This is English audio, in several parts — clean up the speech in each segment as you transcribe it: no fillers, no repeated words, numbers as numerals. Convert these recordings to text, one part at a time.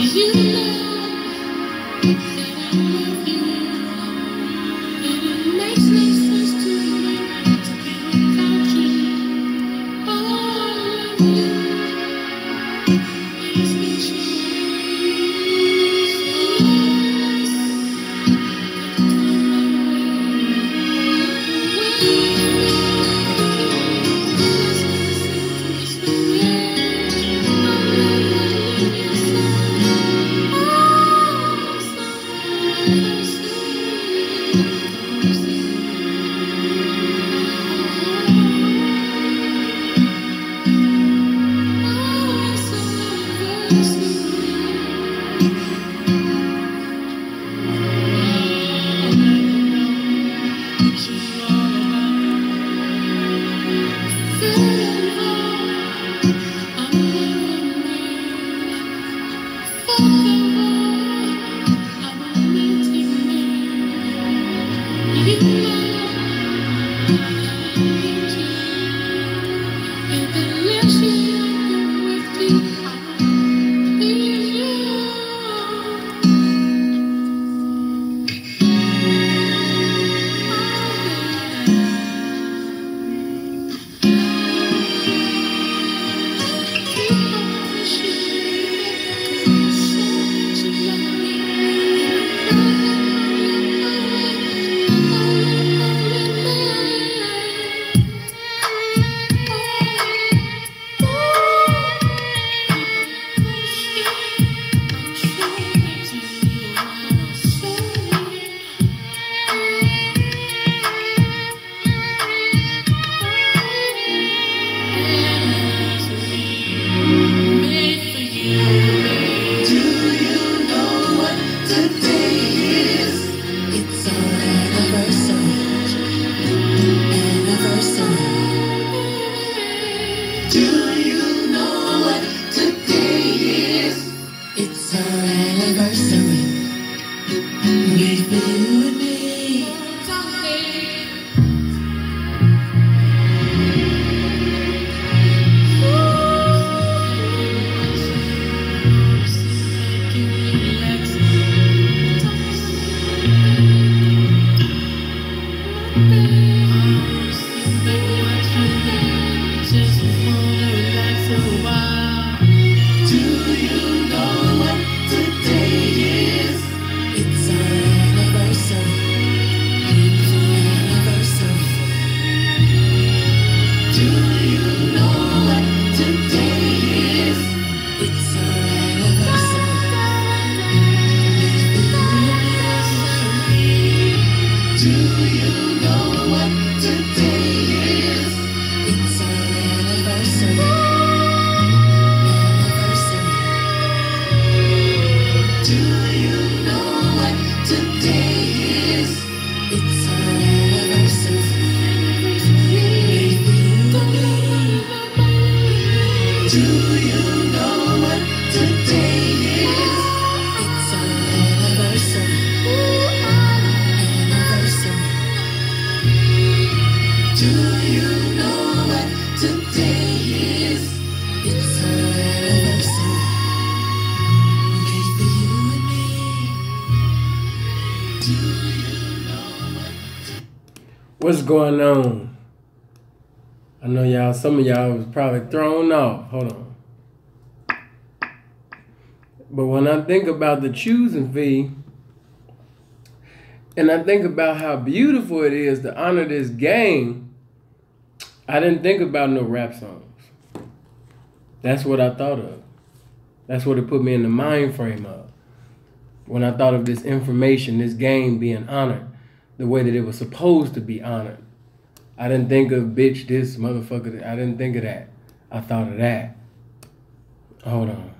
What's going on? I know y'all, some of y'all was probably thrown off. Hold on. But when I think about the choosing fee, and I think about how beautiful it is to honor this game, I didn't think about no rap songs. That's what I thought of. That's what it put me in the mind frame of. When I thought of this information, this game being honored the way that it was supposed to be honored. I didn't think of bitch this, motherfucker. I didn't think of that. I thought of that. Hold on.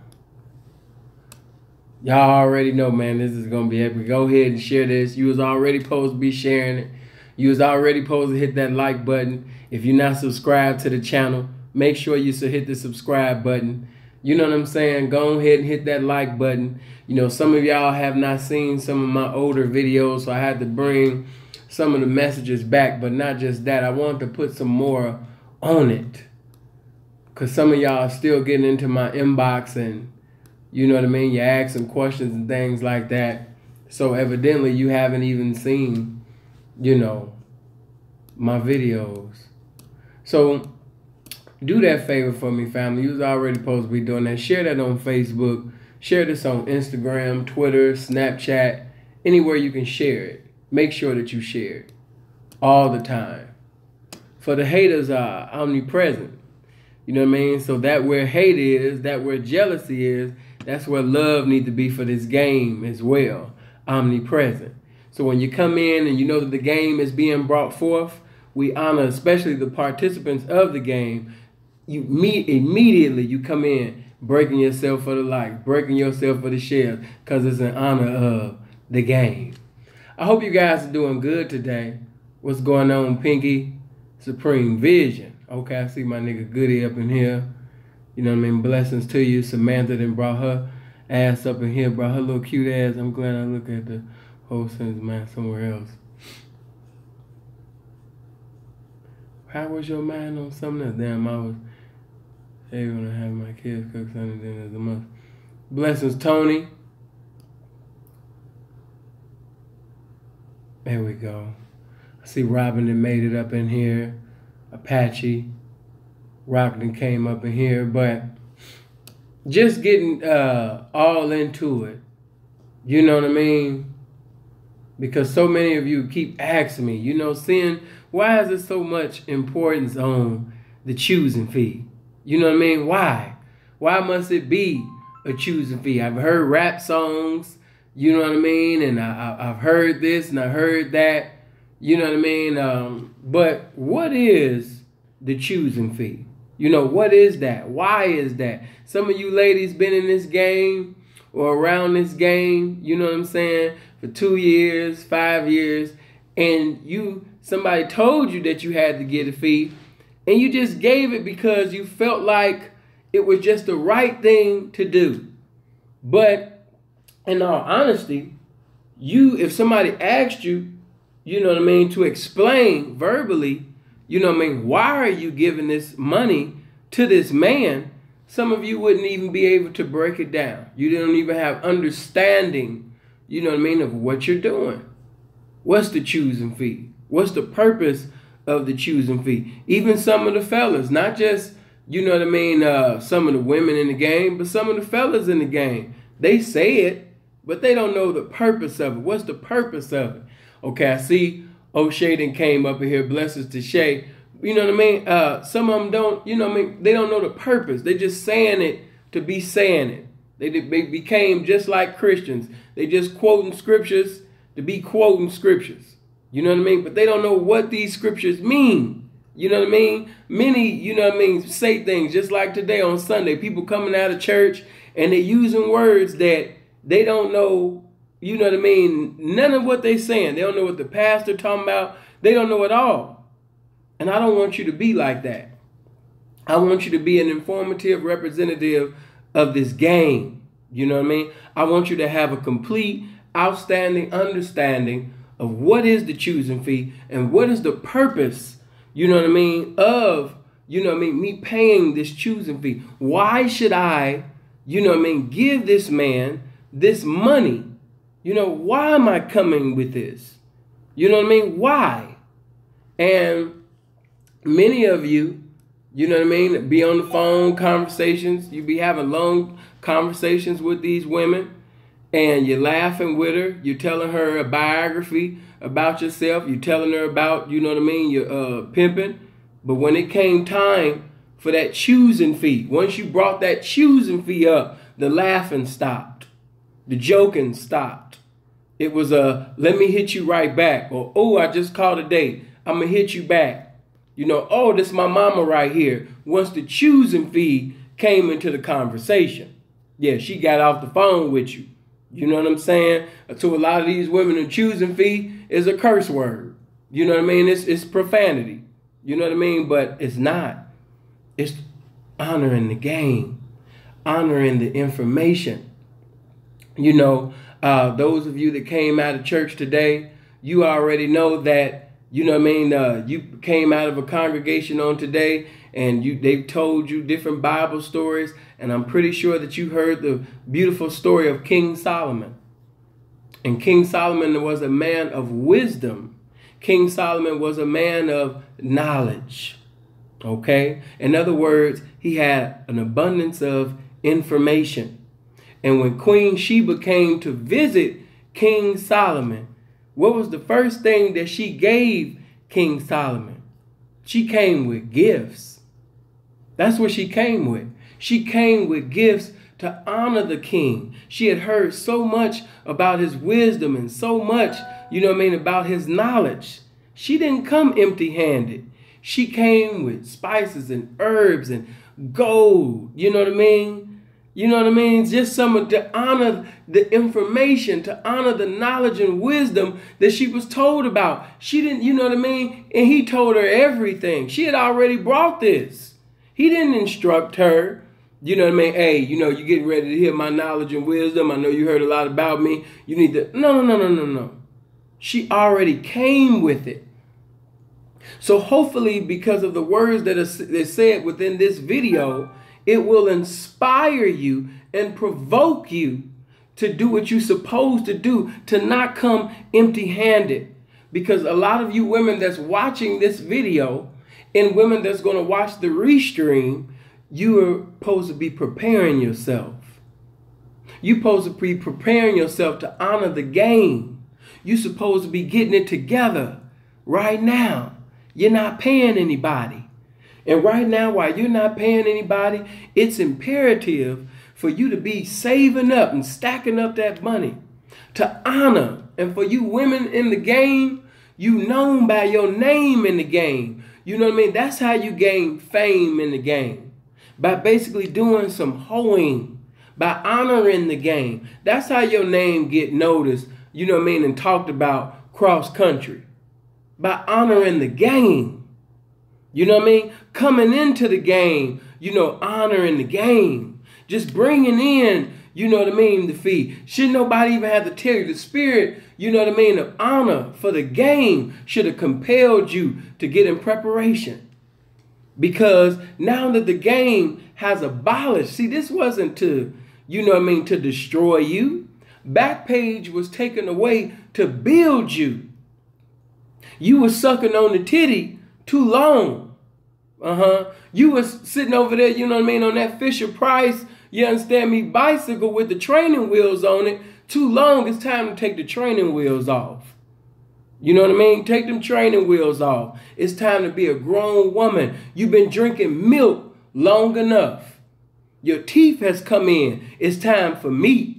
Y'all already know, man, this is going to be epic. Go ahead and share this. You was already supposed to be sharing it. You was already supposed to hit that like button. If you're not subscribed to the channel, make sure you hit the subscribe button. You know what I'm saying? Go ahead and hit that like button. You know, some of y'all have not seen some of my older videos, so I had to bring some of the messages back. But not just that, I wanted to put some more on it. Because some of y'all are still getting into my inbox and You know what I mean? You ask some questions and things like that. So evidently you haven't even seen, you know, my videos. So do that favor for me, family. You was already supposed to be doing that. Share that on Facebook. Share this on Instagram, Twitter, Snapchat, anywhere you can share it. Make sure that you share it all the time. For the haters are omnipresent. You know what I mean? So that where hate is, that where jealousy is, that's where love needs to be for this game as well. Omnipresent. So when you come in and you know that the game is being brought forth, we honor especially the participants of the game. You immediately you come in breaking yourself for the likes, breaking yourself for the shares, because it's in honor of the game. I hope you guys are doing good today. What's going on, Pinky? Supreme Vision. Okay, I see my nigga Goody up in here. You know what I mean? Blessings to you. Samantha then brought her ass up in here, brought her little cute ass. I'm glad I look at the whole sentence, man, somewhere else. How was your mind on something else? Damn, I was able to have my kids cook Sunday dinner as a month. Blessings, Tony. There we go. I see Robin that made it up in here. Apache. Rockton came up in here. But just getting all into it. You know what I mean? Because so many of you keep asking me, you know, seeing why is there so much importance on the choosing fee? You know what I mean? Why? Why must it be a choosing fee? I've heard rap songs, you know what I mean? And I've heard this and I heard that, you know what I mean? But what is the choosing fee? You know, what is that? Why is that? Some of you ladies been in this game or around this game, you know what I'm saying, for 2 years, 5 years, and somebody told you that you had to get a fee, and you just gave it because you felt like it was just the right thing to do. But in all honesty, if somebody asked you, you know what I mean, to explain verbally, you know what I mean, why are you giving this money to this man? Some of you wouldn't even be able to break it down. You don't even have understanding, you know what I mean, of what you're doing. What's the choosing fee? What's the purpose of the choosing fee? Even some of the fellas, not just, you know what I mean, some of the women in the game, but some of the fellas in the game. They say it, but they don't know the purpose of it. What's the purpose of it? Okay, I see O'Shea then came up in here. Blessings to Shay. You know what I mean? Some of them don't, you know what I mean? They don't know the purpose. They just saying it to be saying it. They became just like Christians. They just quoting scriptures to be quoting scriptures. You know what I mean? But they don't know what these scriptures mean. You know what I mean? Many, you know what I mean, say things just like today on Sunday. People coming out of church and they're using words that they don't know, you know what I mean? None of what they're saying. They don't know what the pastor talking about. They don't know it all. And I don't want you to be like that. I want you to be an informative representative of this game. You know what I mean? I want you to have a complete, outstanding understanding of what is the choosing fee and what is the purpose, you know what I mean, of, you know what I mean, me paying this choosing fee. Why should I, you know what I mean, give this man this money? You know, why am I coming with this? You know what I mean? Why? And many of you, you know what I mean, be on the phone conversations. You be having long conversations with these women and you're laughing with her. You're telling her a biography about yourself. You're telling her about, you know what I mean, your pimping. But when it came time for that choosing fee, once you brought that choosing fee up, the laughing stopped. The joking stopped. It was let me hit you right back. Or, oh, I just called a date. I'm going to hit you back. You know, oh, this is my mama right here. Once the choosing fee came into the conversation, yeah, she got off the phone with you. You know what I'm saying? To a lot of these women, the choosing fee is a curse word. You know what I mean? It's profanity. You know what I mean? But it's not. It's honoring the game, honoring the information. You know, those of you that came out of church today, you already know that, you know what I mean, you came out of a congregation on today and they've told you different Bible stories, and I'm pretty sure that you heard the beautiful story of King Solomon. And King Solomon was a man of wisdom. King Solomon was a man of knowledge. Okay? In other words, he had an abundance of information. And when Queen Sheba came to visit King Solomon, what was the first thing that she gave King Solomon? She came with gifts. That's what she came with. She came with gifts to honor the king. She had heard so much about his wisdom and so much, about his knowledge. She didn't come empty-handed. She came with spices and herbs and gold. You know what I mean? Just some to honor the information, to honor the knowledge and wisdom that she was told about. She didn't, And he told her everything. She had already brought this. He didn't instruct her. Hey, you're getting ready to hear my knowledge and wisdom. I know you heard a lot about me. You need to. No. She already came with it. So hopefully, because of the words that are said within this video, it will inspire you and provoke you to do what you're supposed to do, to not come empty-handed. Because a lot of you women that's watching this video and women that's going to watch the restream, you are supposed to be preparing yourself. You're supposed to be preparing yourself to honor the game. You're supposed to be getting it together right now. You're not paying anybody. And right now, while you're not paying anybody, it's imperative for you to be saving up and stacking up that money to honor. And for you women in the game, you known by your name in the game. You know what I mean? That's how you gain fame in the game. By basically doing some hoeing, by honoring the game. That's how your name get noticed, and talked about cross country. By honoring the game. Coming into the game, honoring the game. Just bringing in, the fee. Should nobody even have to tell you the spirit, of honor for the game should have compelled you to get in preparation. Because now that the game has abolished, see, this wasn't to, to destroy you. Backpage was taken away to build you. You were sucking on the titty too long. You was sitting over there, on that Fisher-Price, you understand me, bicycle with the training wheels on it too long. It's time to take the training wheels off. Take them training wheels off. It's time to be a grown woman. You've been drinking milk long enough. Your teeth has come in. It's time for meat.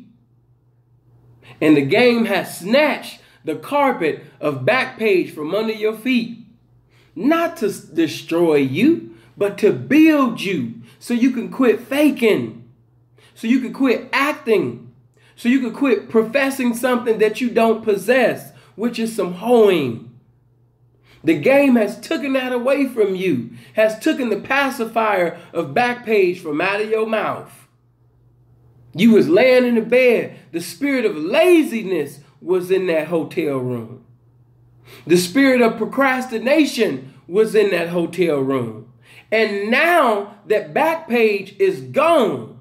And the game has snatched the carpet of Backpage from under your feet. Not to destroy you, but to build you so you can quit faking. So you can quit acting. So you can quit professing something that you don't possess, which is some hoeing. The game has taken that away from you, has taken the pacifier of Backpage from out of your mouth. You was laying in the bed. The spirit of laziness was in that hotel room. The spirit of procrastination was in that hotel room. And now that Backpage is gone,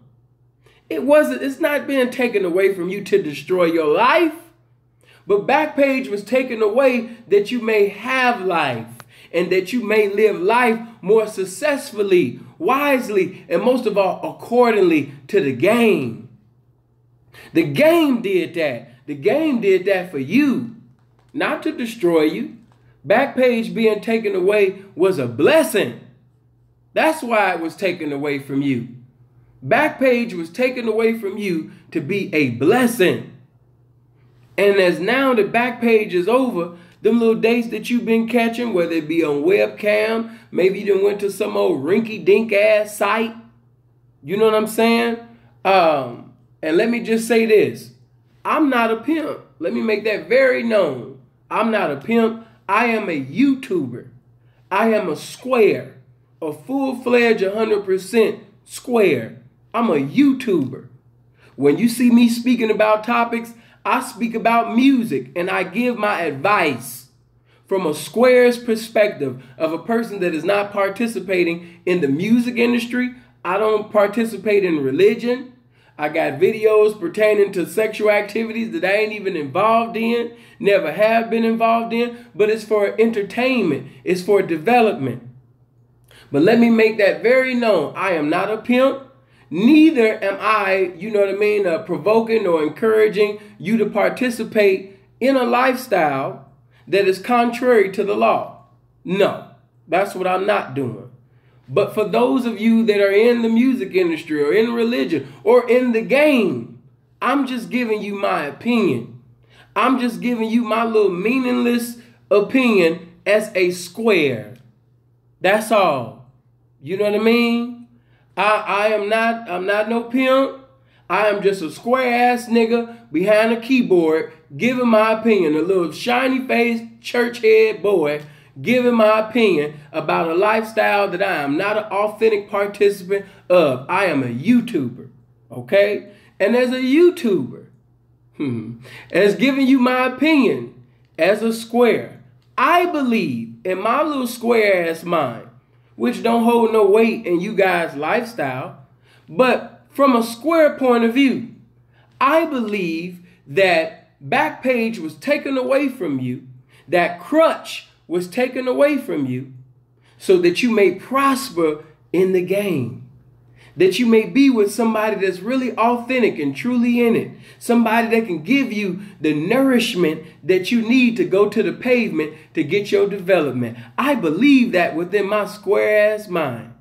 it's not being taken away from you to destroy your life. But Backpage was taken away that you may have life and that you may live life more successfully, wisely, and most of all, accordingly to the game. The game did that. The game did that for you, not to destroy you. Backpage being taken away was a blessing. That's why it was taken away from you. Backpage was taken away from you to be a blessing. And as now the Backpage is over, them little dates that you've been catching, whether it be on webcam, maybe you done went to some old rinky-dink ass site. You know what I'm saying? And let me just say this. I'm not a pimp. Let me make that very known. I'm not a pimp. I am a YouTuber. I am a square. A full-fledged 100% square. I'm a YouTuber. When you see me speaking about topics, I speak about music and I give my advice from a square's perspective of a person that is not participating in the music industry. I don't participate in religion. I got videos pertaining to sexual activities that I ain't even involved in, never have been involved in, but it's for entertainment. It's for development. But let me make that very known. I am not a pimp. Neither am I, provoking or encouraging you to participate in a lifestyle that is contrary to the law. No, that's what I'm not doing. But for those of you that are in the music industry or in religion or in the game, I'm just giving you my opinion. I'm just giving you my little meaningless opinion as a square. That's all. You know what I mean? I'm not no pimp. I am just a square ass nigga behind a keyboard giving my opinion. A little shiny faced church head boy giving my opinion about a lifestyle that I am not an authentic participant of. I am a YouTuber, okay? And as a YouTuber, as giving you my opinion as a square, I believe in my little square ass mind, which don't hold no weight in you guys' lifestyle, but from a square point of view, I believe that Backpage was taken away from you, that crutch was taken away from you so that you may prosper in the game, that you may be with somebody that's really authentic and truly in it, somebody that can give you the nourishment that you need to go to the pavement to get your development. I believe that within my square ass mind.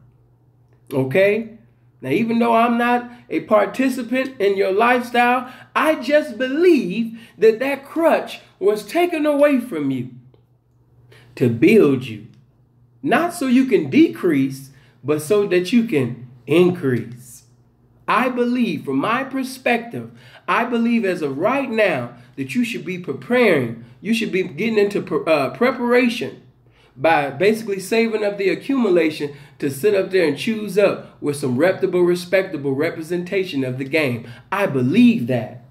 Okay? Now, even though I'm not a participant in your lifestyle, I just believe that that crutch was taken away from you to build you, not so you can decrease, but so that you can increase. I believe, from my perspective, I believe as of right now that you should be preparing. You should be getting into preparation by basically saving up the accumulation to sit up there and choose up with some reputable, respectable representation of the game. I believe that.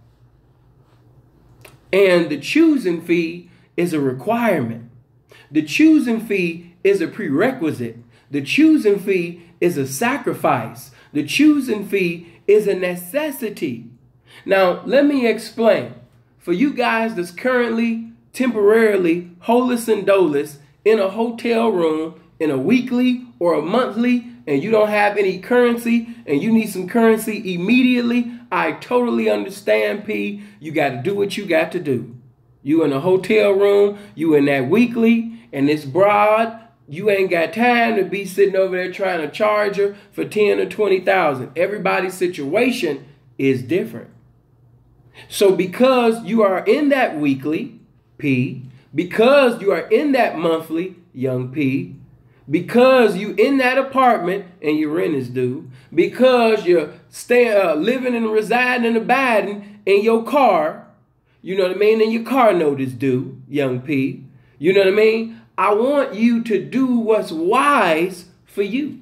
And the choosing fee is a requirement. The choosing fee is a prerequisite. The choosing fee is a sacrifice. The choosing fee is a necessity. Now, let me explain. For you guys that's currently temporarily holus and dolus in a hotel room in a weekly or a monthly, and you don't have any currency and you need some currency immediately, I totally understand, P. You got to do what you got to do. You in a hotel room, you in that weekly, and it's broad, you ain't got time to be sitting over there trying to charge her for 10 or 20,000. Everybody's situation is different. So because you are in that weekly, P, because you are in that monthly, young P, because you in that apartment and your rent is due, because you're living and residing and abiding in your car, you know what I mean, and your car note is due, young P, you know what I mean? I want you to do what's wise for you.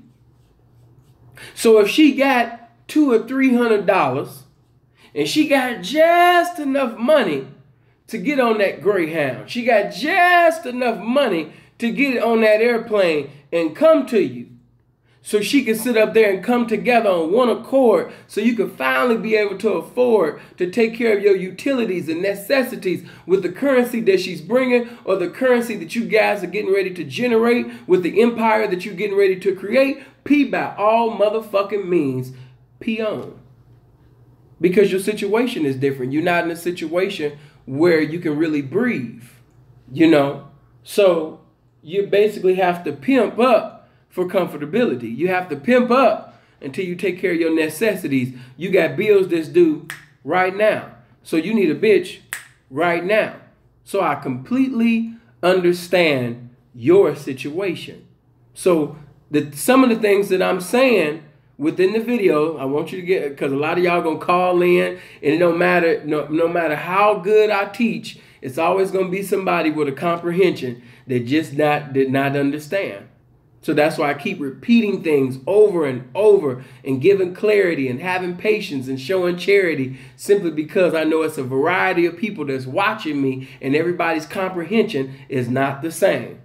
So if she got $200 or $300 and she got just enough money to get on that Greyhound, she got just enough money to get on that airplane and come to you, so she can sit up there and come together on one accord so you can finally be able to afford to take care of your utilities and necessities with the currency that she's bringing, or the currency that you guys are getting ready to generate with the empire that you're getting ready to create. P by all motherfucking means, P on. Because your situation is different. You're not in a situation where you can really breathe, you know. So you basically have to pimp up for comfortability. You have to pimp up until you take care of your necessities. You got bills that's due right now. So you need a bitch right now. So I completely understand your situation. So some of the things that I'm saying within the video, I want you to get, because a lot of y'all gonna call in, and it don't matter, no matter how good I teach, it's always gonna be somebody with a comprehension that just did not understand. So that's why I keep repeating things over and over and giving clarity and having patience and showing charity, simply because I know it's a variety of people that's watching me and everybody's comprehension is not the same.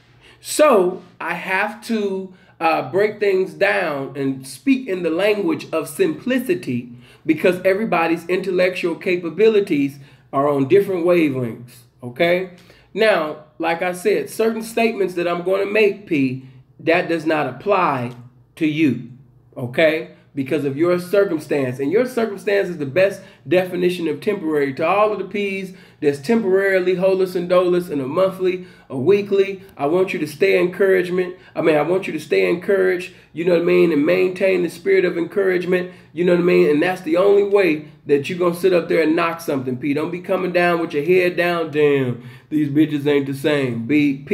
So I have to break things down and speak in the language of simplicity, because everybody's intellectual capabilities are on different wavelengths. Okay? Now, like I said, certain statements that I'm going to make, P, that does not apply to you, okay? Because of your circumstance. And your circumstance is the best definition of temporary. To all of the P's that's temporarily holus and dolus in a monthly, a weekly, I want you to stay I want you to stay encouraged, you know what I mean, and maintain the spirit of encouragement, you know what I mean? And that's the only way that you're going to sit up there and knock something, P. Don't be coming down with your head down. Damn, these bitches ain't the same.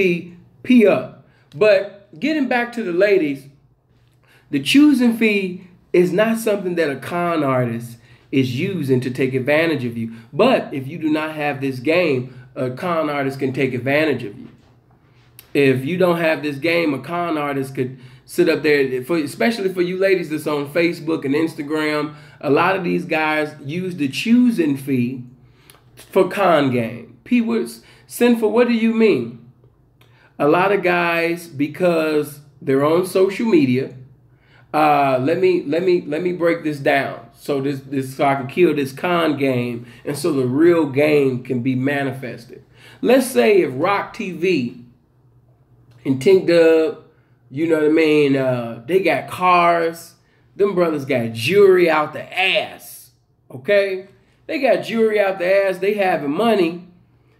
P up. But getting back to the ladies, the choosing fee is not something that a con artist is using to take advantage of you. But if you do not have this game, a con artist can take advantage of you. If you don't have this game, a con artist could sit up there, especially for you ladies that's on Facebook and Instagram. A lot of these guys use the choosing fee for con game. P, sinful, what do you mean? A lot of guys, because they're on social media, let me break this down so so I can kill this con game and so the real game can be manifested. Let's say if Rock TV and Tink Dub, you know what I mean, they got cars, them brothers got jewelry out the ass, okay? They got jewelry out the ass, they having money,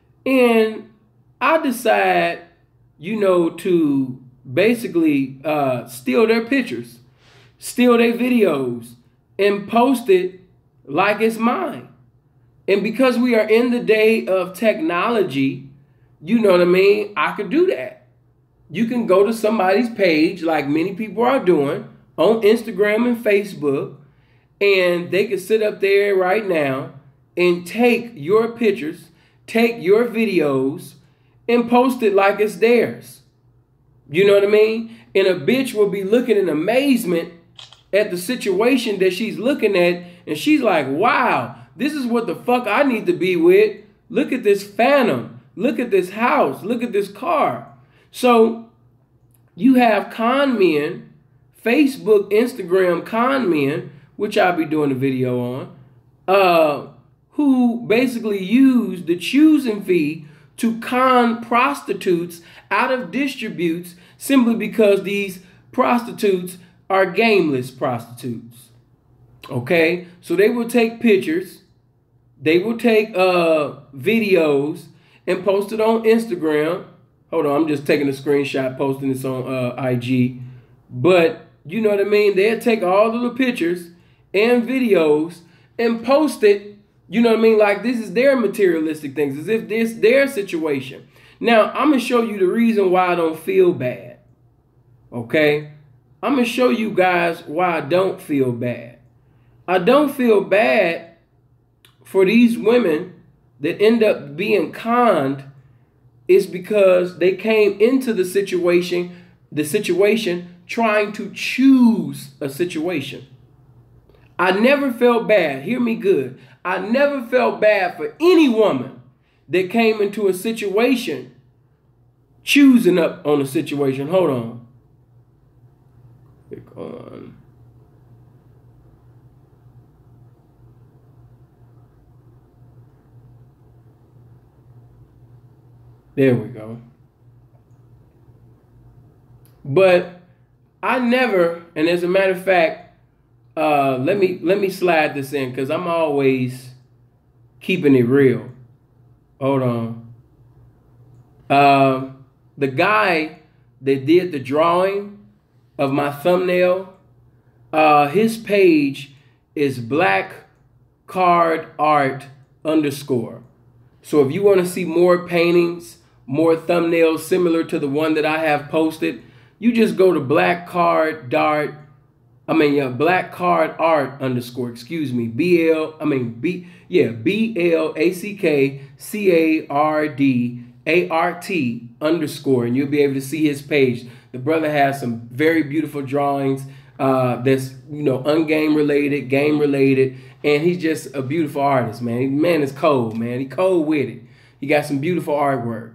and I decide, you know, to basically steal their pictures, steal their videos, and post it like it's mine. And because we are in the day of technology, you know what I mean, I could do that. You can go to somebody's page, like many people are doing, on Instagram and Facebook, and they can sit up there right now and take your pictures, take your videos, and post it like it's theirs. You know what I mean? And a bitch will be looking in amazement at the situation that she's looking at, and she's like, wow, this is what the fuck I need to be with. Look at this phantom. Look at this house. Look at this car. So you have con men, Facebook, Instagram con men, which I'll be doing a video on, who basically use the choosing fee to con prostitutes out of distributes simply because these prostitutes are gameless prostitutes. Okay? So they will take pictures, they will take videos and post it on Instagram. Hold on, I'm just taking a screenshot, posting this on IG. But you know what I mean? They'll take all of the pictures and videos and post it, you know what I mean? Like this is their materialistic things, as if this their situation. Now, I'm going to show you the reason why I don't feel bad. Okay? I'm going to show you guys why I don't feel bad. I don't feel bad for these women that end up being conned is because they came into the situation trying to choose a situation. I never felt bad. Hear me good. I never felt bad for any woman that came into a situation choosing up on a situation. Hold on. Click on. There we go. But I never, and as a matter of fact, let me slide this in because I'm always keeping it real. Hold on. The guy that did the drawing of my thumbnail, his page is Black Card Art _. So if you want to see more paintings, more thumbnails similar to the one that I have posted, you just go to Black Card Art _, excuse me, BLACKCARDART _, and you'll be able to see his page. The brother has some very beautiful drawings that's, you know, ungame related, game related, and he's just a beautiful artist, man. Man is cold, man. He cold with it. He got some beautiful artwork.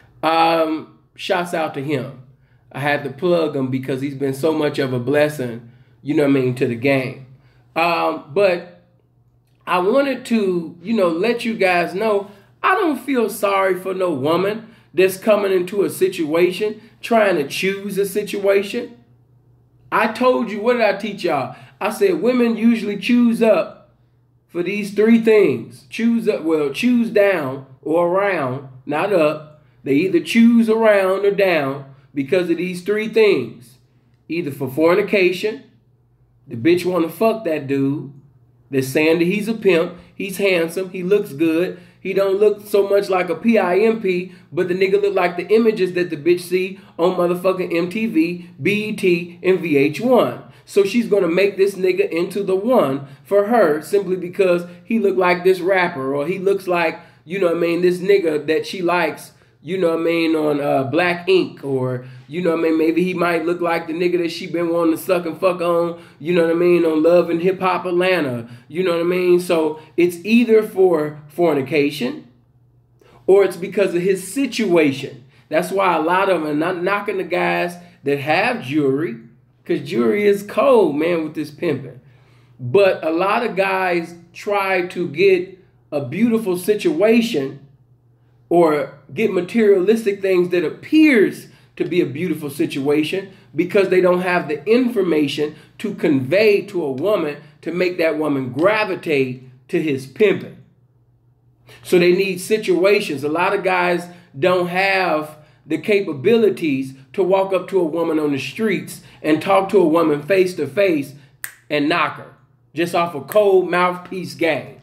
Shouts out to him. I had to plug him because he's been so much of a blessing, you know what I mean, to the game. But I wanted to, you know, let you guys know I don't feel sorry for no woman that's coming into a situation, trying to choose a situation. I told you, what did I teach y'all? I said women usually choose up for these three things. Choose up, well, choose down or around, not up. They either choose around or down because of these three things. Either for fornication, the bitch want to fuck that dude. They're saying that he's a pimp, he's handsome, he looks good. He don't look so much like a PIMP, but the nigga look like the images that the bitch see on motherfucking MTV, BET, and VH1. So she's going to make this nigga into the one for her simply because he look like this rapper, or he looks like, you know what I mean, this nigga that she likes, you know what I mean, on Black Ink, or, you know what I mean, maybe he might look like the nigga that she been wanting to suck and fuck on, you know what I mean, on Love and Hip Hop Atlanta, you know what I mean? So it's either for fornication or it's because of his situation. That's why a lot of them are not knocking the guys that have jewelry, because jewelry is cold, man, with this pimping. But a lot of guys try to get a beautiful situation or get materialistic things that appears to be a beautiful situation because they don't have the information to convey to a woman to make that woman gravitate to his pimping. So they need situations. A lot of guys don't have the capabilities to walk up to a woman on the streets and talk to a woman face to face and knock her just off a cold mouthpiece game.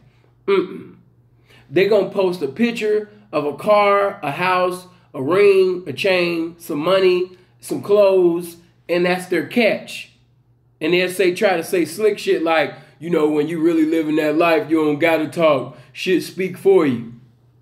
They're going to post a picture of a car, a house, a ring, a chain, some money, some clothes, and that's their catch. And they'll try to say slick shit like, you know, when you really living that life, you don't gotta talk. Shit speak for you.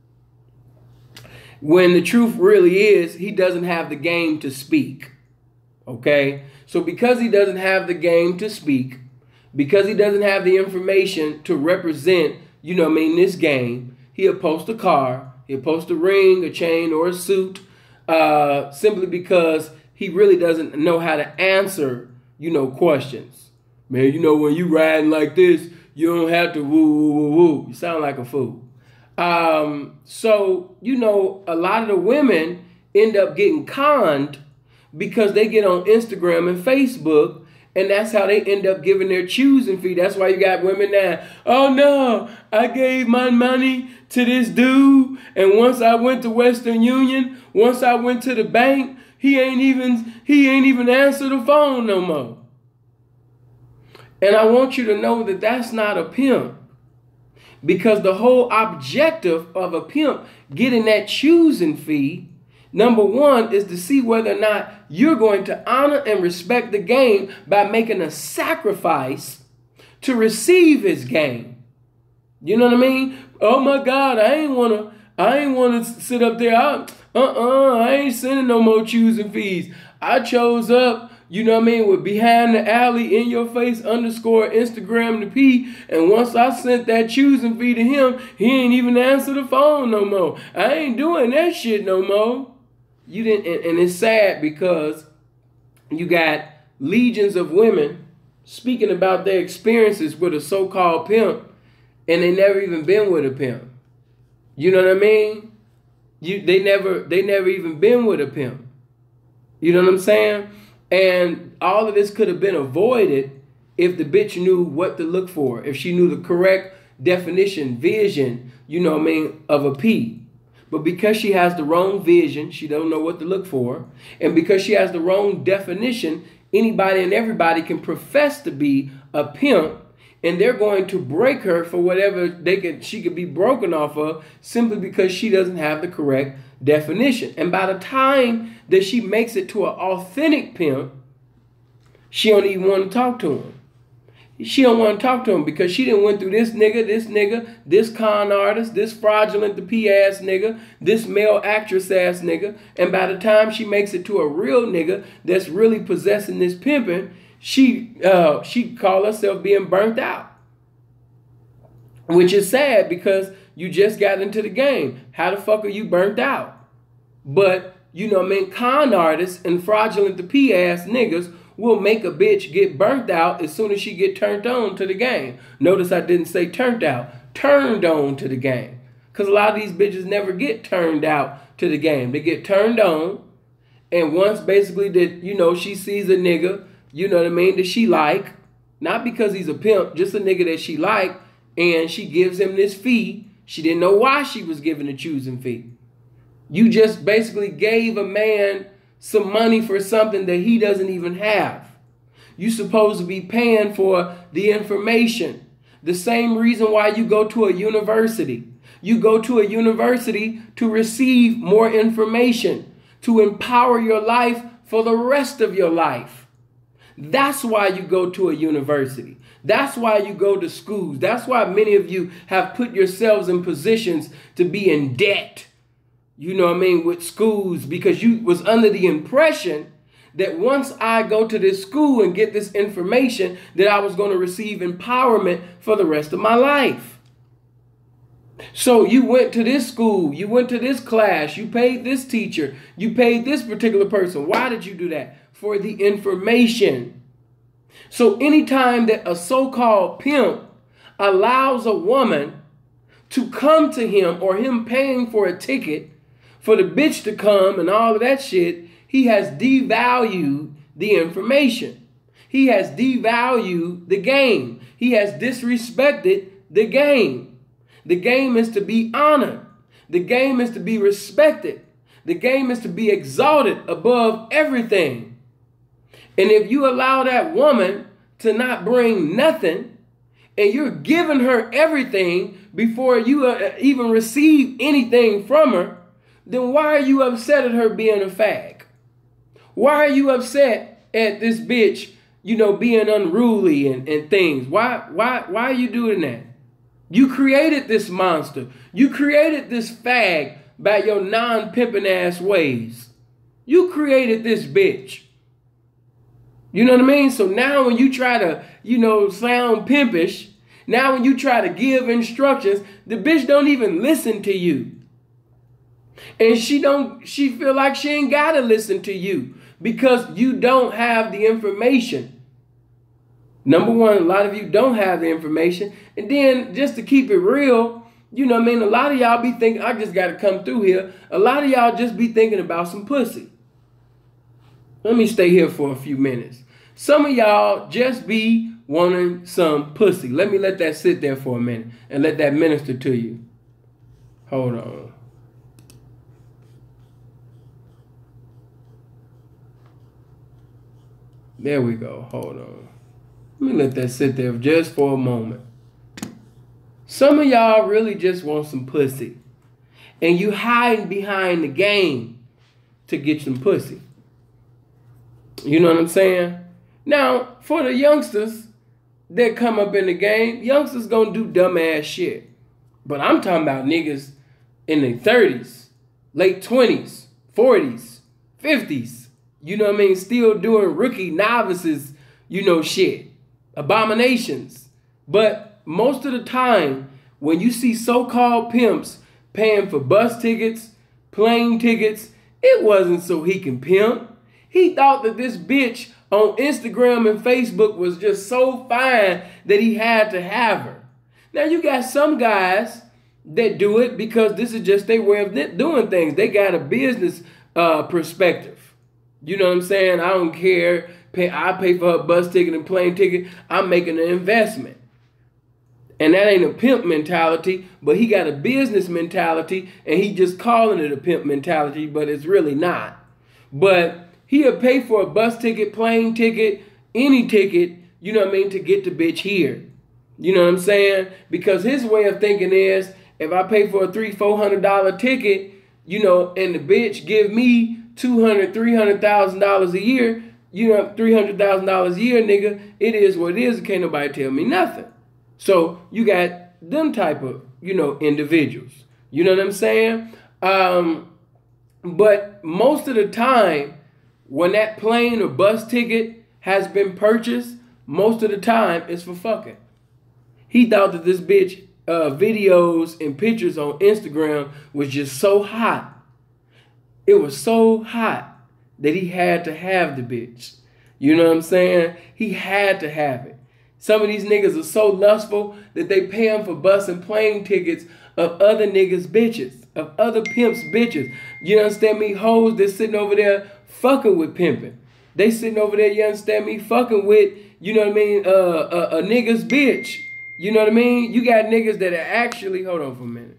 When the truth really is, he doesn't have the game to speak. Okay? So because he doesn't have the game to speak, because he doesn't have the information to represent, you know what I mean, this game, he'll post a car, he'll post a ring, a chain, or a suit, simply because he really doesn't know how to answer, you know, questions. Man, you know, when you riding like this, you don't have to woo, woo, woo, woo. You sound like a fool. So, you know, a lot of the women end up getting conned because they get on Instagram and Facebook, and that's how they end up giving their choosing fee. That's why you got women now, oh no, I gave my money to this dude, and once I went to Western Union, once I went to the bank, he ain't even answer the phone no more. And I want you to know that that's not a pimp. Because the whole objective of a pimp getting that choosing fee, number one, is to see whether or not you're going to honor and respect the game by making a sacrifice to receive his game. You know what I mean? Oh my God, I ain't wanna sit up there. I ain't sending no more choosing fees. I chose up, you know what I mean, with behind the alley in your face _ Instagram the P. And once I sent that choosing fee to him, he ain't even answer the phone no more. I ain't doing that shit no more. You didn't, and it's sad because you got legions of women speaking about their experiences with a so-called pimp, and they never even been with a pimp. You know what I mean? They never even been with a pimp. You know what I'm saying? And all of this could have been avoided if the bitch knew what to look for, if she knew the correct definition, vision, you know what I mean, of a P. But because she has the wrong vision, she don't know what to look for. And because she has the wrong definition, anybody and everybody can profess to be a pimp, and they're going to break her for whatever she could be broken off of simply because she doesn't have the correct definition. And by the time that she makes it to an authentic pimp, she don't even want to talk to him. She don't want to talk to him because she didn't went through this nigga, this con artist, this fraudulent the P ass nigga, this male actress ass nigga. And by the time she makes it to a real nigga that's really possessing this pimping, she call herself being burnt out. Which is sad because you just got into the game. How the fuck are you burnt out? But, you know what I mean, con artists and fraudulent the P ass niggas will make a bitch get burnt out as soon as she get turned on to the game. Notice I didn't say turned out, turned on to the game. Because a lot of these bitches never get turned out to the game. They get turned on, and once basically that, you know, she sees a nigga, you know what I mean, that she like, not because he's a pimp, just a nigga that she like, and she gives him this fee. She didn't know why she was giving a choosing fee. You just basically gave a man some money for something that he doesn't even have. You're supposed to be paying for the information. The same reason why you go to a university. You go to a university to receive more information, to empower your life for the rest of your life. That's why you go to a university. That's why you go to schools. That's why many of you have put yourselves in positions to be in debt. You know what I mean, with schools, because you was under the impression that once I go to this school and get this information, that I was going to receive empowerment for the rest of my life. So you went to this school, you went to this class, you paid this teacher, you paid this particular person. Why did you do that? For the information. So anytime that a so-called pimp allows a woman to come to him, or him paying for a ticket for the bitch to come and all of that shit, he has devalued the information. He has devalued the game. He has disrespected the game. The game is to be honored. The game is to be respected. The game is to be exalted above everything. And if you allow that woman to not bring nothing, and you're giving her everything before you even receive anything from her, then why are you upset at her being a fag? Why are you upset at this bitch, you know, being unruly and things? Why are you doing that? You created this monster. You created this fag by your non-pimping ass ways. You created this bitch. You know what I mean? So now when you try to, you know, sound pimpish, now when you try to give instructions, the bitch don't even listen to you. And she feel like she ain't gotta listen to you because you don't have the information. Number one, a lot of you don't have the information. And then just to keep it real, you know what I mean? A lot of y'all be thinking, I just gotta come through here. A lot of y'all just be thinking about some pussy. Let me stay here for a few minutes. Some of y'all just be wanting some pussy. Let me let that sit there for a minute and let that minister to you. Hold on. There we go. Hold on. Let me let that sit there just for a moment. Some of y'all really just want some pussy. And you hiding behind the game to get some pussy. You know what I'm saying? Now, for the youngsters that come up in the game, youngsters gonna do dumbass shit. But I'm talking about niggas in their 30s, late 20s, 40s, 50s. You know what I mean? Still doing rookie novices, you know, shit. Abominations. But most of the time, when you see so-called pimps paying for bus tickets, plane tickets, it wasn't so he can pimp. He thought that this bitch on Instagram and Facebook was just so fine that he had to have her. Now, you got some guys that do it because this is just their way of doing things. They got a business perspective. You know what I'm saying? I don't care. I pay for her bus ticket and plane ticket. I'm making an investment. And that ain't a pimp mentality, but he got a business mentality, and he just calling it a pimp mentality, but it's really not. But he'll pay for a bus ticket, plane ticket, any ticket, you know what I mean, to get the bitch here. You know what I'm saying? Because his way of thinking is, if I pay for a $300-400 ticket, you know, and the bitch give me $200,000-300,000 a year, $300,000 a year, nigga, it is what it is. Can't nobody tell me nothing. So you got them type of, individuals. You know what I'm saying? But most of the time, when that plane or bus ticket has been purchased, most of the time it's for fucking. He thought that this bitch videos and pictures on Instagram was just so hot. It was so hot that he had to have the bitch. You know what I'm saying? He had to have it. Some of these niggas are so lustful that they pay him for bus and plane tickets of other niggas' bitches, of other pimps' bitches. You understand me? Hoes that's sitting over there fucking with pimping. They sitting over there, you understand me? Fucking with, you know what I mean, a nigga's bitch. You know what I mean? You got niggas that are actually, hold on for a minute.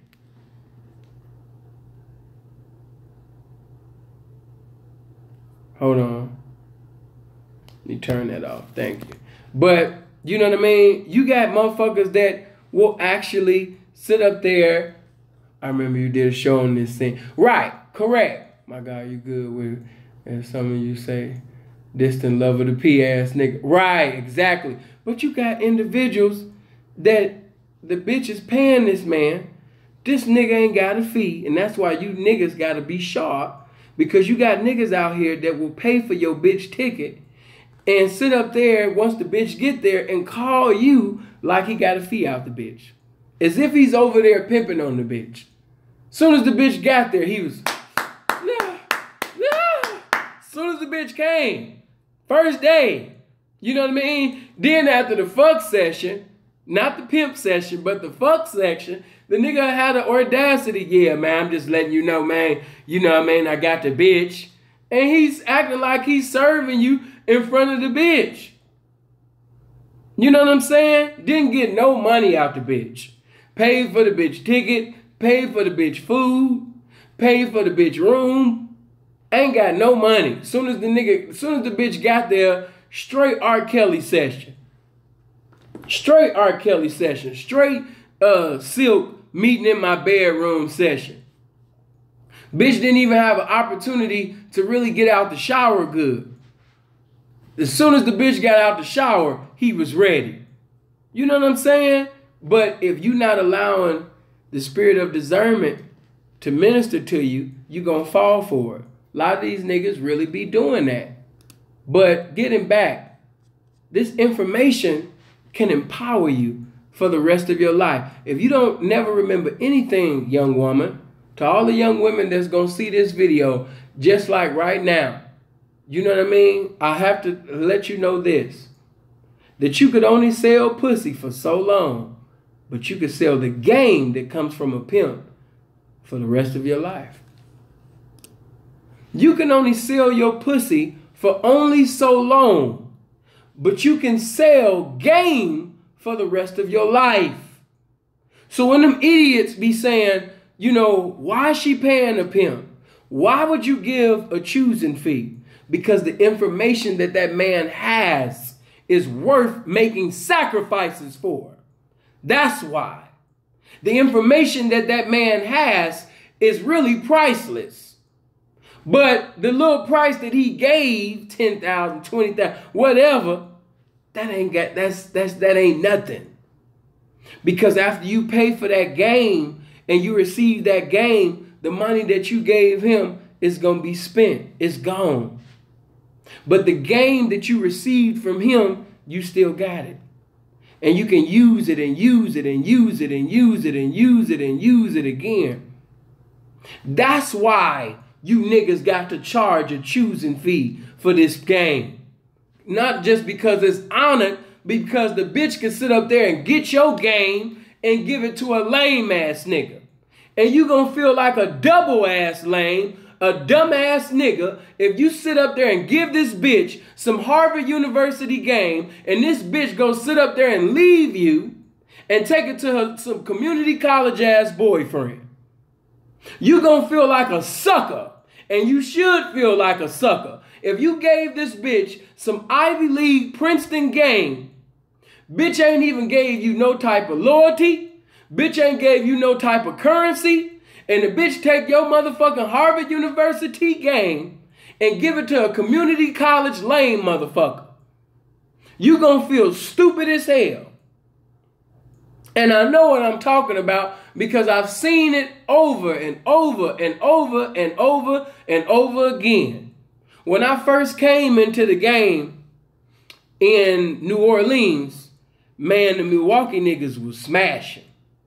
Hold on. Let me turn that off. Thank you. But, you know what I mean? You got motherfuckers that will actually sit up there. I remember you did a show on this thing. Right. Correct. My God, you good with, as some of you say, distant lover, the P-ass nigga. Right. Exactly. But you got individuals that the bitch is paying this man. This nigga ain't got a fee. And that's why you niggas got to be sharp. Because you got niggas out here that will pay for your bitch ticket and sit up there once the bitch get there and call you like he got a fee out the bitch. As if he's over there pimping on the bitch. Soon as the bitch got there, he was, nah. Soon as the bitch came, first day, you know what I mean? Then after the fuck session, not the pimp session, but the fuck section, the nigga had the audacity, yeah, man, I'm just letting you know, man, you know what I mean, I got the bitch. And he's acting like he's serving you in front of the bitch. You know what I'm saying? Didn't get no money out the bitch. Paid for the bitch ticket, paid for the bitch food, paid for the bitch room. Ain't got no money. Soon as the bitch got there, straight R. Kelly session. Straight R. Kelly session. Straight Silk meeting in my bedroom session. Bitch didn't even have an opportunity to really get out the shower good. As soon as the bitch got out the shower, he was ready. You know what I'm saying? But if you're not allowing the spirit of discernment to minister to you, you're going to fall for it. A lot of these niggas really be doing that. But getting back, this information can empower you for the rest of your life. If you don't never remember anything, young woman, to all the young women that's going to see this video, just like right now, you know what I mean? I have to let you know this, that you could only sell pussy for so long, but you could sell the game that comes from a pimp for the rest of your life. You can only sell your pussy for only so long, but you can sell game for the rest of your life. So when them idiots be saying, you know, why is she paying a pimp? Why would you give a choosing fee? Because the information that that man has is worth making sacrifices for. That's why. The information that that man has is really priceless. But the little price that he gave, $10,000, $20,000, whatever, that ain't nothing. Because after you pay for that game and you receive that game, the money that you gave him is going to be spent. It's gone. But the game that you received from him, you still got it. And you can use it and use it and use it and use it and use it and use it again. That's why you niggas got to charge a choosing fee for this game. Not just because it's honored, because the bitch can sit up there and get your game and give it to a lame ass nigga. And you gonna feel like a double ass lame, a dumbass nigga, if you sit up there and give this bitch some Harvard University game, and this bitch gonna sit up there and leave you and take it to her some community college ass boyfriend. You gonna feel like a sucker, and you should feel like a sucker. If you gave this bitch some Ivy League Princeton game, bitch ain't even gave you no type of loyalty, bitch ain't gave you no type of currency, and the bitch take your motherfucking Harvard University game and give it to a community college lame motherfucker, you gonna feel stupid as hell. And I know what I'm talking about because I've seen it over and over and over and over and over again. When I first came into the game in New Orleans, man, the Milwaukee niggas was smashing.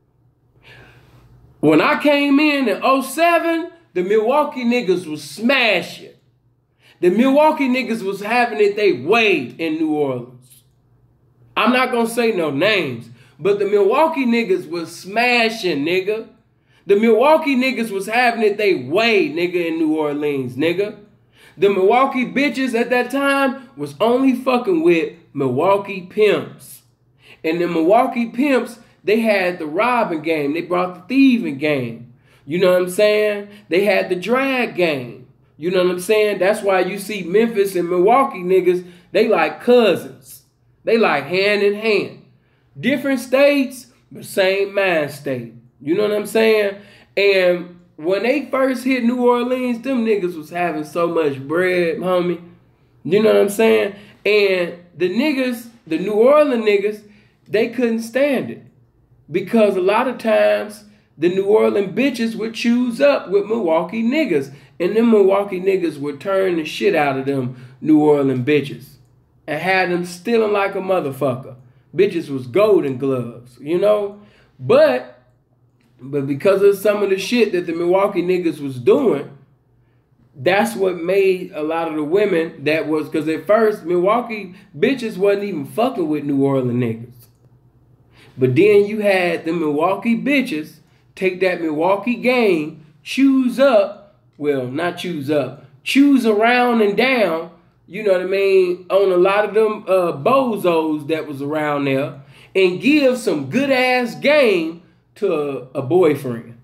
When I came in 07, the Milwaukee niggas was smashing. The Milwaukee niggas was having it they way in New Orleans. I'm not gonna say no names, but the Milwaukee niggas was smashing, nigga. The Milwaukee niggas was having it they way, nigga, in New Orleans, nigga. The Milwaukee bitches at that time was only fucking with Milwaukee pimps. And the Milwaukee pimps, they had the robbing game. They brought the thieving game. You know what I'm saying? They had the drag game. You know what I'm saying? That's why you see Memphis and Milwaukee niggas, they like cousins. They like hand in hand. Different states, but same mind state. You know what I'm saying? And when they first hit New Orleans, them niggas was having so much bread, homie. You know what I'm saying? And the niggas, the New Orleans niggas, they couldn't stand it. Because a lot of times, the New Orleans bitches would choose up with Milwaukee niggas. And them Milwaukee niggas would turn the shit out of them New Orleans bitches. And had them stealing like a motherfucker. Bitches was golden gloves, you know? But because of some of the shit that the Milwaukee niggas was doing, that's what made a lot of the women that was, because at first, Milwaukee bitches wasn't even fucking with New Orleans niggas. But then you had the Milwaukee bitches take that Milwaukee game, choose up, well, not choose up, choose around and down, you know what I mean, on a lot of them bozos that was around there, and give some good-ass game to a boyfriend.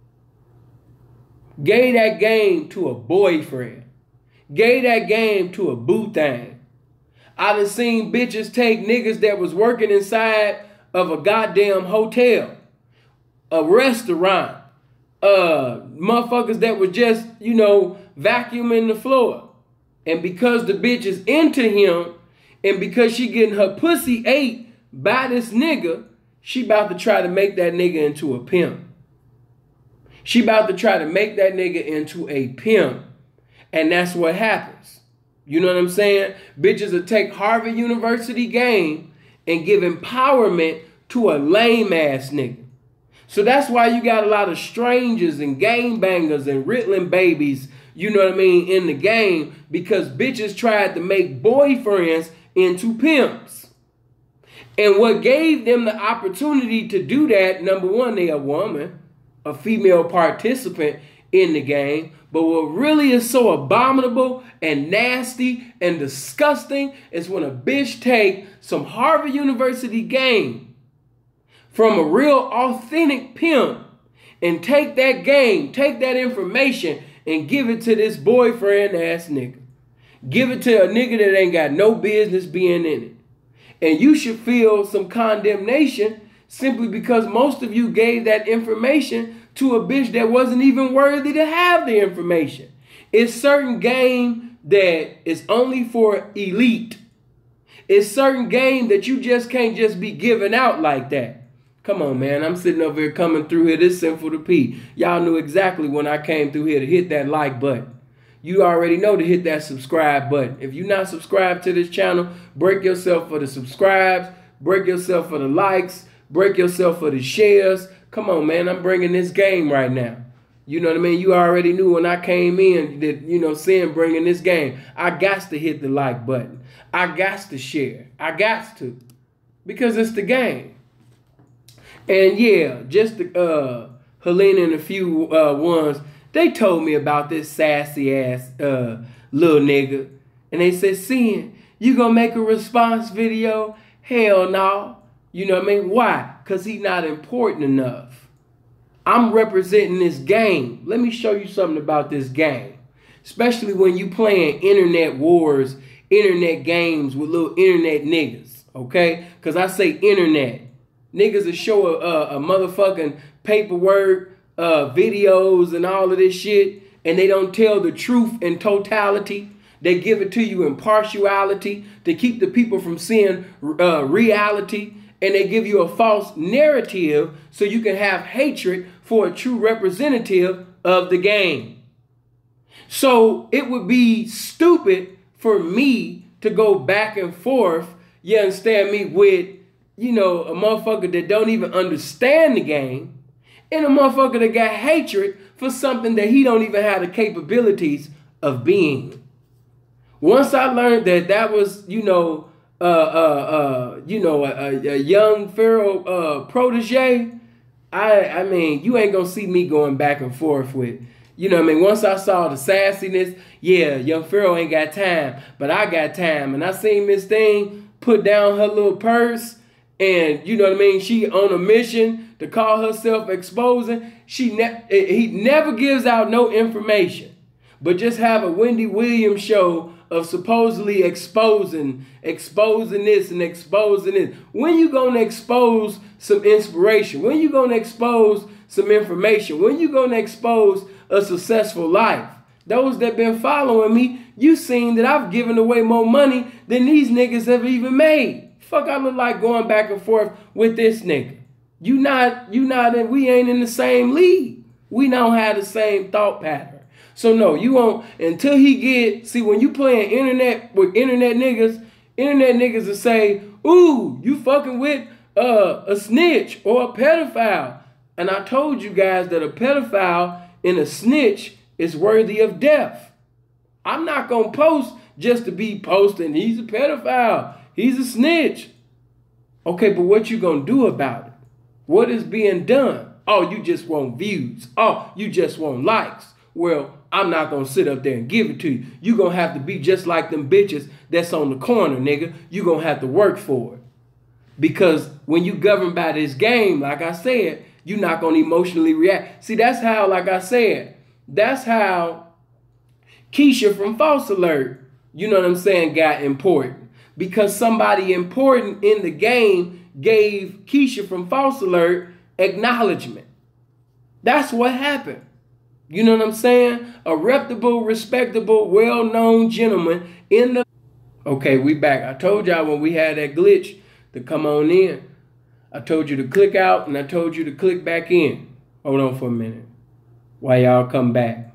Gave that game to a boyfriend. Gave that game to a boo thing. I done seen bitches take niggas that was working inside of a goddamn hotel, a restaurant, motherfuckers that were just, you know, vacuuming the floor. And because the bitch is into him, and because she getting her pussy ate by this nigga, she about to try to make that nigga into a pimp. She about to try to make that nigga into a pimp. And that's what happens. You know what I'm saying? Bitches will take Harvard University game and give empowerment to a lame ass nigga. So that's why you got a lot of strangers and gangbangers and Ritalin babies, you know what I mean, in the game, because bitches tried to make boyfriends into pimps. And what gave them the opportunity to do that, number one, they a woman, a female participant in the game. But what really is so abominable and nasty and disgusting is when a bitch take some Harvard University game from a real authentic pimp and take that game, take that information and give it to this boyfriend ass nigga. Give it to a nigga that ain't got no business being in it. And you should feel some condemnation simply because most of you gave that information to a bitch that wasn't even worthy to have the information. It's certain game that is only for elite. It's certain game that you just can't just be giving out like that. Come on, man. I'm sitting over here coming through here. This Sinful to P. Y'all knew exactly when I came through here to hit that like button. You already know to hit that subscribe button. If you're not subscribed to this channel, break yourself for the subscribes, break yourself for the likes, break yourself for the shares. Come on, man. I'm bringing this game right now. You know what I mean? You already knew when I came in that, you know, saying bringing this game. I got to hit the like button. I got to share. I got to. Because it's the game. And yeah, just Helena and a few ones, they told me about this sassy ass little nigga. And they said, Sin, you gonna make a response video? Hell no. You know what I mean? Why? Because he's not important enough. I'm representing this game. Let me show you something about this game. Especially when you playing internet wars, internet games with little internet niggas. Okay? Because I say internet. Niggas will show a motherfucking paperwork, videos and all of this shit. and they don't tell the truth in totality. They give it to you in partiality to keep the people from seeing reality. And they give you a false narrative so you can have hatred for a true representative of the game. So it would be stupid for me to go back and forth, you understand me, with, you know, a motherfucker that don't even understand the game and a motherfucker that got hatred for something that he don't even have the capabilities of being. Once I learned that that was, you know, a young Pharaoh protege, I mean, you ain't gonna see me going back and forth with, you know what I mean? Once I saw the sassiness, yeah, young Pharaoh ain't got time, but I got time. And I seen Miss Thing put down her little purse, and you know what I mean? She on a mission to call herself exposing. He never gives out no information, but just have a Wendy Williams show of supposedly exposing this and exposing this. When you gonna expose some inspiration? When you gonna expose some information? When you gonna expose a successful life? Those that been following me, you seen that I've given away more money than these niggas have even made. Fuck, I look like going back and forth with this nigga. You not, we ain't in the same league. We don't have the same thought pattern. So no, you won't, until he get, see, when you playing internet with internet niggas will say, ooh, you fucking with a snitch or a pedophile. And I told you guys that a pedophile and a snitch is worthy of death. I'm not going to post just to be posting, he's a pedophile, he's a snitch. Okay, but what you going to do about it? What is being done? Oh, you just want views. Oh, you just want likes. Well, I'm not going to sit up there and give it to you. You're going to have to be just like them bitches that's on the corner, nigga. You're going to have to work for it. Because when you govern by this game, like I said, you're not going to emotionally react. See, that's how, like I said, that's how Keisha from False Alert, you know what I'm saying, got important. Because somebody important in the game gave Keisha from False Alert acknowledgement. That's what happened. You know what I'm saying? A reputable, respectable, well-known gentleman in the... Okay, we back. I told y'all when we had that glitch to come on in. I told you to click out and I told you to click back in. Hold on for a minute while y'all come back.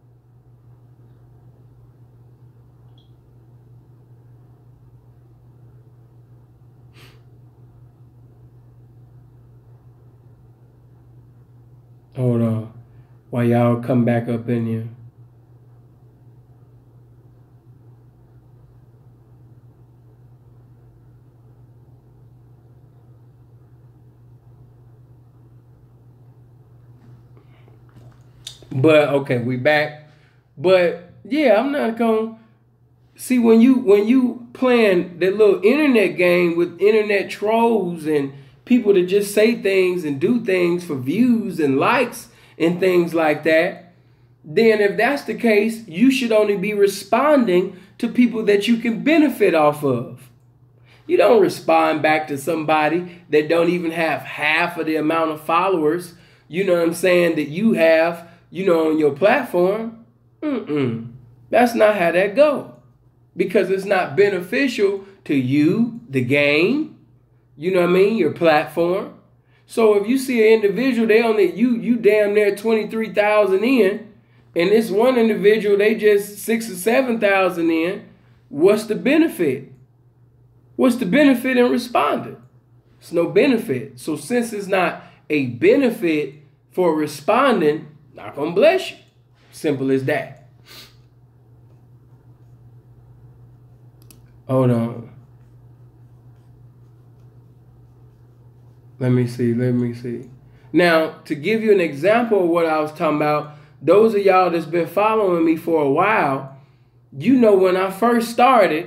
Hold on while y'all come back up in here. But okay, we back. But yeah, I'm not gonna see when you playing that little internet game with internet trolls and people that just say things and do things for views and likes and things like that, then if that's the case, you should only be responding to people that you can benefit off of. You don't respond back to somebody that don't even have half of the amount of followers, you know what I'm saying, that you have, you know, on your platform. That's not how that go. Because it's not beneficial to you, the game, you know what I mean, your platform. So if you see an individual, they only, you damn near 23,000 in, and this one individual, they just 6,000 or 7,000 in, what's the benefit? What's the benefit in responding? It's no benefit. So since it's not a benefit for responding, not gonna bless you. Simple as that. Hold on. Let me see. Now, to give you an example of what I was talking about, those of y'all that's been following me for a while, you know when I first started,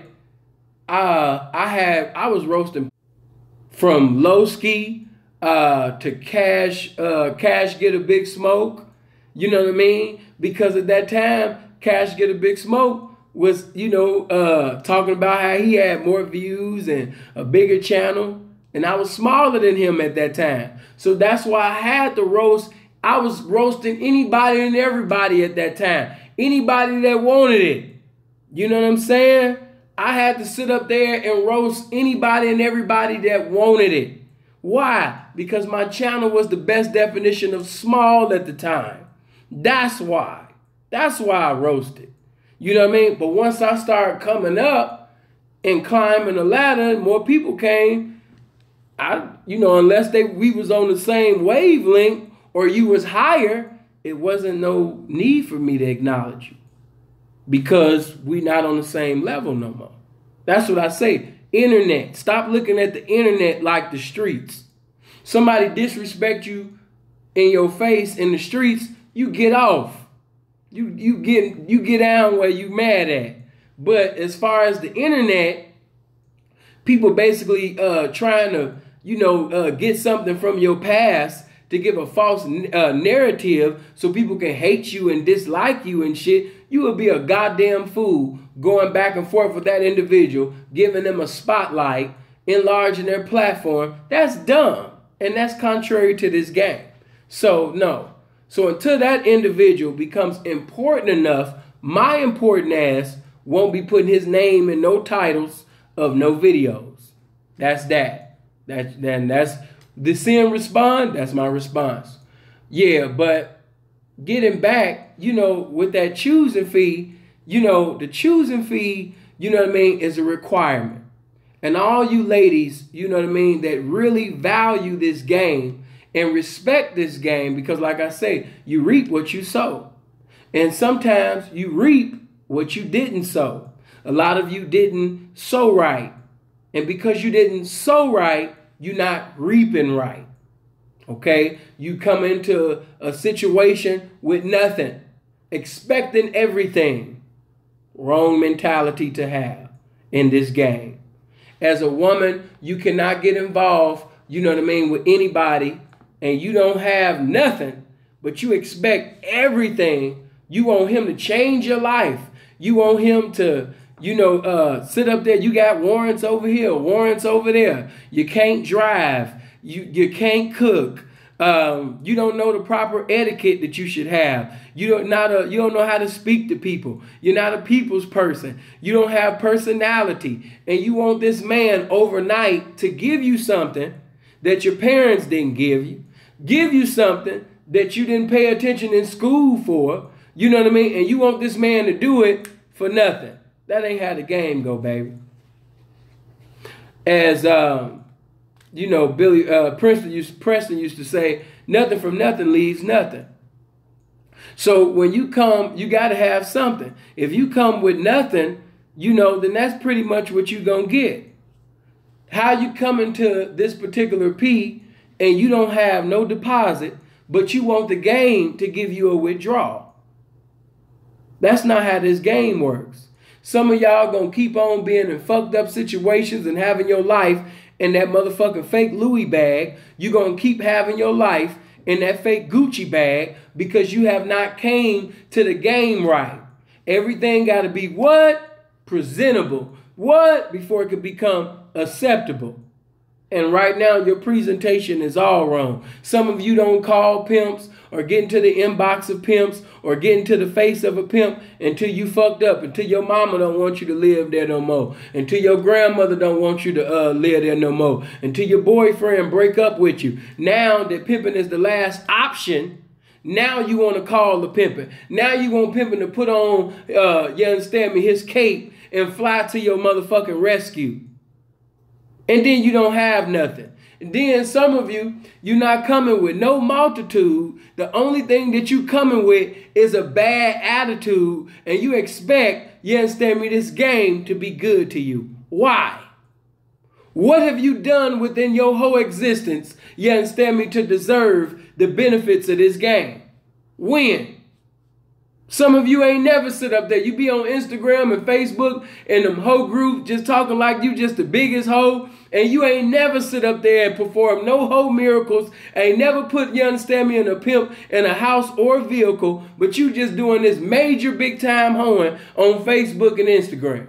I was roasting from Lowski to Cash Get a Big Smoke. You know what I mean? Because at that time, Cash Get a Big Smoke was, you know, talking about how he had more views and a bigger channel. And I was smaller than him at that time. So that's why I had to roast I was roasting anybody and everybody at that time. Anybody that wanted it. You know what I'm saying? I had to sit up there and roast anybody and everybody that wanted it. Why? Because my channel was the best definition of small at the time. That's why. That's why I roasted. You know what I mean? But once I started coming up and climbing the ladder, more people came. Unless we was on the same wavelength or you was higher, it wasn't no need for me to acknowledge you. Because we not on the same level no more. That's what I say. Internet. Stop looking at the internet like the streets. Somebody disrespect you in your face in the streets, you get off. You get down where you mad at. But as far as the internet, people basically trying to get something from your past to give a false narrative so people can hate you and dislike you and shit. You would be a goddamn fool going back and forth with that individual, giving them a spotlight, enlarging their platform. That's dumb. And that's contrary to this game. So, no. So until that individual becomes important enough, my important ass won't be putting his name in no titles of no videos. That's that. That's the sin respond. That's my response. Yeah, but getting back, with that choosing fee, the choosing fee, is a requirement. And all you ladies, that really value this game and respect this game, because like I say, you reap what you sow. And sometimes you reap what you didn't sow. A lot of you didn't sow right. And because you didn't sow right, you're not reaping right. Okay? You come into a situation with nothing, expecting everything. Wrong mentality to have in this game. As a woman, you cannot get involved, with anybody, and you don't have nothing, but you expect everything. You want him to change your life. You want him to, sit up there. You got warrants over here, warrants over there. You can't drive. You can't cook. You don't know the proper etiquette that you should have. You don't know how to speak to people. You're not a people's person. You don't have personality. And you want this man overnight to give you something that your parents didn't give you something that you didn't pay attention in school for. You know what I mean? And you want this man to do it for nothing. That ain't how the game go, baby. As Preston used to say, nothing from nothing leaves nothing. So when you come, you got to have something. If you come with nothing, then that's pretty much what you're going to get. How you come into this particular P and you don't have no deposit, but you want the game to give you a withdrawal. That's not how this game works. Some of y'all going to keep on being in fucked up situations and having your life in that motherfucking fake Louis bag. You're going to keep having your life in that fake Gucci bag because you have not came to the game right. Everything got to be what? Presentable. What? Before it could become acceptable. And right now, your presentation is all wrong. Some of you don't call pimps or get into the inbox of pimps or get into the face of a pimp until you fucked up, until your mama don't want you to live there no more, until your grandmother don't want you to live there no more, until your boyfriend break up with you. Now that pimping is the last option, now you want to call the pimping. Now you want pimping to put on, you understand me, his cape and fly to your motherfucking rescue. And then you don't have nothing. And then some of you, you're not coming with no multitude. The only thing that you coming with is a bad attitude. And you expect, you understand me, this game to be good to you. Why? What have you done within your whole existence, you understand me, to deserve the benefits of this game? When? Some of you ain't never sit up there. You be on Instagram and Facebook and them hoe groups just talking like you just the biggest hoe. And you ain't never sit up there and perform no hoe miracles. Ain't never put, you understand me, in a pimp in a house or a vehicle. But you just doing this major big time hoeing on Facebook and Instagram.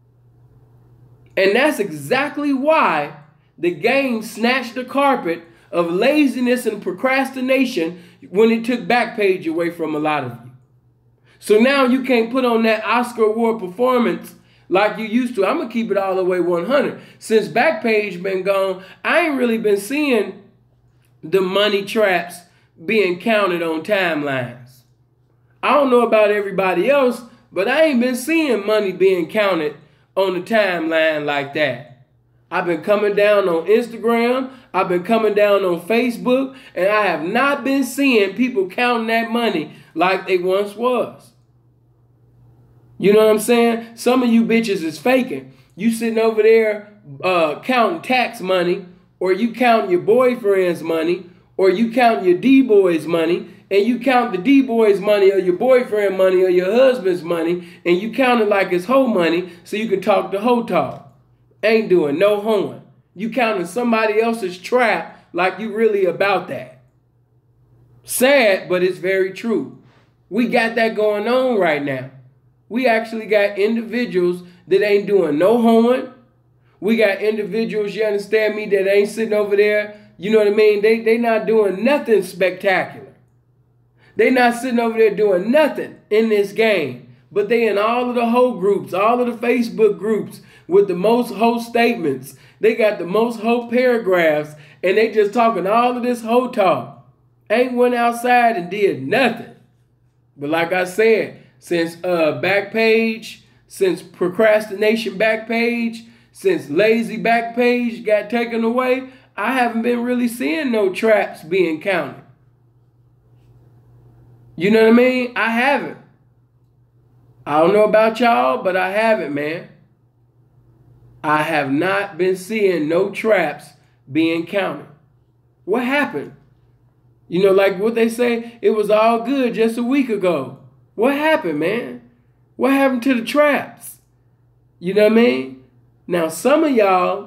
And that's exactly why the game snatched the carpet of laziness and procrastination when it took Backpage away from a lot of you. So now you can't put on that Oscar Award performance like you used to. I'm going to keep it all the way 100. Since Backpage been gone, I ain't really been seeing the money traps being counted on timelines. I don't know about everybody else, but I ain't been seeing money being counted on the timeline like that. I've been coming down on Instagram, I've been coming down on Facebook, and I have not been seeing people counting that money like they once was. You know what I'm saying? Some of you bitches is faking. You sitting over there counting tax money, or you counting your boyfriend's money, or you counting your D-boy's money, and you count the D-boy's money or your boyfriend money or your husband's money, and you count it like it's hoe money so you can talk the hoe talk. Ain't doing no hoeing. You counting somebody else's trap like you really about that. Sad, but it's very true. We got that going on right now. We actually got individuals that ain't doing no hoeing. We got individuals, you understand me, that ain't sitting over there, you know what I mean? They not doing nothing spectacular. They not sitting over there doing nothing in this game. But they in all of the hoe groups, all of the Facebook groups with the most hoe statements. They got the most hoe paragraphs, and they just talking all of this hoe talk. Ain't went outside and did nothing. But like I said, since Backpage, since procrastination Backpage, since lazy Backpage got taken away, I haven't been really seeing no traps being counted. You know what I mean? I haven't. I don't know about y'all, but I haven't, man. I have not been seeing no traps being counted. What happened? You know, like what they say, it was all good just a week ago. What happened, man? What happened to the traps? You know what I mean? Now, some of y'all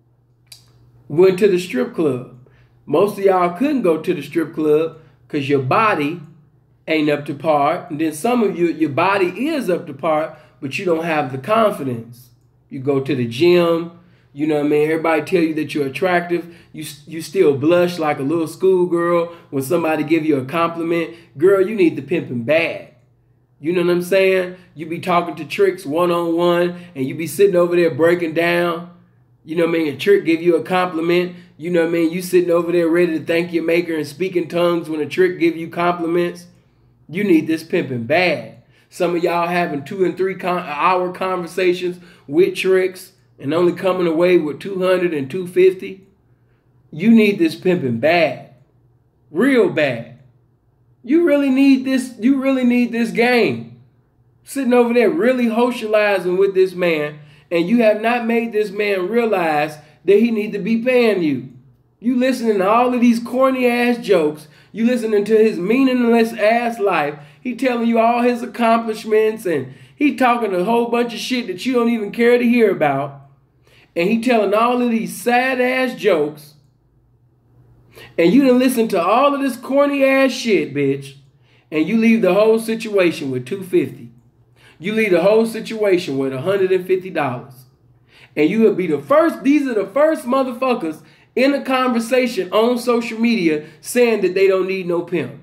went to the strip club. Most of y'all couldn't go to the strip club because your body ain't up to par. And then some of you, your body is up to par, but you don't have the confidence. You go to the gym, you know what I mean? Everybody tell you that you're attractive. You still blush like a little schoolgirl when somebody give you a compliment. Girl, you need the pimping bad. You know what I'm saying? You be talking to Tricks one-on-one, and you be sitting over there breaking down. You know what I mean? A Trick give you a compliment. You know what I mean? You sitting over there ready to thank your maker and speak in tongues when a Trick give you compliments. You need this pimping bad. Some of y'all having 2 and 3 hour conversations with Tricks and only coming away with 200 and 250. You need this pimping bad. Real bad. You really need this. You really need this game. Sitting over there really socializing with this man, and you have not made this man realize that he need to be paying you. You listening to all of these corny ass jokes. You listening to his meaningless ass life. He telling you all his accomplishments, and he talking a whole bunch of shit that you don't even care to hear about. And he telling all of these sad ass jokes. And you done listen to all of this corny ass shit, bitch. And you leave the whole situation with $250. You leave the whole situation with $150. And you will be the first, these are the first motherfuckers in a conversation on social media saying that they don't need no pimp.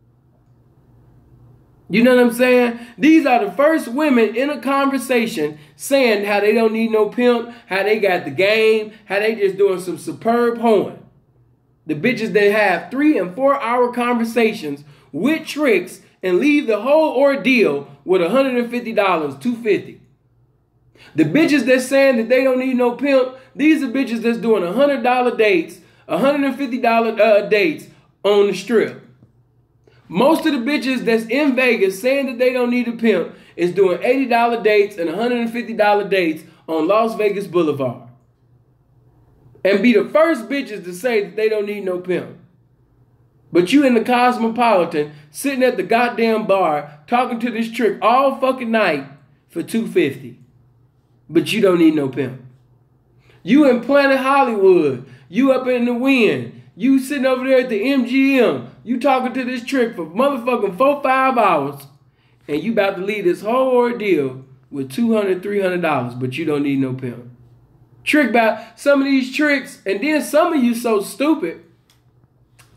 You know what I'm saying? These are the first women in a conversation saying how they don't need no pimp, how they got the game, how they just doing some superb hoeing. The bitches that have 3 and 4 hour conversations with Tricks and leave the whole ordeal with $150, $250. The bitches that's saying that they don't need no pimp, these are bitches that's doing $100 dates, $150 dates on the strip. Most of the bitches that's in Vegas saying that they don't need a pimp is doing $80 dates and $150 dates on Las Vegas Boulevard. And be the first bitches to say that they don't need no pimp. But you in the Cosmopolitan sitting at the goddamn bar talking to this Trick all fucking night for $250. But you don't need no pimp. You in Planet Hollywood. You up in the wind. You sitting over there at the MGM. You talking to this Trick for motherfucking 4-5 hours. And you about to leave this whole ordeal with $200, $300. But you don't need no pimp. Trick about some of these Tricks. And then some of you so stupid.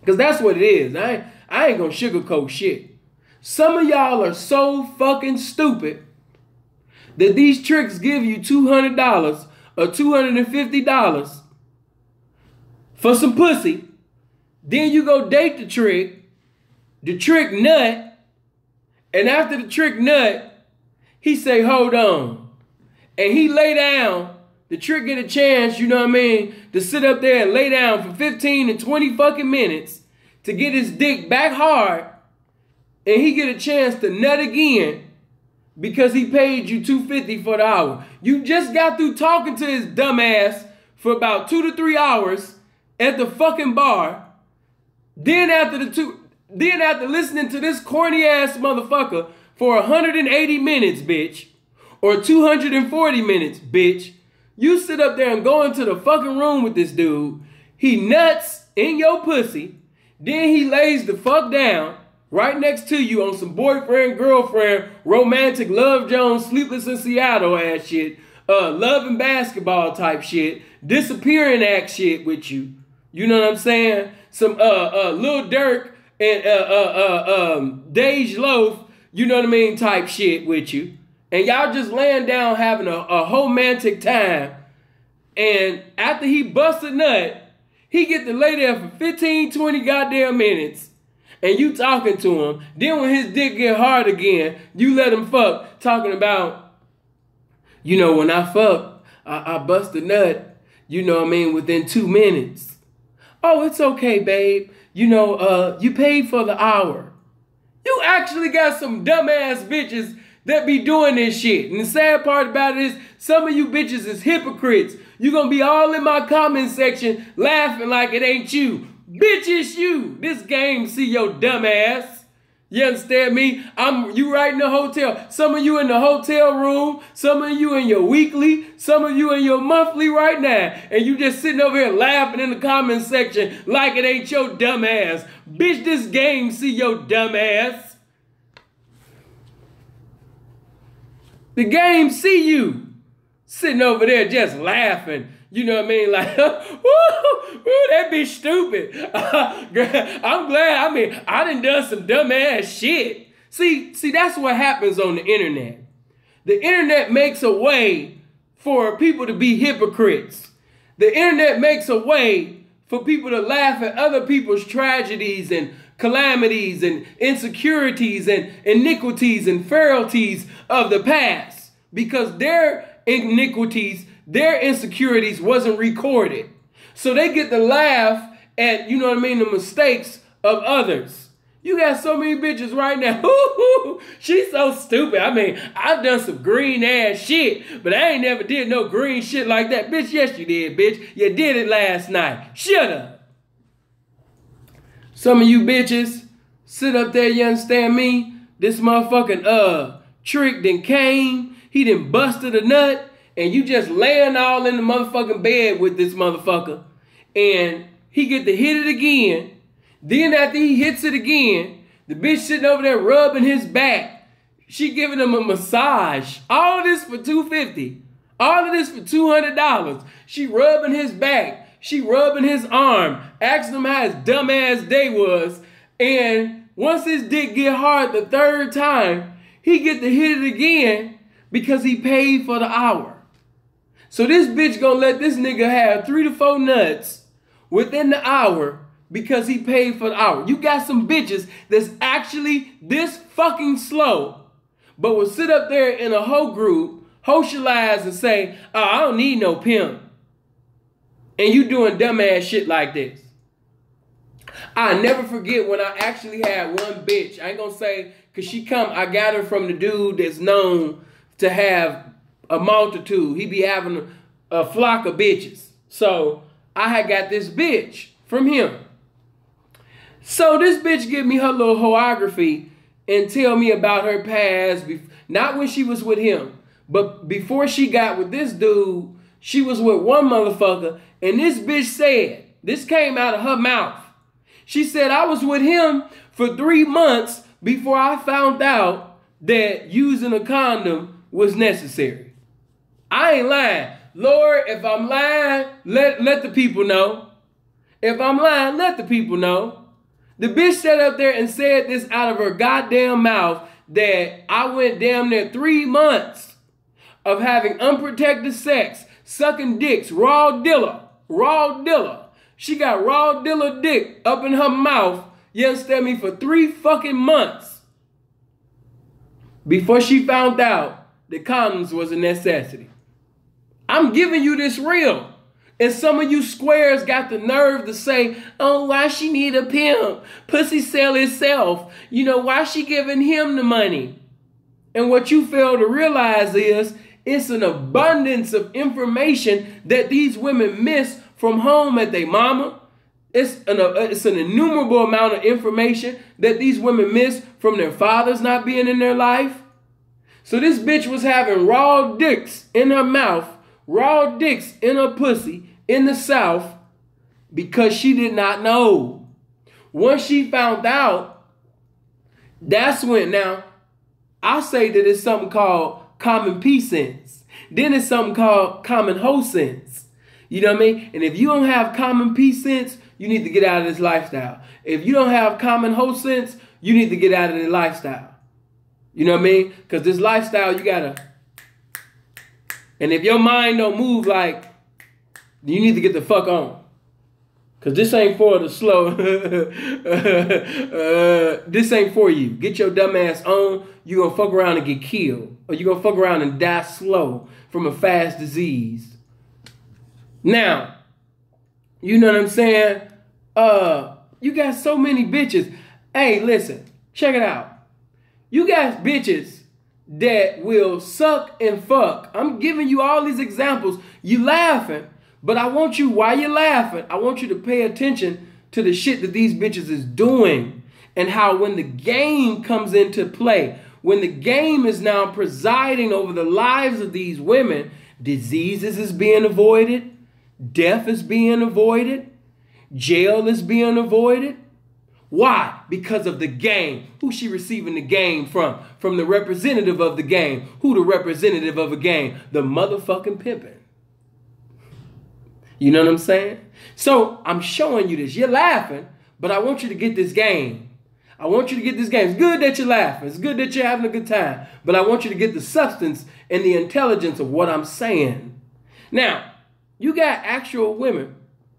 Because that's what it is. I ain't gonna sugarcoat shit. Some of y'all are so fucking stupid that these tricks give you $200 or $250 for some pussy. Then you go date the trick nut, and after the trick nut, he say, hold on. And he lay down, the trick get a chance, you know what I mean, to sit up there and lay down for 15 to 20 fucking minutes to get his dick back hard, and he get a chance to nut again because he paid you $250 for the hour. You just got through talking to his dumb ass for about 2 to 3 hours at the fucking bar. Then after listening to this corny ass motherfucker for 180 minutes, bitch, or 240 minutes, bitch, you sit up there and go into the fucking room with this dude. He nuts in your pussy. Then he lays the fuck down right next to you on some boyfriend, girlfriend, romantic Love Jones, Sleepless in Seattle ass shit, Love and Basketball type shit, disappearing act shit with you. You know what I'm saying? Some Lil Durk and Dej Loaf, you know what I mean, type shit with you. And y'all just laying down having a romantic time. And after he busts a nut, he get to lay there for 15, 20 goddamn minutes. And you talking to him. Then when his dick get hard again, you let him fuck. Talking about, you know, when I fuck, I bust a nut, you know what I mean, within 2 minutes. Oh, it's okay, babe. You know, you paid for the hour. You actually got some dumbass bitches that be doing this shit. And the sad part about it is some of you bitches is hypocrites. You gonna be all in my comment section laughing like it ain't you. Bitch, it's you. This game see your dumb ass. You understand me? You right in the hotel. Some of you in the hotel room. Some of you in your weekly. Some of you in your monthly right now. And you just sitting over here laughing in the comment section like it ain't your dumb ass. Bitch, this game see your dumb ass. The game see you. Sitting over there just laughing. You know what I mean? Like, woo, that bitch stupid. I'm glad. I mean, I done some dumb ass shit. See, that's what happens on the internet. The internet makes a way for people to be hypocrites. The internet makes a way for people to laugh at other people's tragedies and calamities and insecurities and iniquities and frailties of the past. Because their iniquities, their insecurities wasn't recorded. So they get to laugh at, you know what I mean, the mistakes of others. You got so many bitches right now. She's so stupid. I mean, I've done some green ass shit, but I ain't never did no green shit like that. Bitch, yes you did, bitch. You did it last night. Shut up. Some of you bitches sit up there, you understand me? This motherfucking trick done came. He done busted a nut. And you just laying all in the motherfucking bed with this motherfucker. And he get to hit it again. Then after he hits it again, the bitch sitting over there rubbing his back. She giving him a massage. All this for $250. All of this for $200. She rubbing his back. She rubbing his arm. Asking him how his dumb ass day was. And once his dick get hard the third time, he get to hit it again because he paid for the hour. So this bitch gonna let this nigga have 3 to 4 nuts within the hour because he paid for the hour. You got some bitches that's actually this fucking slow, but will sit up there in a hoe group, socialize and say, oh, I don't need no pimp. And you doing dumbass shit like this. I never forget when I actually had one bitch. I ain't gonna say, cause I got her from the dude that's known to have a multitude. He be having a flock of bitches. So I had got this bitch from him. So this bitch give me her little choreography and tell me about her past. Not when she was with him, but before she got with this dude, she was with one motherfucker. And this bitch said, this came out of her mouth. She said, I was with him for 3 months before I found out that using a condom was necessary. I ain't lying. Lord, if I'm lying, let the people know. If I'm lying, let the people know. The bitch sat up there and said this out of her goddamn mouth that I went damn near 3 months of having unprotected sex, sucking dicks, raw dilla. She got raw dilla dick up in her mouth, you understand me, for 3 fucking months before she found out that condoms was a necessity. I'm giving you this real. And some of you squares got the nerve to say, oh, why she need a pimp? Pussy sell itself. You know, why she giving him the money? And what you fail to realize is it's an abundance of information that these women miss from home at their mama. It's an innumerable amount of information that these women miss from their fathers not being in their life. So this bitch was having raw dicks in her mouth, raw dicks in her pussy in the South because she did not know. Once she found out, that's when, now, I'll say that it's something called common pea sense. Then it's something called common hoe sense. You know what I mean? And if you don't have common pea sense, you need to get out of this lifestyle. If you don't have common hoe sense, you need to get out of the lifestyle. You know what I mean? Because this lifestyle, you gotta, and if your mind don't move like, you need to get the fuck on. Because this ain't for the slow. This ain't for you. Get your dumb ass on. You're going to fuck around and get killed. Or you're going to fuck around and die slow from a fast disease. Now, you know what I'm saying? You got so many bitches. Hey, listen. Check it out. You got bitches that will suck and fuck. I'm giving you all these examples. You laughing. But I want you, while you're laughing, I want you to pay attention to the shit that these bitches is doing and how when the game comes into play, when the game is now presiding over the lives of these women, diseases is being avoided, death is being avoided, jail is being avoided. Why? Because of the game. Who's she receiving the game from? From the representative of the game. Who the representative of a game? The motherfucking pimpin'. You know what I'm saying? So I'm showing you this. You're laughing, but I want you to get this game. I want you to get this game. It's good that you're laughing. It's good that you're having a good time. But I want you to get the substance and the intelligence of what I'm saying. Now, you got actual women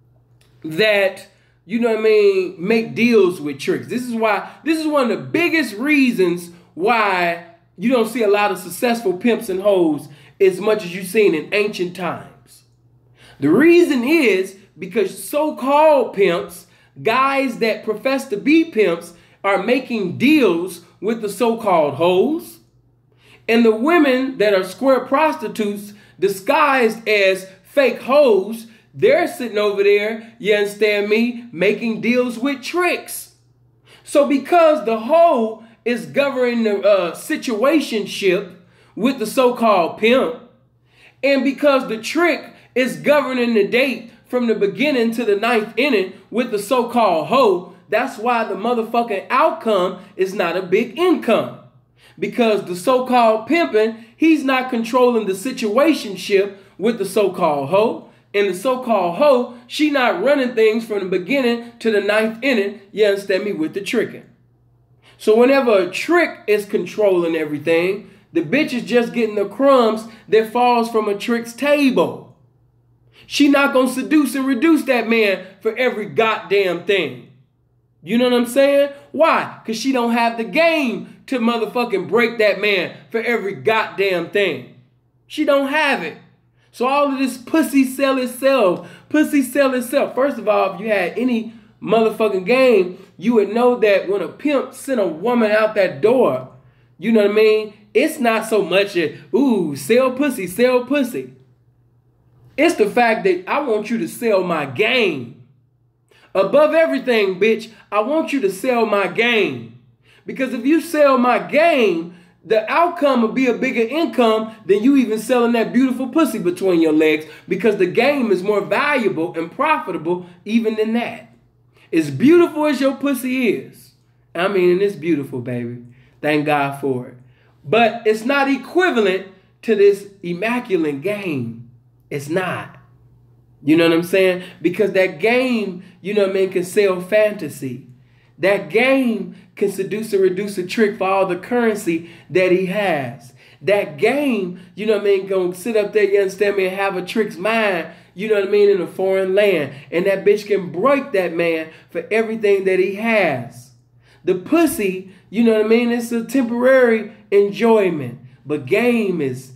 that, you know what I mean, make deals with tricks. This is one of the biggest reasons why you don't see a lot of successful pimps and hoes as much as you've seen in ancient times. The reason is because so-called pimps, guys that profess to be pimps, are making deals with the so-called hoes. And the women that are square prostitutes disguised as fake hoes, they're sitting over there, you understand me, making deals with tricks. So because the hoe is governing the situationship with the so-called pimp, and because the trick is governing the date from the beginning to the 9th inning with the so-called hoe, that's why the motherfucking outcome is not a big income. Because the so-called pimping, he's not controlling the situationship with the so-called hoe. And the so-called hoe, she not running things from the beginning to the 9th inning, you understand me, with the tricking. So whenever a trick is controlling everything, the bitch is just getting the crumbs that falls from a trick's table. She not going to seduce and reduce that man for every goddamn thing. You know what I'm saying? Why? Because she don't have the game to motherfucking break that man for every goddamn thing. She don't have it. So all of this pussy sell itself. Pussy sell itself. First of all, if you had any motherfucking game, you would know that when a pimp sent a woman out that door, you know what I mean? It's not so much a, ooh, sell pussy, sell pussy. It's the fact that I want you to sell my game. Above everything, bitch, I want you to sell my game. Because if you sell my game, the outcome will be a bigger income than you even selling that beautiful pussy between your legs. Because the game is more valuable and profitable even than that. As beautiful as your pussy is. I mean, and it's beautiful, baby. Thank God for it. But it's not equivalent to this immaculate game. It's not. You know what I'm saying? Because that game, you know what I mean, can sell fantasy. That game can seduce and reduce a trick for all the currency that he has. That game, you know what I mean, gonna sit up there, you understand me, and have a trick's mind, you know what I mean, in a foreign land. And that bitch can break that man for everything that he has. The pussy, you know what I mean, it's a temporary enjoyment. But game is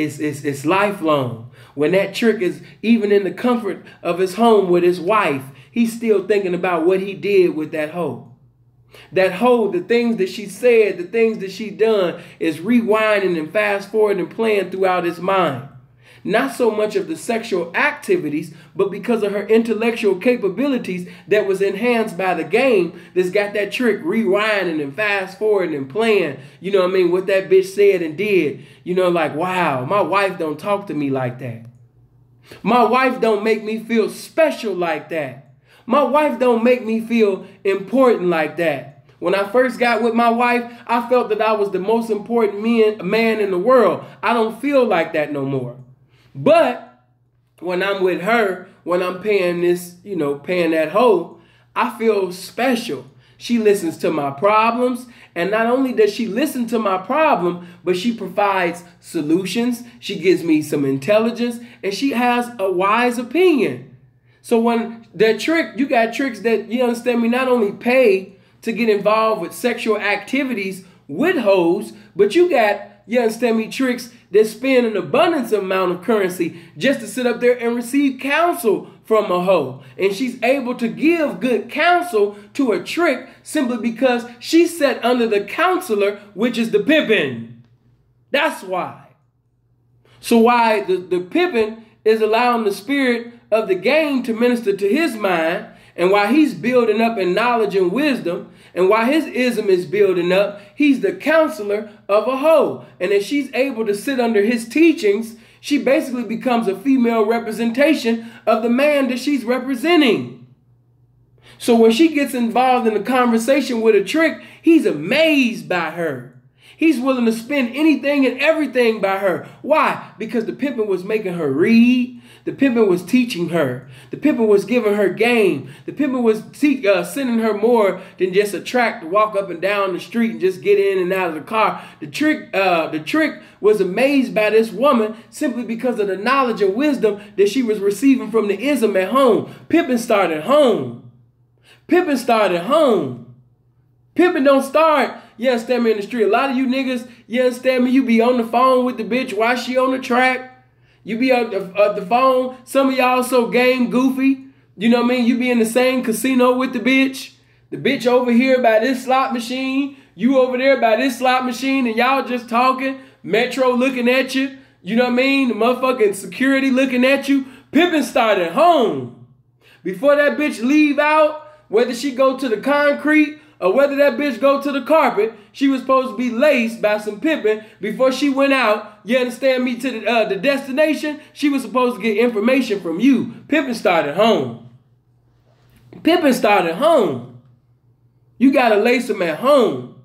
lifelong. When that trick is even in the comfort of his home with his wife, he's still thinking about what he did with that hoe. That hoe, the things that she said, the things that she done is rewinding and fast forwarding and playing throughout his mind. Not so much of the sexual activities, but because of her intellectual capabilities that was enhanced by the game that's got that trick rewinding and fast forwarding and playing, you know what I mean, what that bitch said and did. You know, like, wow, my wife don't talk to me like that. My wife don't make me feel special like that. My wife don't make me feel important like that. When I first got with my wife, I felt that I was the most important man in the world. I don't feel like that no more. But when I'm with her, when I'm paying this, you know, paying that hoe, I feel special. She listens to my problems. And not only does she listen to my problem, but she provides solutions. She gives me some intelligence and she has a wise opinion. So when that trick, you got tricks that, you understand me, not only pay to get involved with sexual activities with hoes, but you got, you understand me, tricks that spend an abundance amount of currency just to sit up there and receive counsel from a hoe. And she's able to give good counsel to a trick simply because she's set under the counselor, which is the pimpin'. That's why. So why the pimpin' is allowing the spirit of the game to minister to his mind, and while he's building up in knowledge and wisdom, and while his ism is building up, he's the counselor of a hoe. And if she's able to sit under his teachings, she basically becomes a female representation of the man that she's representing. So when she gets involved in a conversation with a trick, he's amazed by her. He's willing to spend anything and everything by her. Why? Because the pimpin' was making her read. The pimpin' was teaching her. The pimpin' was giving her game. The pimpin' was sending her more than just a track to walk up and down the street and just get in and out of the car. The trick was amazed by this woman simply because of the knowledge and wisdom that she was receiving from the ism at home. Pimpin' started home. Pimpin' started home. Pimpin' don't start, you understand me, in the street. A lot of you niggas, you understand me, you be on the phone with the bitch while she on the track. You be on the phone. Some of y'all so game goofy. You know what I mean? You be in the same casino with the bitch. The bitch over here by this slot machine. You over there by this slot machine. And y'all just talking. Metro looking at you. You know what I mean? The motherfucking security looking at you. Pimpin' started home. Before that bitch leave out, whether she go to the concrete or whether that bitch go to the carpet, she was supposed to be laced by some pimpin' before she went out. You understand me? To the destination, she was supposed to get information from you. Pimpin' started home. Pimpin' started home. You gotta lace them at home.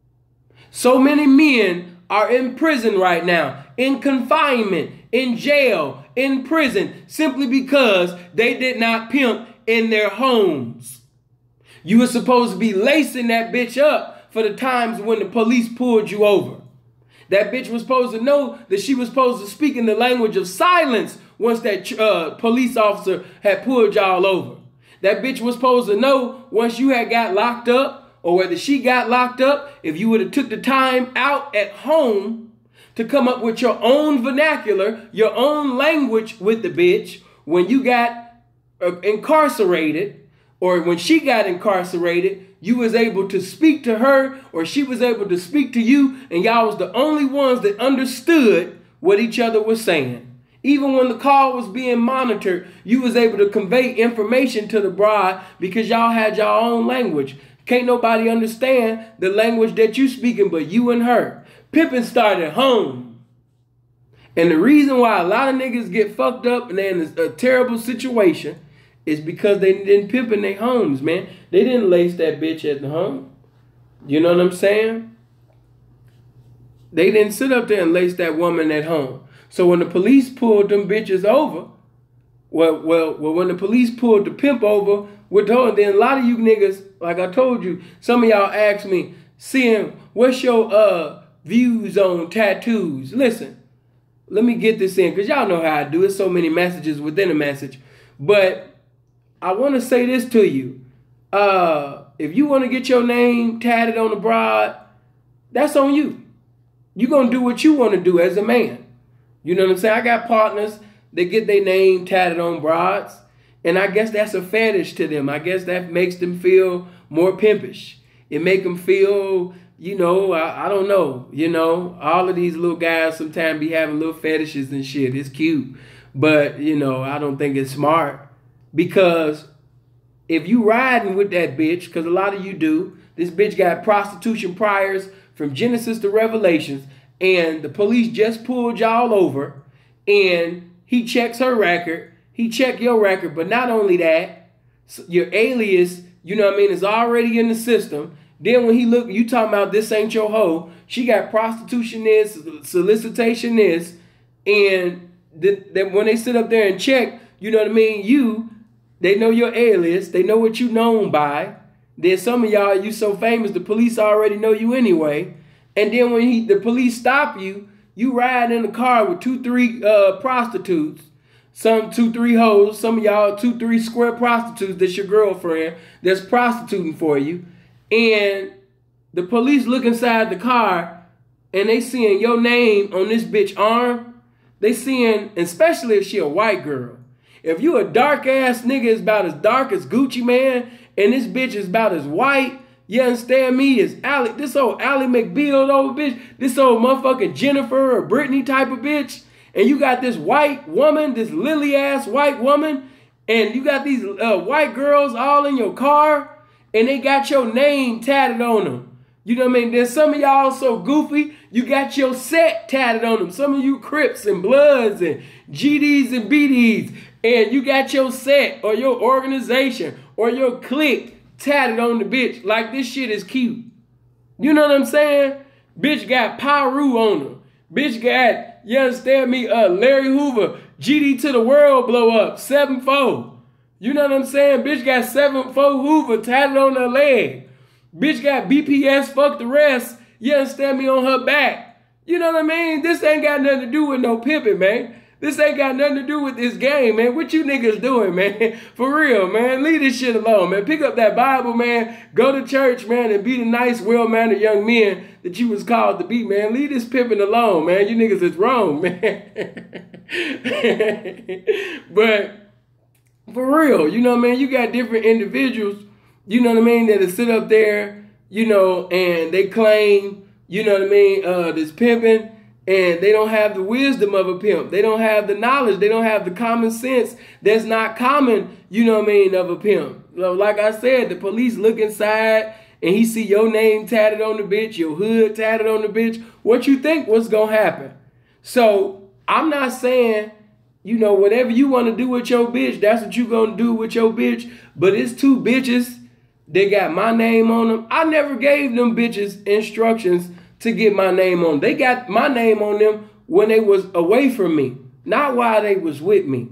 So many men are in prison right now, in confinement, in jail, in prison, simply because they did not pimp in their homes. You were supposed to be lacing that bitch up for the times when the police pulled you over. That bitch was supposed to know that she was supposed to speak in the language of silence once that police officer had pulled y'all over. That bitch was supposed to know once you had got locked up or whether she got locked up, if you would have took the time out at home to come up with your own vernacular, your own language with the bitch when you got incarcerated, or when she got incarcerated, you was able to speak to her or she was able to speak to you, and y'all was the only ones that understood what each other was saying. Even when the call was being monitored, you was able to convey information to the bride because y'all had your own language. Can't nobody understand the language that you speaking but you and her. Pimpin' started home. And the reason why a lot of niggas get fucked up and they're in a terrible situation is because they didn't pimp in their homes, man. They didn't lace that bitch at the home. You know what I'm saying? They didn't sit up there and lace that woman at home. So when the police pulled them bitches over, well, when the police pulled the pimp over with her. Then a lot of you niggas, like I told you, some of y'all ask me, seeing what's your views on tattoos? Listen, let me get this in, because y'all know how I do. It's so many messages within a message. But I want to say this to you. If you want to get your name tatted on the broad, that's on you. You're going to do what you want to do as a man. You know what I'm saying? I got partners that get their name tatted on broads, and I guess that's a fetish to them. I guess that makes them feel more pimpish. It make them feel, you know, I don't know. You know, all of these little guys sometimes be having little fetishes and shit. It's cute. But, you know, I don't think it's smart. Because if you riding with that bitch, because a lot of you do, this bitch got prostitution priors from Genesis to Revelations, and the police just pulled y'all over, and he checks her record, he checked your record, but not only that, your alias, you know what I mean, is already in the system. Then when he look, you talking about this ain't your hoe, she got prostitution this, solicitation this, and then when they sit up there and check, you know what I mean, they know your alias, they know what you known by. Then some of y'all, you so famous, the police already know you anyway. And then when the police stop you, you ride in the car with 2-3 prostitutes, some 2-3 hoes, some of y'all 2-3 square prostitutes that's your girlfriend that's prostituting for you. And the police look inside the car and they seeing your name on this bitch arm. They seeing, especially if she a white girl. If you a dark ass nigga is about as dark as Gucci Mane, and this bitch is about as white, you understand me, as this old Ally McBeal old bitch, this old motherfucking Jennifer or Brittany type of bitch, and you got this white woman, this lily ass white woman, and you got these white girls all in your car, and they got your name tatted on them. You know what I mean? Then some of y'all so goofy, you got your set tatted on them. Some of you Crips and Bloods and GDs and BDs, and you got your set or your organization or your clique tatted on the bitch like this shit is cute. You know what I'm saying? Bitch got Pyru on her. Bitch got, you understand me, Larry Hoover, GD to the world blow up, 7-4. You know what I'm saying? Bitch got 7-4 Hoover tatted on her leg. Bitch got BPS, fuck the rest, you understand me, on her back. You know what I mean? This ain't got nothing to do with no pimping, man. This ain't got nothing to do with this game, man. What you niggas doing, man? For real, man. Leave this shit alone, man. Pick up that Bible, man. Go to church, man, and be the nice, well-mannered young men that you was called to be, man. Leave this pimping alone, man. You niggas is wrong, man. But for real, you know what I mean? You got different individuals, you know what I mean, that sit up there, you know, and they claim, you know what I mean, this pimping. And they don't have the wisdom of a pimp. They don't have the knowledge. They don't have the common sense that's not common, you know what I mean, of a pimp. So like I said, the police look inside and he see your name tatted on the bitch, your hood tatted on the bitch. What you think what's going to happen? So I'm not saying, you know, whatever you want to do with your bitch, that's what you going to do with your bitch. But it's two bitches that got my name on them. I never gave them bitches instructions to get my name on. They got my name on them when they was away from me, not while they was with me.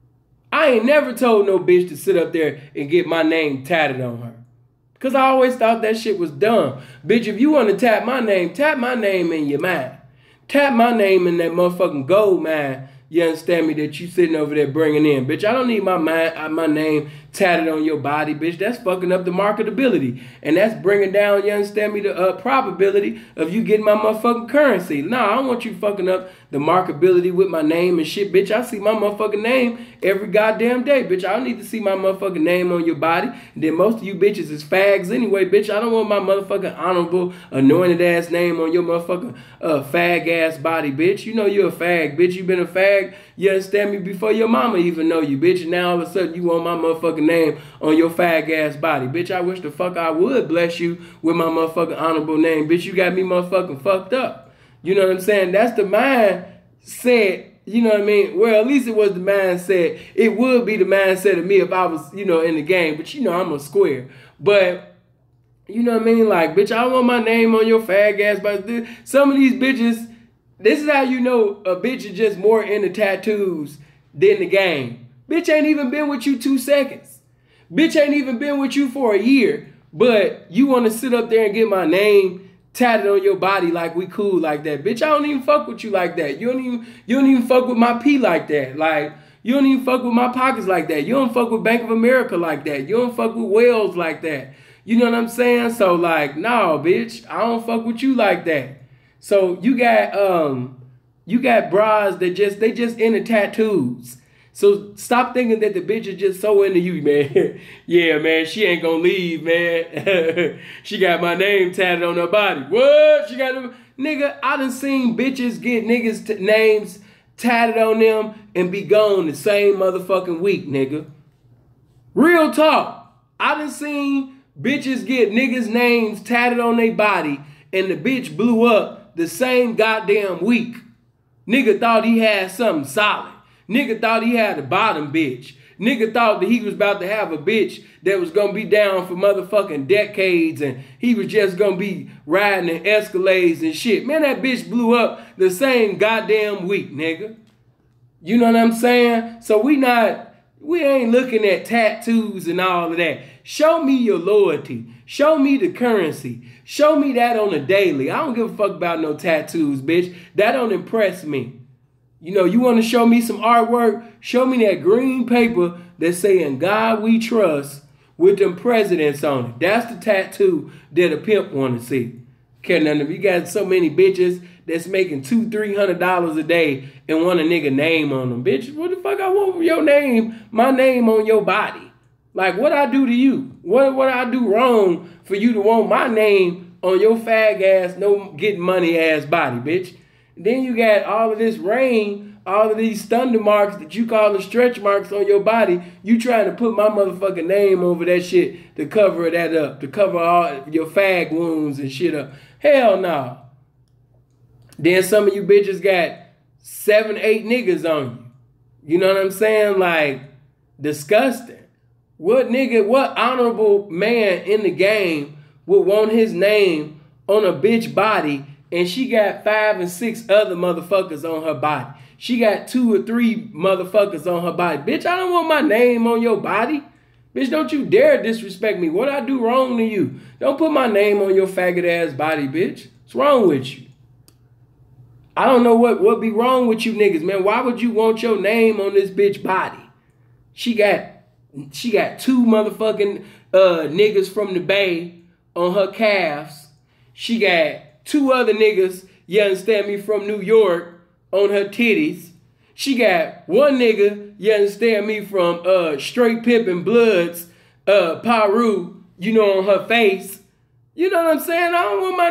I ain't never told no bitch to sit up there and get my name tatted on her. Because I always thought that shit was dumb. Bitch, if you want to tap my name in your mind. Tap my name in that motherfucking gold mine. You understand me, that you sitting over there bringing in. Bitch, I don't need my name tatted on your body, bitch. That's fucking up the marketability. And that's bringing down, you understand me, the probability of you getting my motherfucking currency. Nah, I don't want you fucking up the marketability with my name and shit, bitch. I see my motherfucking name every goddamn day, bitch. I don't need to see my motherfucking name on your body. And then most of you bitches is fags anyway, bitch. I don't want my motherfucking honorable, anointed ass name on your motherfucking fag ass body, bitch. You know you're a fag, bitch. You been a fag, you understand me, before your mama even know you, bitch. And now all of a sudden you want my motherfucking name on your fag ass body, bitch. I wish the fuck I would bless you with my motherfucking honorable name, bitch. You got me motherfucking fucked up. You know what I'm saying? That's the mindset, you know what I mean? Well, at least it was the mindset. It would be the mindset of me if I was, you know, in the game. But, you know, I'm a square. But, you know what I mean? Like, bitch, I don't want my name on your fag ass. But some of these bitches, this is how you know a bitch is just more into tattoos than the game. Bitch ain't even been with you 2 seconds. Bitch ain't even been with you for a year, but you want to sit up there and get my name tatted on your body like we cool like that. Bitch, I don't even fuck with you like that. You don't even fuck with my P like that. Like, you don't even fuck with my pockets like that. You don't fuck with Bank of America like that. You don't fuck with Wells like that. You know what I'm saying? So like, no, bitch, I don't fuck with you like that. So you got bras that they just into tattoos. So stop thinking that the bitch is just so into you, man. Yeah, man, she ain't gonna leave, man. She got my name tatted on her body. What? She got nigga, I done seen bitches get niggas names tatted on them and be gone the same motherfucking week, nigga. Real talk. I done seen bitches get niggas names tatted on their body and the bitch blew up the same goddamn week. Nigga thought he had something solid. Nigga thought he had a bottom bitch. Nigga thought that he was about to have a bitch that was gonna be down for motherfucking decades and he was just gonna be riding in Escalades and shit. Man, that bitch blew up the same goddamn week, nigga. You know what I'm saying? So we ain't looking at tattoos and all of that. Show me your loyalty. Show me the currency. Show me that on a daily. I don't give a fuck about no tattoos, bitch. That don't impress me. You know, you want to show me some artwork? Show me that green paper that's saying God we trust with them presidents on it. That's the tattoo that a pimp want to see. Okay, now if you got so many bitches that's making $200-300 a day and want a nigga name on them, bitch, what the fuck I want your name, my name on your body? Like, what I do to you? What I do wrong for you to want my name on your fag ass, no getting money ass body, bitch? Then you got all of this rain, all of these thunder marks that you call the stretch marks on your body. You trying to put my motherfucking name over that shit to cover that up, to cover all your fag wounds and shit up. Hell no. Then some of you bitches got 7, 8 niggas on you. You know what I'm saying? Like, disgusting. What honorable man in the game would want his name on a bitch body and she got 5 and 6 other motherfuckers on her body? She got 2 or 3 motherfuckers on her body. Bitch, I don't want my name on your body. Bitch, don't you dare disrespect me. What I do wrong to you? Don't put my name on your faggot ass body, bitch. What's wrong with you? I don't know what be wrong with you niggas, man. Why would you want your name on this bitch body? She got 2 motherfucking niggas from the Bay on her calves. She got 2 other niggas, you understand me, from New York on her titties. She got 1 nigga, you understand me, from Straight Pimpin' Bloods, Paru, you know, on her face. You know what I'm saying? I don't want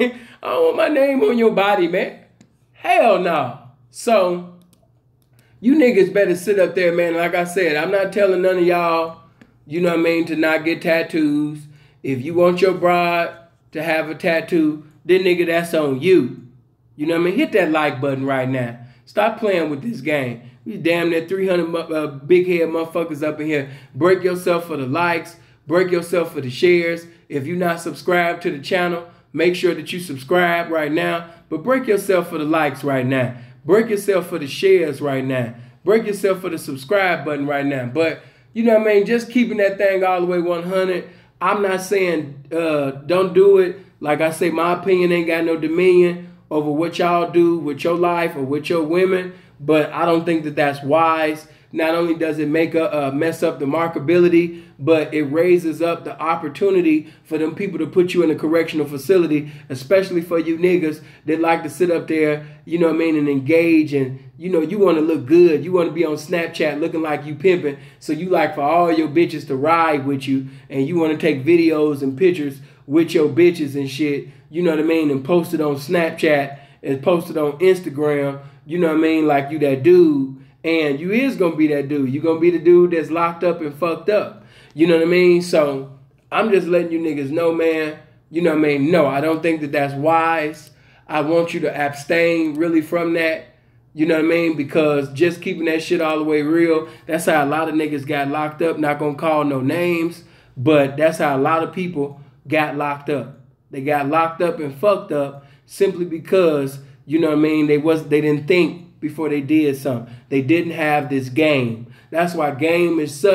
my name on your body, man. Hell no. So, you niggas better sit up there, man. Like I said, I'm not telling none of y'all, you know what I mean, to not get tattoos. If you want your bride to have a tattoo, then nigga, that's on you. You know what I mean? Hit that like button right now. Stop playing with this game. We damn near 300 big head motherfuckers up in here. Break yourself for the likes. Break yourself for the shares. If you're not subscribed to the channel, make sure that you subscribe right now. But break yourself for the likes right now. Break yourself for the shares right now. Break yourself for the subscribe button right now. But, you know what I mean, just keeping that thing all the way 100. I'm not saying don't do it. Like I say, my opinion ain't got no dominion over what y'all do with your life or with your women. But I don't think that that's wise. Not only does it make mess up the markability, but it raises up the opportunity for them people to put you in a correctional facility, especially for you niggas that like to sit up there, you know what I mean, and engage, and you know, you want to look good. You want to be on Snapchat looking like you pimping. So you like for all your bitches to ride with you, and you want to take videos and pictures with your bitches and shit, you know what I mean, and post it on Snapchat and post it on Instagram, you know what I mean, like you that dude. And you is going to be that dude. You're going to be the dude that's locked up and fucked up. You know what I mean? So I'm just letting you niggas know, man. You know what I mean? No, I don't think that that's wise. I want you to abstain really from that. You know what I mean? Because just keeping that shit all the way real, that's how a lot of niggas got locked up. Not going to call no names, but that's how a lot of people got locked up. They got locked up and fucked up simply because, you know what I mean, they didn't think before they did something. They didn't have this game. That's why game is such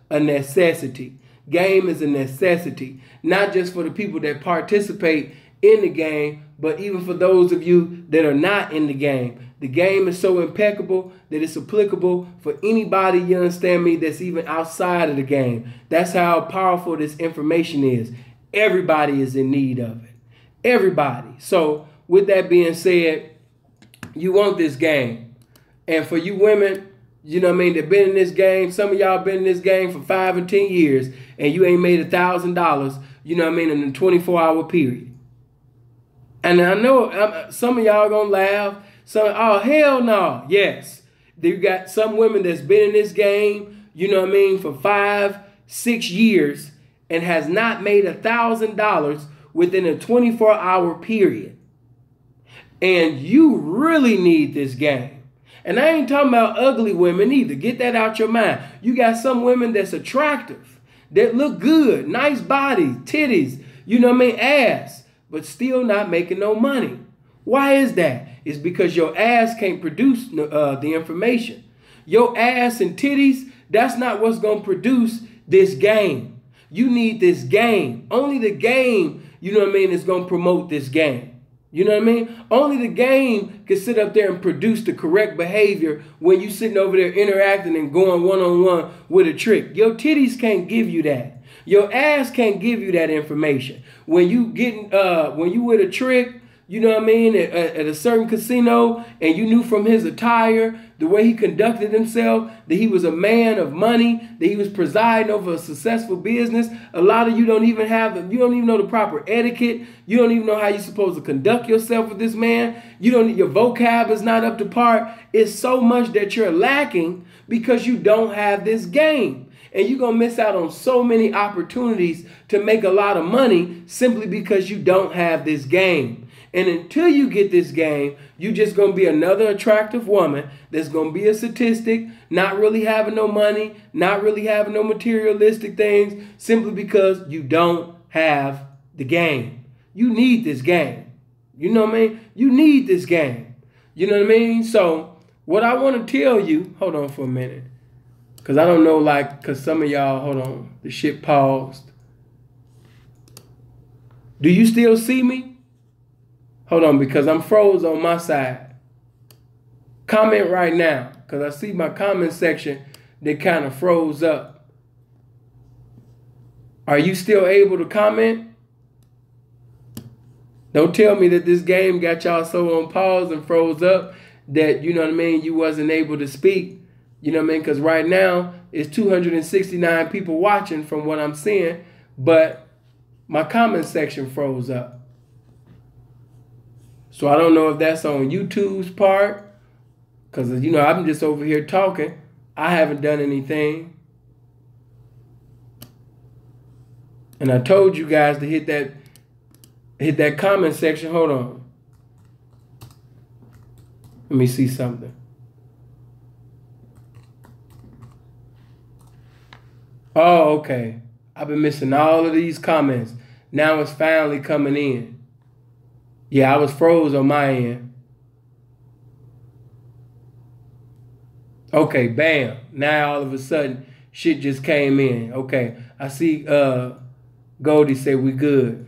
a necessity. Game is a necessity, not just for the people that participate in the game, but even for those of you that are not in the game. The game is so impeccable that it's applicable for anybody, you understand me, that's even outside of the game. That's how powerful this information is. Everybody is in need of it. Everybody. So with that being said, you want this game. And for you women, you know what I mean, that been in this game, some of y'all been in this game for 5 and 10 years, and you ain't made $1,000, you know what I mean, in a 24-hour period. And I know some of y'all gonna laugh. Some, oh, hell no. Yes. You got some women that's been in this game, you know what I mean, for 5, 6 years and has not made $1,000 within a 24-hour period. And you really need this game. And I ain't talking about ugly women either. Get that out your mind. You got some women that's attractive, that look good, nice body, titties, you know what I mean, ass, but still not making no money. Why is that? It's because your ass can't produce the information. Your ass and titties, that's not what's going to produce this game. You need this game. Only the game, you know what I mean, is going to promote this game. You know what I mean? Only the game can sit up there and produce the correct behavior when you sitting over there interacting and going one-on-one with a trick. Your titties can't give you that. Your ass can't give you that information. When you with a trick, you know what I mean, at a certain casino, and you knew from his attire, the way he conducted himself, that he was a man of money, that he was presiding over a successful business. A lot of you don't even know the proper etiquette. You don't even know how you're supposed to conduct yourself with this man. Your vocab is not up to par. It's so much that you're lacking because you don't have this game. And you're going to miss out on so many opportunities to make a lot of money simply because you don't have this game. And until you get this game, you just going to be another attractive woman that's going to be a statistic, not really having no money, not really having no materialistic things, simply because you don't have the game. You need this game. You know what I mean? You need this game. You know what I mean? So what I want to tell you, hold on for a minute, because I don't know, because some of y'all, hold on, the shit paused. Do you still see me? Hold on, because I'm froze on my side. Comment right now, because I see my comment section that kind of froze up. Are you still able to comment? Don't tell me that this game got y'all so on pause and froze up that, you know what I mean, you wasn't able to speak. You know what I mean? Because right now, it's 269 people watching from what I'm seeing, but my comment section froze up. So I don't know if that's on YouTube's part, because, you know, I'm just over here talking. I haven't done anything. And I told you guys to hit that comment section. Hold on. Let me see something. Oh, okay. I've been missing all of these comments. Now it's finally coming in. Yeah, I was froze on my end. Okay, bam. Now all of a sudden, shit just came in. Okay, I see Goldie say we good.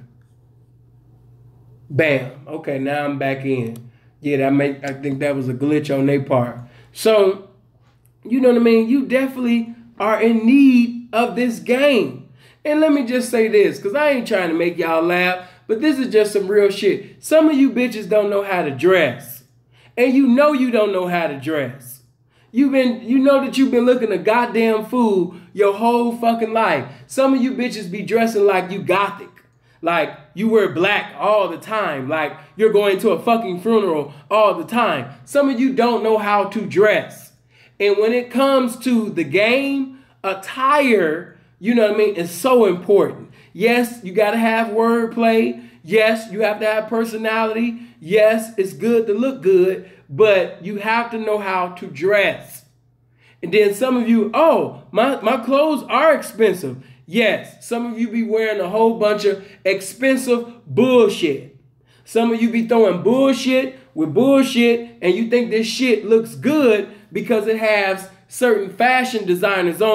Bam. Okay, now I'm back in. Yeah, I think that was a glitch on their part. So, you know what I mean? You definitely are in need of this game. And let me just say this, because I ain't trying to make y'all laugh, but this is just some real shit. Some of you bitches don't know how to dress. And you know you don't know how to dress. You know that you've been looking a goddamn fool your whole fucking life. Some of you bitches be dressing like you gothic. Like you wear black all the time. Like you're going to a fucking funeral all the time. Some of you don't know how to dress. And when it comes to the game, attire, you know what I mean, is so important. Yes, you got to have wordplay. Yes, you have to have personality. Yes, it's good to look good, but you have to know how to dress. And then some of you, oh, my clothes are expensive. Yes, some of you be wearing a whole bunch of expensive bullshit. Some of you be throwing bullshit with bullshit, and you think this shit looks good because it has certain fashion designers on it.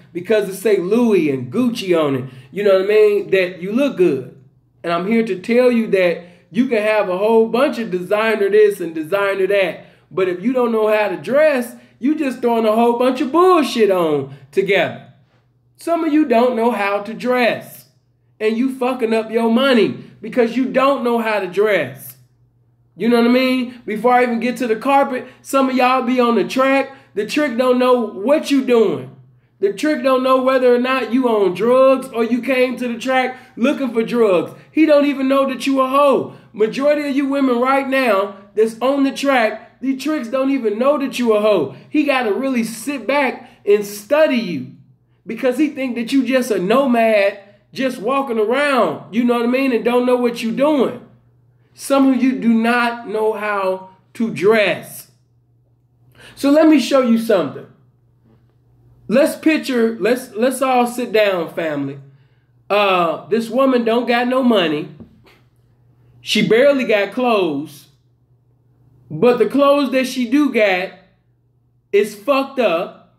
because it say Louis and Gucci on it, you know what I mean, that you look good. And I'm here to tell you that you can have a whole bunch of designer this and designer that. But if you don't know how to dress, you just throwing a whole bunch of bullshit on together. Some of you don't know how to dress. And you fucking up your money because you don't know how to dress. You know what I mean? Before I even get to the carpet, some of y'all be on the track. The trick don't know what you doing. The trick don't know whether or not you on drugs or you came to the track looking for drugs. He don't even know that you a hoe. Majority of you women right now that's on the track, these tricks don't even know that you a hoe. He got to really sit back and study you because he think that you just a nomad just walking around, you know what I mean, and don't know what you doing. Some of you do not know how to dress. So let me show you something. Let's picture, let's all sit down, family. This woman don't got no money. She barely got clothes. But the clothes that she do got is fucked up.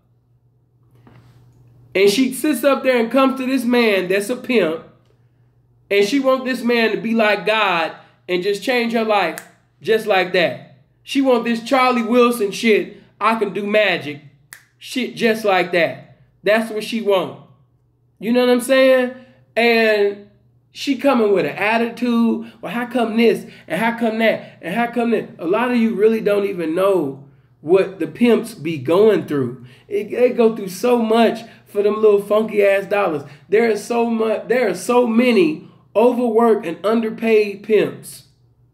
And she sits up there and comes to this man that's a pimp. And she wants this man to be like God and just change her life just like that. She want this Charlie Wilson shit, I can do magic. Shit just like that. That's what she want. You know what I'm saying? And she coming with an attitude. Well, how come this? And how come that? And how come that? A lot of you really don't even know what the pimps be going through. They go through so much for them little funky ass dollars. There are so many overworked and underpaid pimps.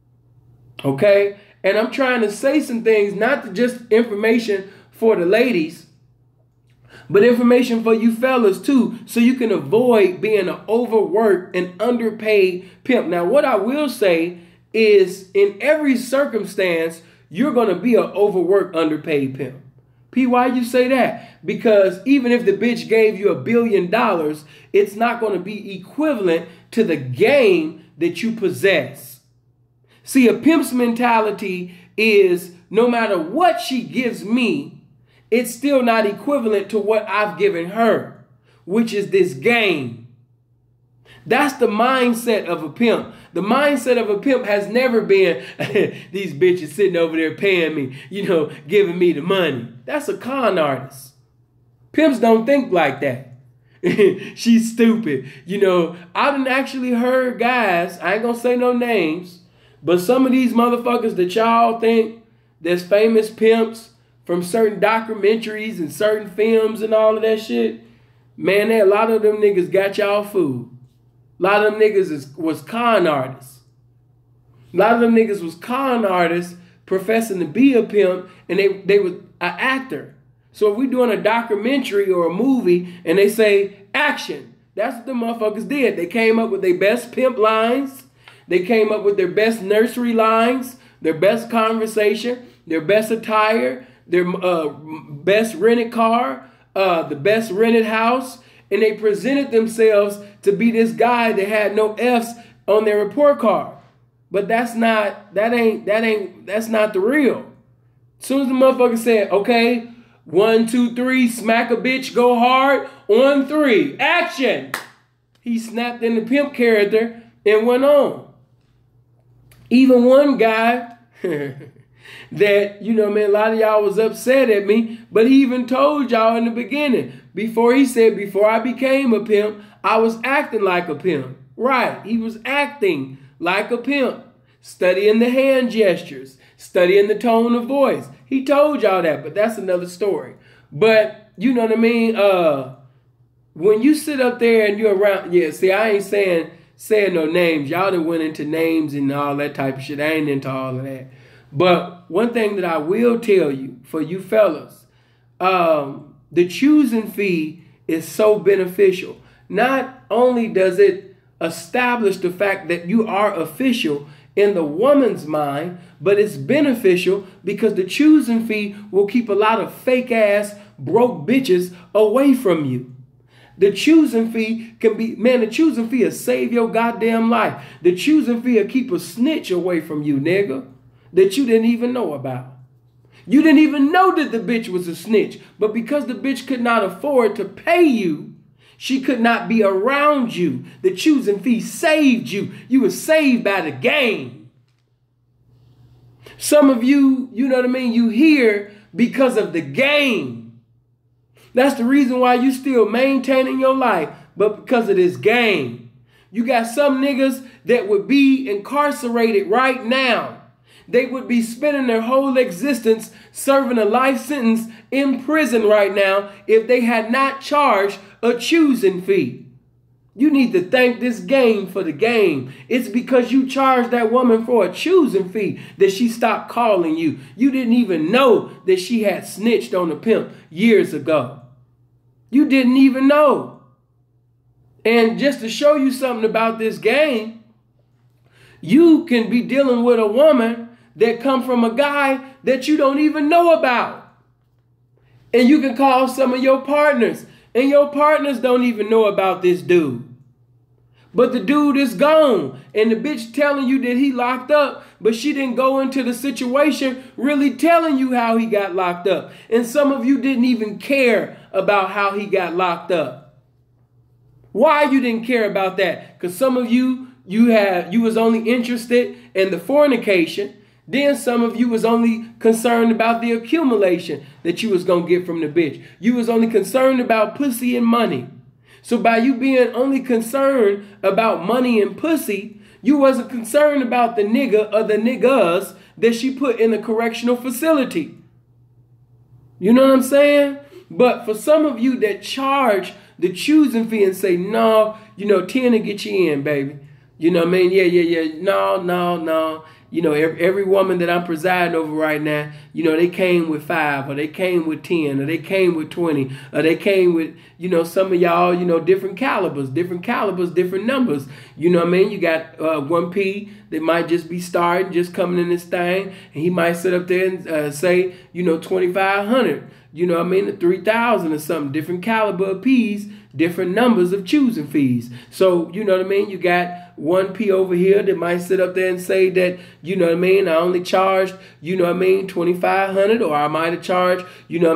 Okay? And I'm trying to say some things, not just information for the ladies, but information for you fellas too, so you can avoid being an overworked and underpaid pimp. Now, what I will say is in every circumstance, you're going to be an overworked, underpaid pimp. P, why you say that? Because even if the bitch gave you $1 billion, it's not going to be equivalent to the game that you possess. See, a pimp's mentality is no matter what she gives me, it's still not equivalent to what I've given her, which is this game. That's the mindset of a pimp. The mindset of a pimp has never been, these bitches sitting over there paying me, giving me the money. That's a con artist. Pimps don't think like that. She's stupid. I've actually heard guys, I ain't gonna say no names, but some of these motherfuckers that y'all think that's famous pimps from certain documentaries and certain films and all of that shit, man, a lot of them niggas got y'all food. A lot of them niggas was con artists. A lot of them niggas was con artists professing to be a pimp, and they was an actor. So if we doing a documentary or a movie and they say action, that's what the motherfuckers did. They came up with their best pimp lines. They came up with their best nursery lines, their best conversation, their best attire, their best rented car, the best rented house, and they presented themselves to be this guy that had no F's on their report card. But that's not the real. As soon as the motherfucker said, okay, 1, 2, 3, smack a bitch, go hard, on 3, action. He snapped in the pimp character and went on. Even one guy that, a lot of y'all was upset at me, but he even told y'all in the beginning, before I became a pimp, I was acting like a pimp. Right, he was acting like a pimp, studying the hand gestures, studying the tone of voice. He told y'all that, but that's another story. But, you know what I mean? When you sit up there and you're around, I ain't saying no names. Y'all done went into names and all that type of shit. I ain't into all of that. But one thing that I will tell you, for you fellas, the choosing fee is so beneficial. Not only does it establish the fact that you are official in the woman's mind, but it's beneficial because the choosing fee will keep a lot of fake ass broke bitches away from you. The choosing fee the choosing fee will save your goddamn life. The choosing fee will keep a snitch away from you, nigga, that you didn't even know about. You didn't even know that the bitch was a snitch. But because the bitch could not afford to pay you, she could not be around you. The choosing fee saved you. You were saved by the game. Some of you, you know what I mean, you here because of the game. That's the reason why you still maintaining your life, but because of this game. You got some niggas that would be incarcerated right now. They would be spending their whole existence serving a life sentence in prison right now if they had not charged a choosing fee. You need to thank this game for the game. It's because you charged that woman for a choosing fee that she stopped calling you. You didn't even know that she had snitched on the pimp years ago. You didn't even know. And just to show you something about this game, you can be dealing with a woman that come from a guy that you don't even know about. And you can call some of your partners, and your partners don't even know about this dude. But the dude is gone, and the bitch telling you that he locked up, but she didn't go into the situation really telling you how he got locked up. And some of you didn't even care about how he got locked up. Why you didn't care about that? Because some of you, you was only interested in the fornication. Then some of you was only concerned about the accumulation that you was going to get from the bitch. You was only concerned about pussy and money. So by you being only concerned about money and pussy, you wasn't concerned about the nigga or the niggas that she put in a correctional facility. You know what I'm saying? But for some of you that charge the choosing fee and say, no, 10 to get you in, baby. You know what I mean? Yeah. No. Every woman that I'm presiding over right now, they came with 5, or they came with 10, or they came with 20, or they came with, some of y'all, different calibers, different numbers. You know what I mean? You got 1P that might just be starting, just coming in this thing, and he might sit up there and say, 2,500. You know what I mean? 3,000 or something, different caliber of P's, different numbers of choosing fees. So, you know what I mean? You got 1P over here that might sit up there and say that, I only charged, 2,500, or I might have charged,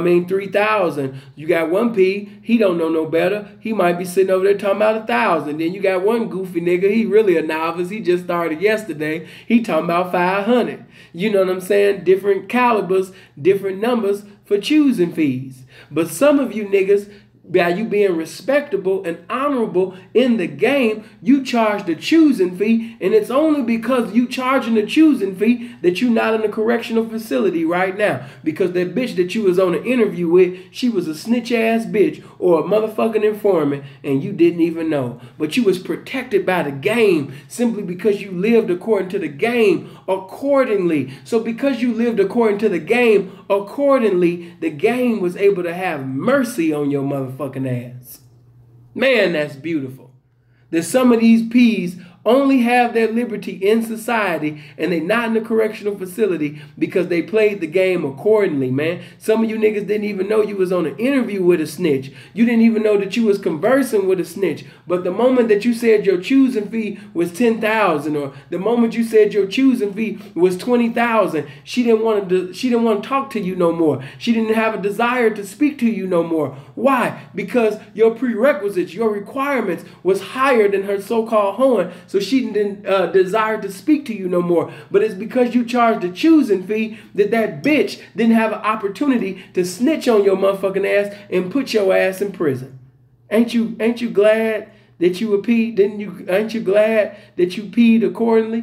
3,000. You got 1P, he don't know no better. He might be sitting over there talking about 1,000. Then you got one goofy nigga, he really a novice. He just started yesterday. He talking about 500. You know what I'm saying? Different calibers, different numbers for choosing fees. But some of you niggas, by you being respectable and honorable in the game, you charge the choosing fee, and it's only because you charging the choosing fee that you're not in a correctional facility right now. Because that bitch that you was on an interview with, she was a snitch ass bitch or a motherfucking informant, and you didn't even know. But you was protected by the game simply because you lived according to the game accordingly. So because you lived according to the game accordingly, the game was able to have mercy on your motherfucking ass. Man, that's beautiful. That some of these P's only have their liberty in society, and they not in a correctional facility because they played the game accordingly, man. Some of you niggas didn't even know you was on an interview with a snitch. You didn't even know that you was conversing with a snitch. But the moment that you said your choosing fee was 10,000, or the moment you said your choosing fee was 20,000, she didn't want to talk to you no more. She didn't have a desire to speak to you no more. Why? Because your prerequisites, your requirements was higher than her so-called horn. So she didn't desire to speak to you no more. But it's because you charged a choosing fee that bitch didn't have an opportunity to snitch on your motherfucking ass and put your ass in prison. Ain't you glad that you were peed? Ain't you glad that you peed accordingly?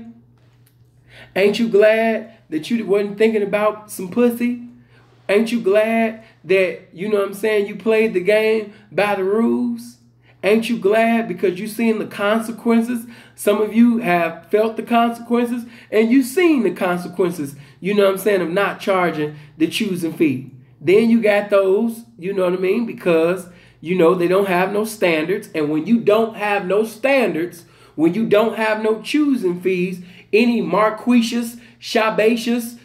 Ain't you glad that you wasn't thinking about some pussy? Ain't you glad that, you played the game by the rules? Ain't you glad because you seen the consequences? Some of you have felt the consequences, and you seen the consequences, of not charging the choosing fee. Then you got those, because, they don't have no standards. And when you don't have no standards, when you don't have no choosing fees, any marquicious, shabacious,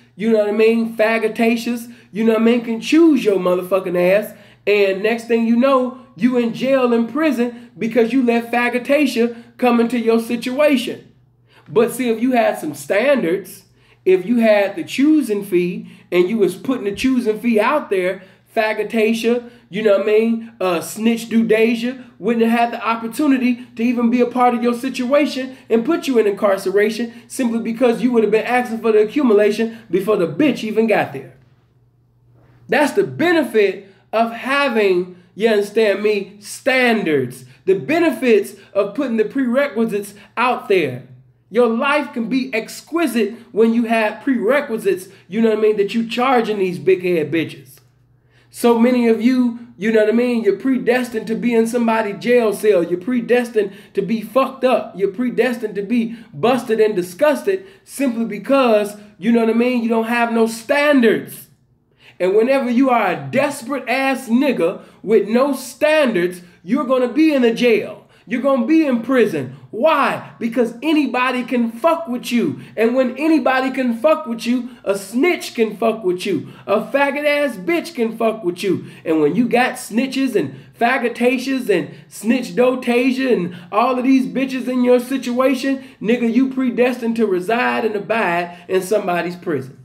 fagotacious, can choose your motherfucking ass. And next thing you know, you in jail and prison because you let fagotacia come into your situation. But see, if you had some standards if you had the choosing fee and you was putting the choosing fee out there, Faggotasia, you know what I mean, Snitch Dudasia wouldn't have had the opportunity to even be a part of your situation and put you in incarceration simply because you would have been asking for the accumulation before the bitch even got there. That's the benefit of having, you understand me, standards. The benefits of putting the prerequisites out there. Your life can be exquisite when you have prerequisites, you know what I mean, that you charging these big head bitches. So many of you, you know what I mean, you're predestined to be in somebody's jail cell. You're predestined to be fucked up. You're predestined to be busted and disgusted simply because, you know what I mean, you don't have no standards. And whenever you are a desperate ass nigga with no standards, you're going to be in a jail. You're going to be in prison. Why? Because anybody can fuck with you. And when anybody can fuck with you, a snitch can fuck with you. A faggot ass bitch can fuck with you. And when you got snitches and faggotasias and snitch dotasia and all of these bitches in your situation, nigga, you predestined to reside and abide in somebody's prison.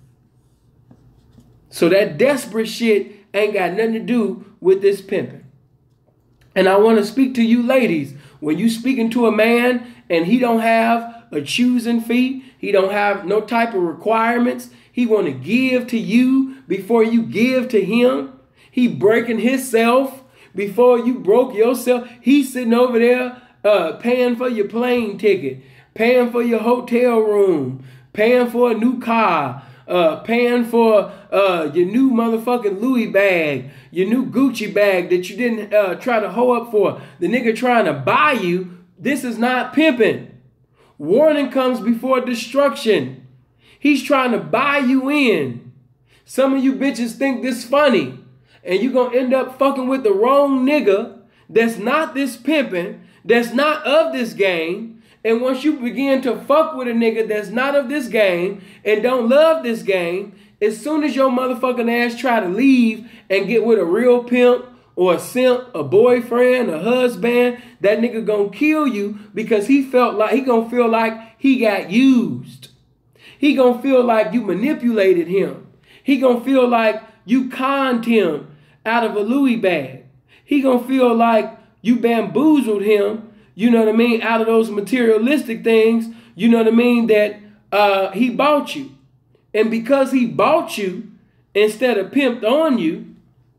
So that desperate shit ain't got nothing to do with this pimping. And I want to speak to you ladies. When you speaking to a man and he don't have a choosing fee, he don't have no type of requirements, he want to give to you before you give to him. He breaking himself before you broke yourself. He's sitting over there paying for your plane ticket, paying for your hotel room, paying for a new car, paying for your new motherfucking Louis bag, your new Gucci bag that you didn't try to hoe up for. The nigga trying to buy you. This is not pimping. Warning comes before destruction. He's trying to buy you in. Some of you bitches think this funny, and you're going to end up fucking with the wrong nigga that's not this pimping, that's not of this game. And once you begin to fuck with a nigga that's not of this game and don't love this game, as soon as your motherfucking ass try to leave and get with a real pimp or a simp, a boyfriend, a husband, that nigga gonna kill you because he gonna feel like he got used. He gonna feel like you manipulated him. He gonna feel like you conned him out of a Louis bag. He gonna feel like you bamboozled him, you know what I mean, out of those materialistic things, you know what I mean, that he bought you. And because he bought you instead of pimped on you,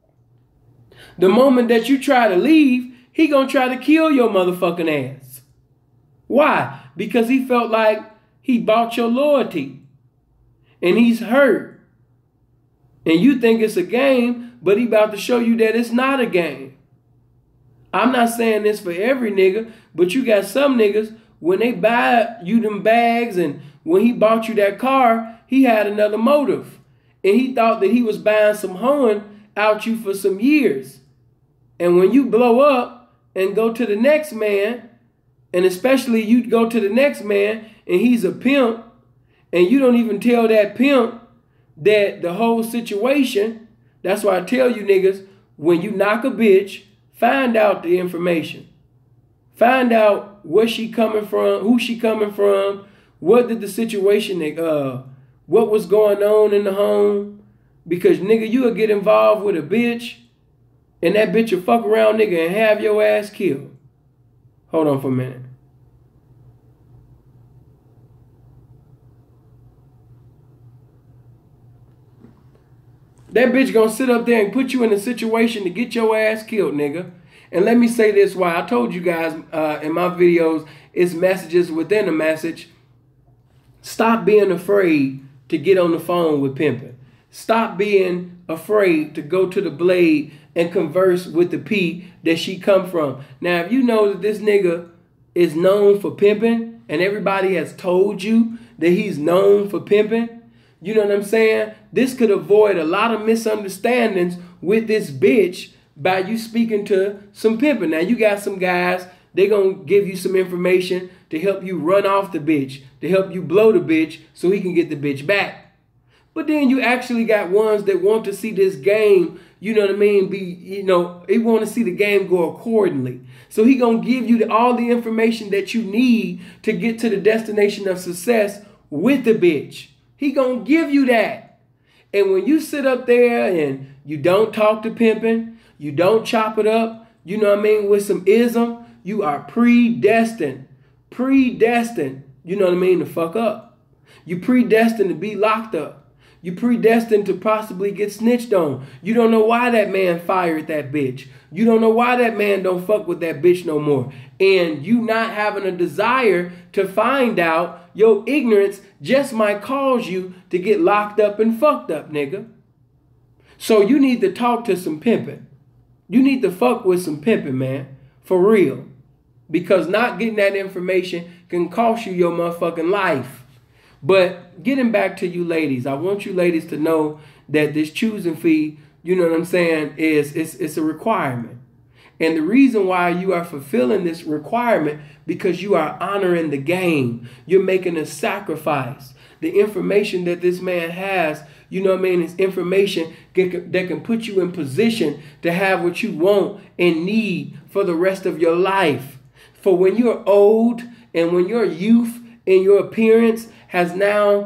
the moment that you try to leave, he gonna try to kill your motherfucking ass. Why? Because he felt like he bought your loyalty. And he's hurt. And you think it's a game, but he about to show you that it's not a game. I'm not saying this for every nigga, but you got some niggas, when they buy you them bags and when he bought you that car, he had another motive. And he thought that he was buying some hoeing out you for some years. And when you blow up and go to the next man, and especially you go to the next man and he's a pimp, and you don't even tell that pimp that the whole situation, that's why I tell you niggas, when you knock a bitch, find out the information. Find out where she coming from, who she coming from, what did the situation, what was going on in the home. Because nigga, you'll get involved with a bitch and that bitch will fuck around nigga and have your ass killed. Hold on for a minute. That bitch gonna sit up there and put you in a situation to get your ass killed, nigga. And let me say this why I told you guys in my videos, it's messages within a message. Stop being afraid to get on the phone with pimping. Stop being afraid to go to the blade and converse with the P that she come from. Now, if you know that this nigga is known for pimping and everybody has told you that he's known for pimping, you know what I'm saying? This could avoid a lot of misunderstandings with this bitch by you speaking to some pimping. Now, you got some guys, they gonna give you some information to help you run off the bitch, to help you blow the bitch so he can get the bitch back. But then you actually got ones that want to see this game, you know what I mean, they want to see the game go accordingly. So he gonna give you all the information that you need to get to the destination of success with the bitch. He gonna give you that. And when you sit up there and you don't talk to pimping, you don't chop it up, you know what I mean, with some ism, you are predestined, you know what I mean, to fuck up. You predestined to be locked up. You predestined to possibly get snitched on. You don't know why that man fired that bitch. You don't know why that man don't fuck with that bitch no more. And you not having a desire to find out, your ignorance just might cause you to get locked up and fucked up, nigga. So you need to talk to some pimping. You need to fuck with some pimping, man. For real. Because not getting that information can cost you your motherfucking life. But getting back to you ladies, I want you ladies to know that this choosing fee, you know what I'm saying, it's a requirement. And the reason why you are fulfilling this requirement, because you are honoring the game. You're making a sacrifice. The information that this man has, you know what I mean, is information that can put you in position to have what you want and need for the rest of your life. For when you're old and when your youth and your appearance has now,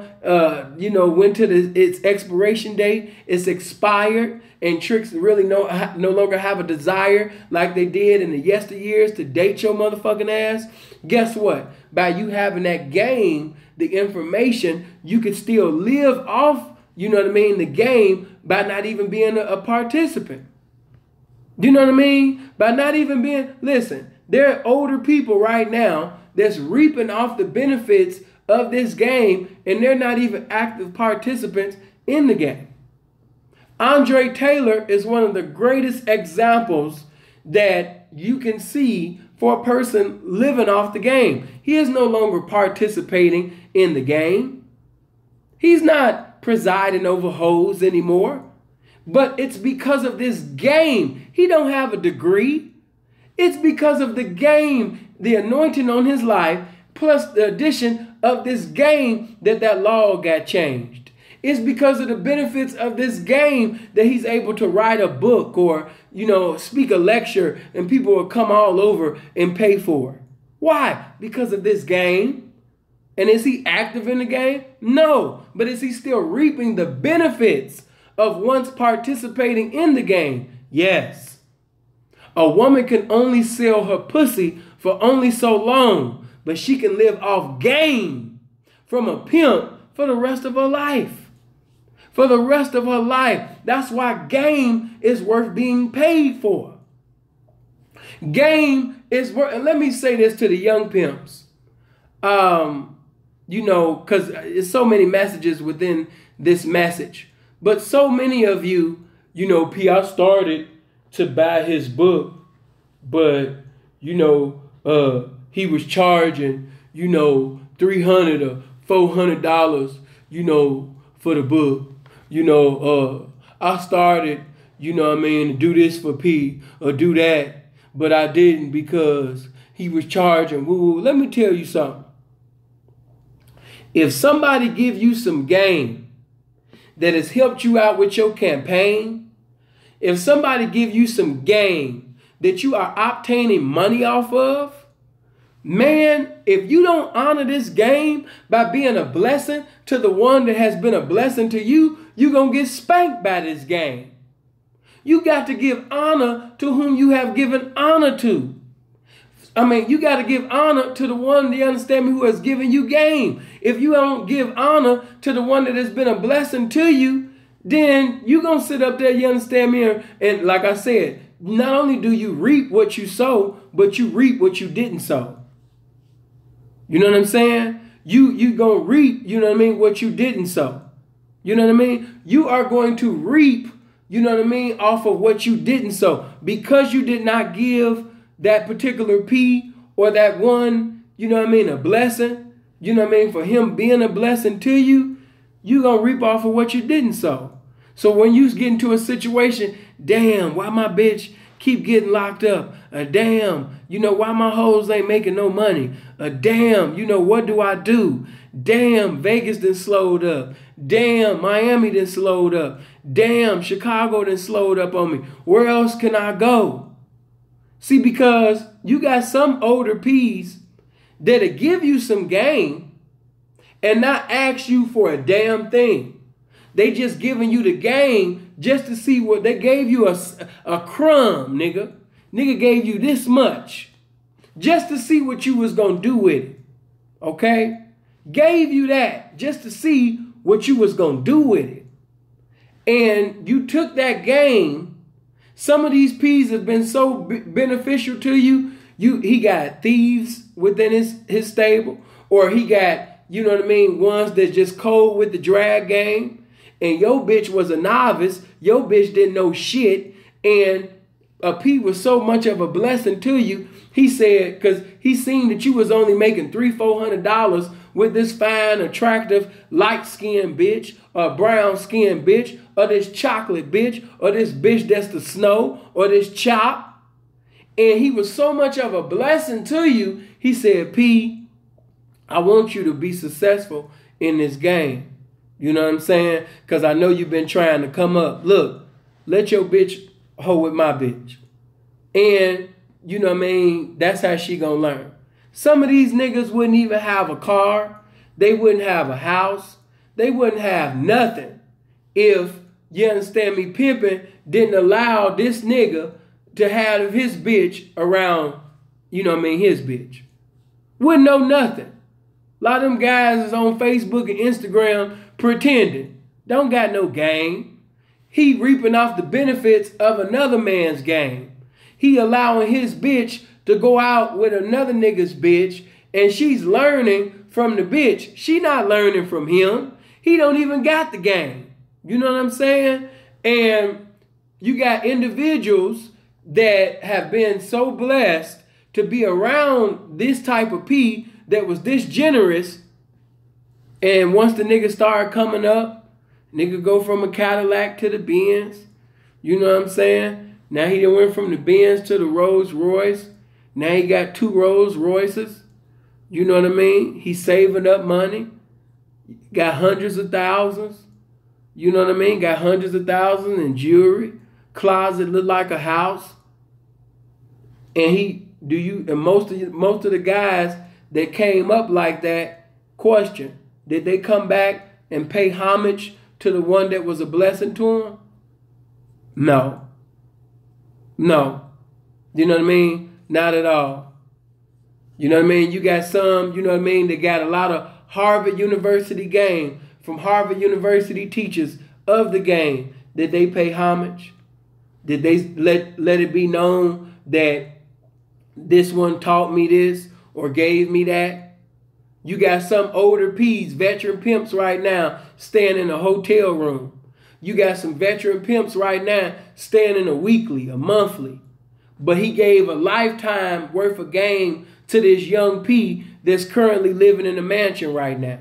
went to its expiration date, it's expired, and tricks really no longer have a desire like they did in the yesteryears to date your motherfucking ass. Guess what? By you having that game, the information, you can still live off, you know what I mean, the game by not even being a participant. You know what I mean? By not even being, listen, there are older people right now that's reaping off the benefits of this game, and they're not even active participants in the game. Andre Taylor is one of the greatest examples that you can see for a person living off the game. He is no longer participating in the game. He's not presiding over hoes anymore. But it's because of this game. He don't have a degree. It's because of the game, the anointing on his life, plus the addition of this game that law got changed. It's because of the benefits of this game that he's able to write a book or, speak a lecture and people will come all over and pay for it. Why? Because of this game. And is he active in the game? No. But is he still reaping the benefits of once participating in the game? Yes. A woman can only sell her pussy for only so long, but she can live off game from a pimp for the rest of her life. For the rest of her life. That's why game is worth being paid for. Game is worth, and let me say this to the young pimps. Because it's so many messages within this message. But so many of you, P, I started to buy his book, but, he was charging, $300 or $400, for the book. I started, to do this for P or do that, but I didn't because he was charging. Woo. Let me tell you something. If somebody give you some game that has helped you out with your campaign, if somebody give you some game that you are obtaining money off of, man, if you don't honor this game by being a blessing to the one that has been a blessing to you, you're going to get spanked by this game. You got to give honor to whom you have given honor to. You got to give honor to the one, you understand me, who has given you game. If you don't give honor to the one that has been a blessing to you, then you're going to sit up there, you understand me, and like I said, not only do you reap what you sow, but you reap what you didn't sow. You know what I'm saying? You going to reap, what you didn't sow. You know what I mean? You are going to reap, off of what you didn't sow. Because you did not give that particular P or that one, a blessing, for him being a blessing to you, you're going to reap off of what you didn't sow. So when you get into a situation, damn, why my bitch keep getting locked up? Damn, why my hoes ain't making no money? Damn, what do I do? Damn, Vegas done slowed up. Damn, Miami done slowed up. Damn, Chicago done slowed up on me. Where else can I go? See, because you got some older P's that'll give you some game, and not ask you for a damn thing. They just giving you the game just to see what they gave you a crumb, nigga. Nigga gave you this much just to see what you was gonna do with it. Okay? Gave you that just to see what you was gonna do with it. And you took that game. Some of these P's have been so beneficial to you. He got thieves within his stable, or he got, you know what I mean, ones that just cold with the drag game. And your bitch was a novice. Your bitch didn't know shit. And a P was so much of a blessing to you. He said, because he seen that you was only making $300-400 with this fine, attractive, light-skinned bitch, or brown-skinned bitch, or this chocolate bitch, or this bitch that's the snow, or this chop. And he was so much of a blessing to you. He said, P, I want you to be successful in this game. You know what I'm saying? Because I know you've been trying to come up. Look, let your bitch hold with my bitch. And, you know what I mean? That's how she gonna learn. Some of these niggas wouldn't even have a car. They wouldn't have a house. They wouldn't have nothing if, you understand me, pimping didn't allow this nigga to have his bitch around, you know what I mean, his bitch. Wouldn't know nothing. A lot of them guys is on Facebook and Instagram pretending. Don't got no game. He reaping off the benefits of another man's game. He allowing his bitch to go out with another nigga's bitch, and she's learning from the bitch. She not learning from him. He don't even got the game. You know what I'm saying? And you got individuals that have been so blessed to be around this type of P that was this generous. And once the nigga started coming up, nigga go from a Cadillac to the Benz. You know what I'm saying? Now he done went from the Benz to the Rolls Royce. Now he got 2 Rolls Royces. You know what I mean? He's saving up money. Got hundreds of thousands. You know what I mean? Got hundreds of thousands in jewelry. Closet look like a house. And most of the guys that came up like that, question, did they come back and pay homage to the one that was a blessing to them? No. No. You know what I mean? Not at all. You know what I mean? You got some, you know what I mean, they got a lot of Harvard University game from Harvard University teachers of the game. Did they pay homage? Did they let it be known that this one taught me this or gave me that? You got some older P's, veteran pimps right now, staying in a hotel room. You got some veteran pimps right now staying in a weekly, a monthly. But he gave a lifetime worth of game to this young P that's currently living in a mansion right now.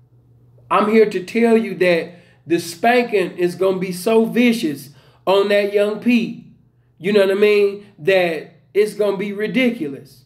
I'm here to tell you that the spanking is going to be so vicious on that young P. You know what I mean? That it's going to be ridiculous.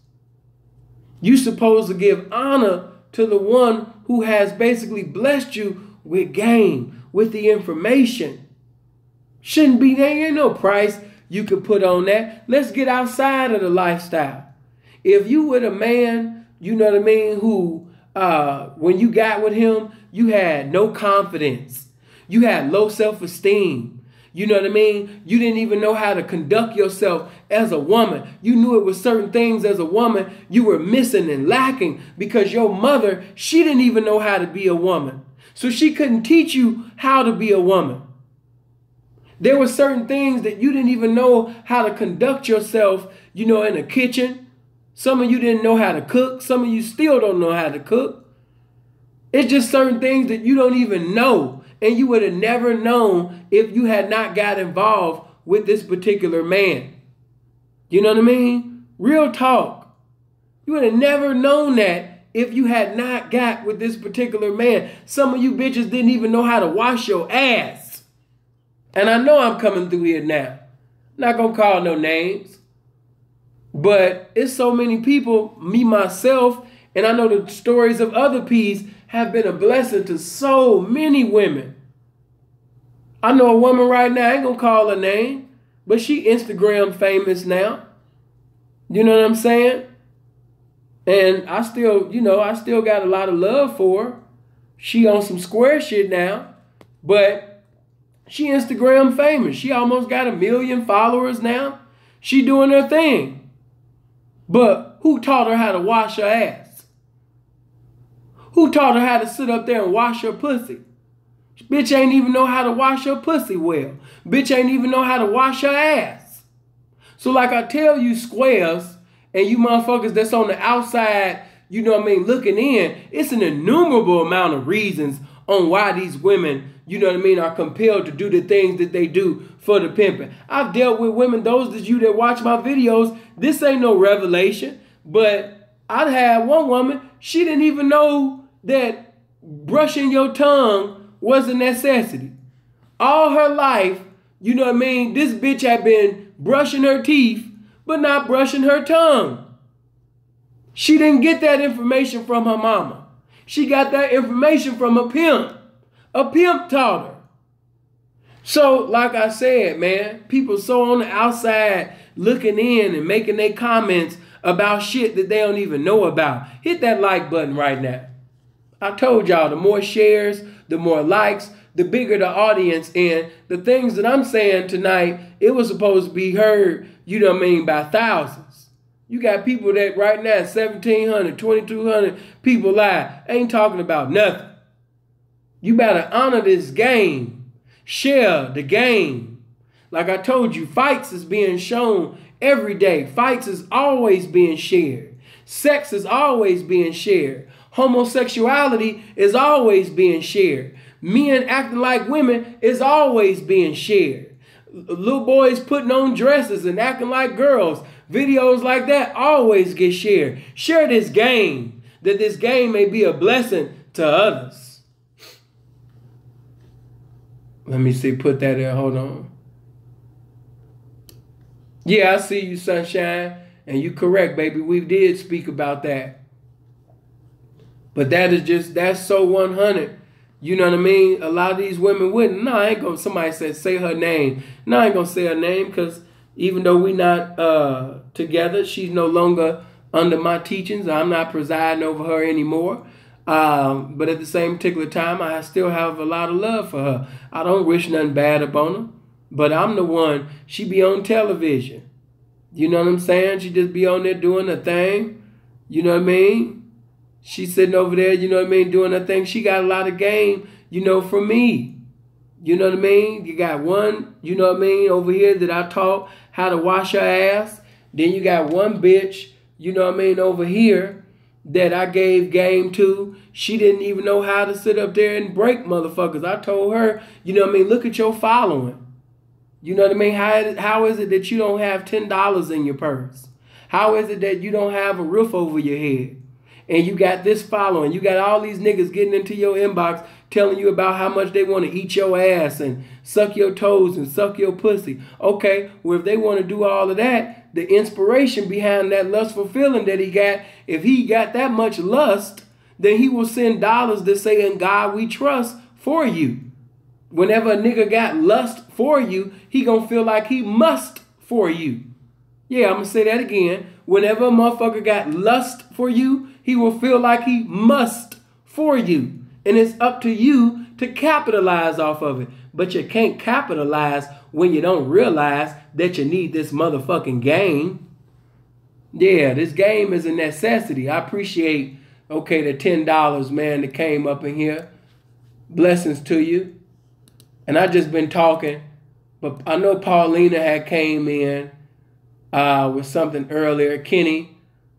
You supposed to give honor to the one who has basically blessed you with game, with the information. Shouldn't be, there ain't no price you could put on that. Let's get outside of the lifestyle. If you with a man, you know what I mean, who, when you got with him, you had no confidence. You had low self-esteem. You know what I mean? You didn't even know how to conduct yourself as a woman. You knew it was certain things as a woman you were missing and lacking because your mother, she didn't even know how to be a woman. So she couldn't teach you how to be a woman. There were certain things that you didn't even know how to conduct yourself, you know, in a kitchen. Some of you didn't know how to cook. Some of you still don't know how to cook. It's just certain things that you don't even know. And you would have never known if you had not got involved with this particular man. You know what I mean? Real talk. You would have never known that if you had not got with this particular man. Some of you bitches didn't even know how to wash your ass. And I know I'm coming through here now. Not gonna call no names. But it's so many people, me, myself, and I know the stories of other P's have been a blessing to so many women. I know a woman right now, I ain't gonna call her name, but she Instagram famous now. You know what I'm saying? And I still, you know, I still got a lot of love for her. She on some square shit now, but she Instagram famous. She almost got 1 million followers now. She doing her thing. But who taught her how to wash her ass? Who taught her how to sit up there and wash her pussy? Bitch ain't even know how to wash her pussy well. Bitch ain't even know how to wash her ass. So like I tell you squares and you motherfuckers that's on the outside, you know what I mean, looking in, it's an innumerable amount of reasons on why these women, you know what I mean, are compelled to do the things that they do for the pimping. I've dealt with women, those of you that watch my videos, this ain't no revelation, but I had one woman, she didn't even know that brushing your tongue was a necessity. All her life, you know what I mean, this bitch had been brushing her teeth, but not brushing her tongue. She didn't get that information from her mama. She got that information from a pimp. A pimp taught her. So, like I said, man, people so on the outside looking in and making their comments about shit that they don't even know about. Hit that like button right now. I told y'all, the more shares, the more likes, the bigger the audience. And the things that I'm saying tonight, it was supposed to be heard, you know what I mean, by thousands. You got people that right now, 1,700, 2,200 people live, ain't talking about nothing. You better honor this game. Share the game. Like I told you, fights is being shown every day. Fights is always being shared. Sex is always being shared. Homosexuality is always being shared. Men acting like women is always being shared. Little boys putting on dresses and acting like girls. Videos like that always get shared. Share this game, that this game may be a blessing to others. Let me see, put that there, hold on. Yeah, I see you, Sunshine, and you correct, baby. We did speak about that. But that's so 100. You know what I mean? A lot of these women wouldn't. No, I ain't gonna, somebody said, say her name. No, I ain't gonna say her name because even though we not together, she's no longer under my teachings. I'm not presiding over her anymore. But at the same particular time, I still have a lot of love for her. I don't wish nothing bad upon her. But I'm the one, she be on television. You know what I'm saying? She just be on there doing her thing. You know what I mean? She's sitting over there, you know what I mean, doing her thing. She got a lot of game, you know, from me. You know what I mean? You got one, you know what I mean, over here that I taught how to wash her ass. Then you got one bitch, you know what I mean, over here that I gave game to. She didn't even know how to sit up there and break motherfuckers. I told her, you know what I mean, look at your following. You know what I mean? How is it that you don't have $10 in your purse? How is it that you don't have a roof over your head? And you got this following. You got all these niggas getting into your inbox telling you about how much they want to eat your ass and suck your toes and suck your pussy. Okay, well, if they want to do all of that, the inspiration behind that lustful feeling that he got, if he got that much lust, then he will send dollars that say, in God we trust, for you. Whenever a nigga got lust for you, he gonna feel like he must for you. Yeah, I'm gonna say that again. Whenever a motherfucker got lust for you, he will feel like he must for you. And it's up to you to capitalize off of it. But you can't capitalize when you don't realize that you need this motherfucking game. Yeah, this game is a necessity. I appreciate, okay, the $10, man, that came up in here. Blessings to you. And I just been talking, but I know Paulina had came in with something earlier. Kenny,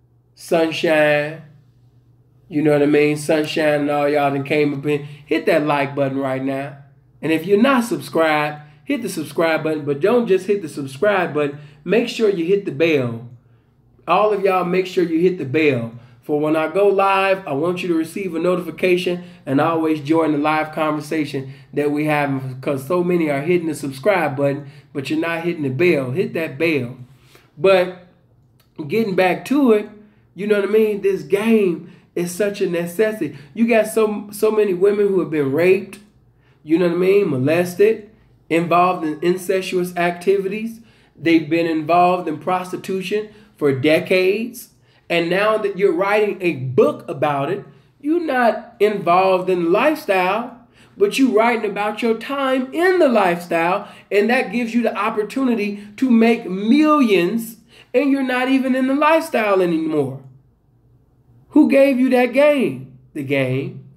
Sunshine, you know what I mean? Sunshine and all y'all that came up in. Hit that like button right now. And if you're not subscribed, hit the subscribe button. But don't just hit the subscribe button. Make sure you hit the bell. All of y'all make sure you hit the bell. For when I go live, I want you to receive a notification and always join the live conversation that we have, because so many are hitting the subscribe button, but you're not hitting the bell. Hit that bell. But getting back to it, you know what I mean? This game is such a necessity. You got so many women who have been raped, you know what I mean, molested, involved in incestuous activities. They've been involved in prostitution for decades. And now that you're writing a book about it, you're not involved in the lifestyle, but you writing about your time in the lifestyle, and that gives you the opportunity to make millions, and you're not even in the lifestyle anymore. Who gave you that game? The game.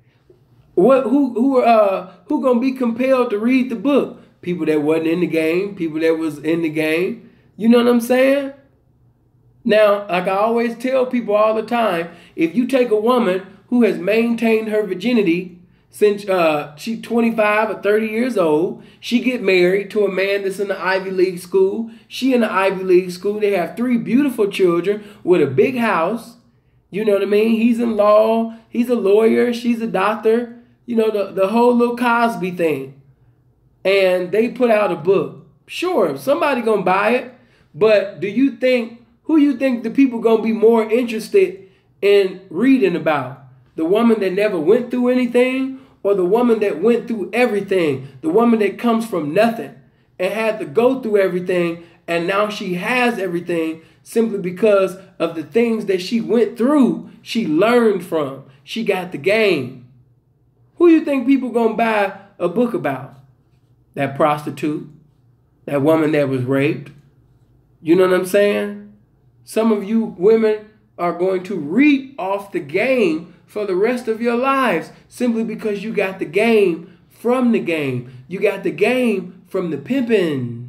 Who gonna be compelled to read the book? People that wasn't in the game, people that was in the game. You know what I'm saying? Now, like I always tell people all the time, if you take a woman who has maintained her virginity since she's 25 or 30 years old, she get married to a man that's in the Ivy League school. She in the Ivy League school. They have 3 beautiful children with a big house. You know what I mean? He's in law. He's a lawyer. She's a doctor. You know, the whole little Cosby thing. And they put out a book. Sure, somebody gonna buy it. But who you think the people gonna be more interested in reading about? The woman that never went through anything, or the woman that went through everything? The woman that comes from nothing and had to go through everything, and now she has everything simply because of the things that she went through, she learned from. She got the game. Who you think people gonna buy a book about? That prostitute, that woman that was raped. You know what I'm saying? Some of you women are going to reap off the game for the rest of your lives simply because you got the game from the game. You got the game from the pimping.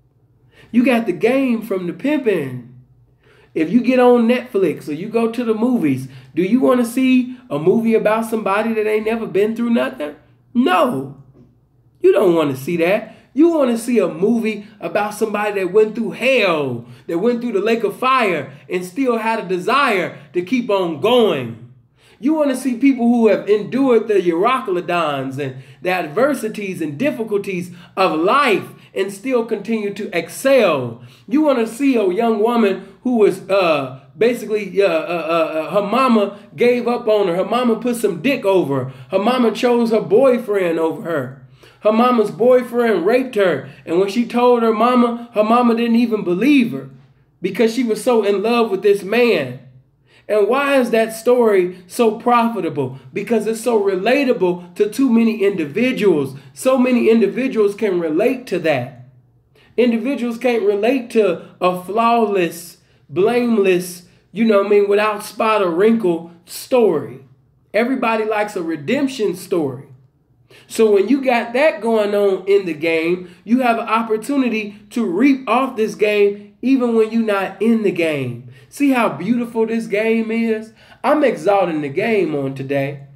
You got the game from the pimping. If you get on Netflix or you go to the movies, do you want to see a movie about somebody that ain't never been through nothing? No. You don't want to see that. You want to see a movie about somebody that went through hell, that went through the lake of fire and still had a desire to keep on going. You want to see people who have endured the Euroclydons and the adversities and difficulties of life and still continue to excel. You want to see a young woman who was basically her mama gave up on her. Her mama put some dick over her. Her mama chose her boyfriend over her. Her mama's boyfriend raped her. And when she told her mama didn't even believe her because she was so in love with this man. And why is that story so profitable? Because it's so relatable to too many individuals. So many individuals can relate to that. Individuals can't relate to a flawless, blameless, without spot or wrinkle story. Everybody likes a redemption story. So when you got that going on in the game, you have an opportunity to reap off this game even when you're not in the game. See how beautiful this game is? I'm exalting the game on today.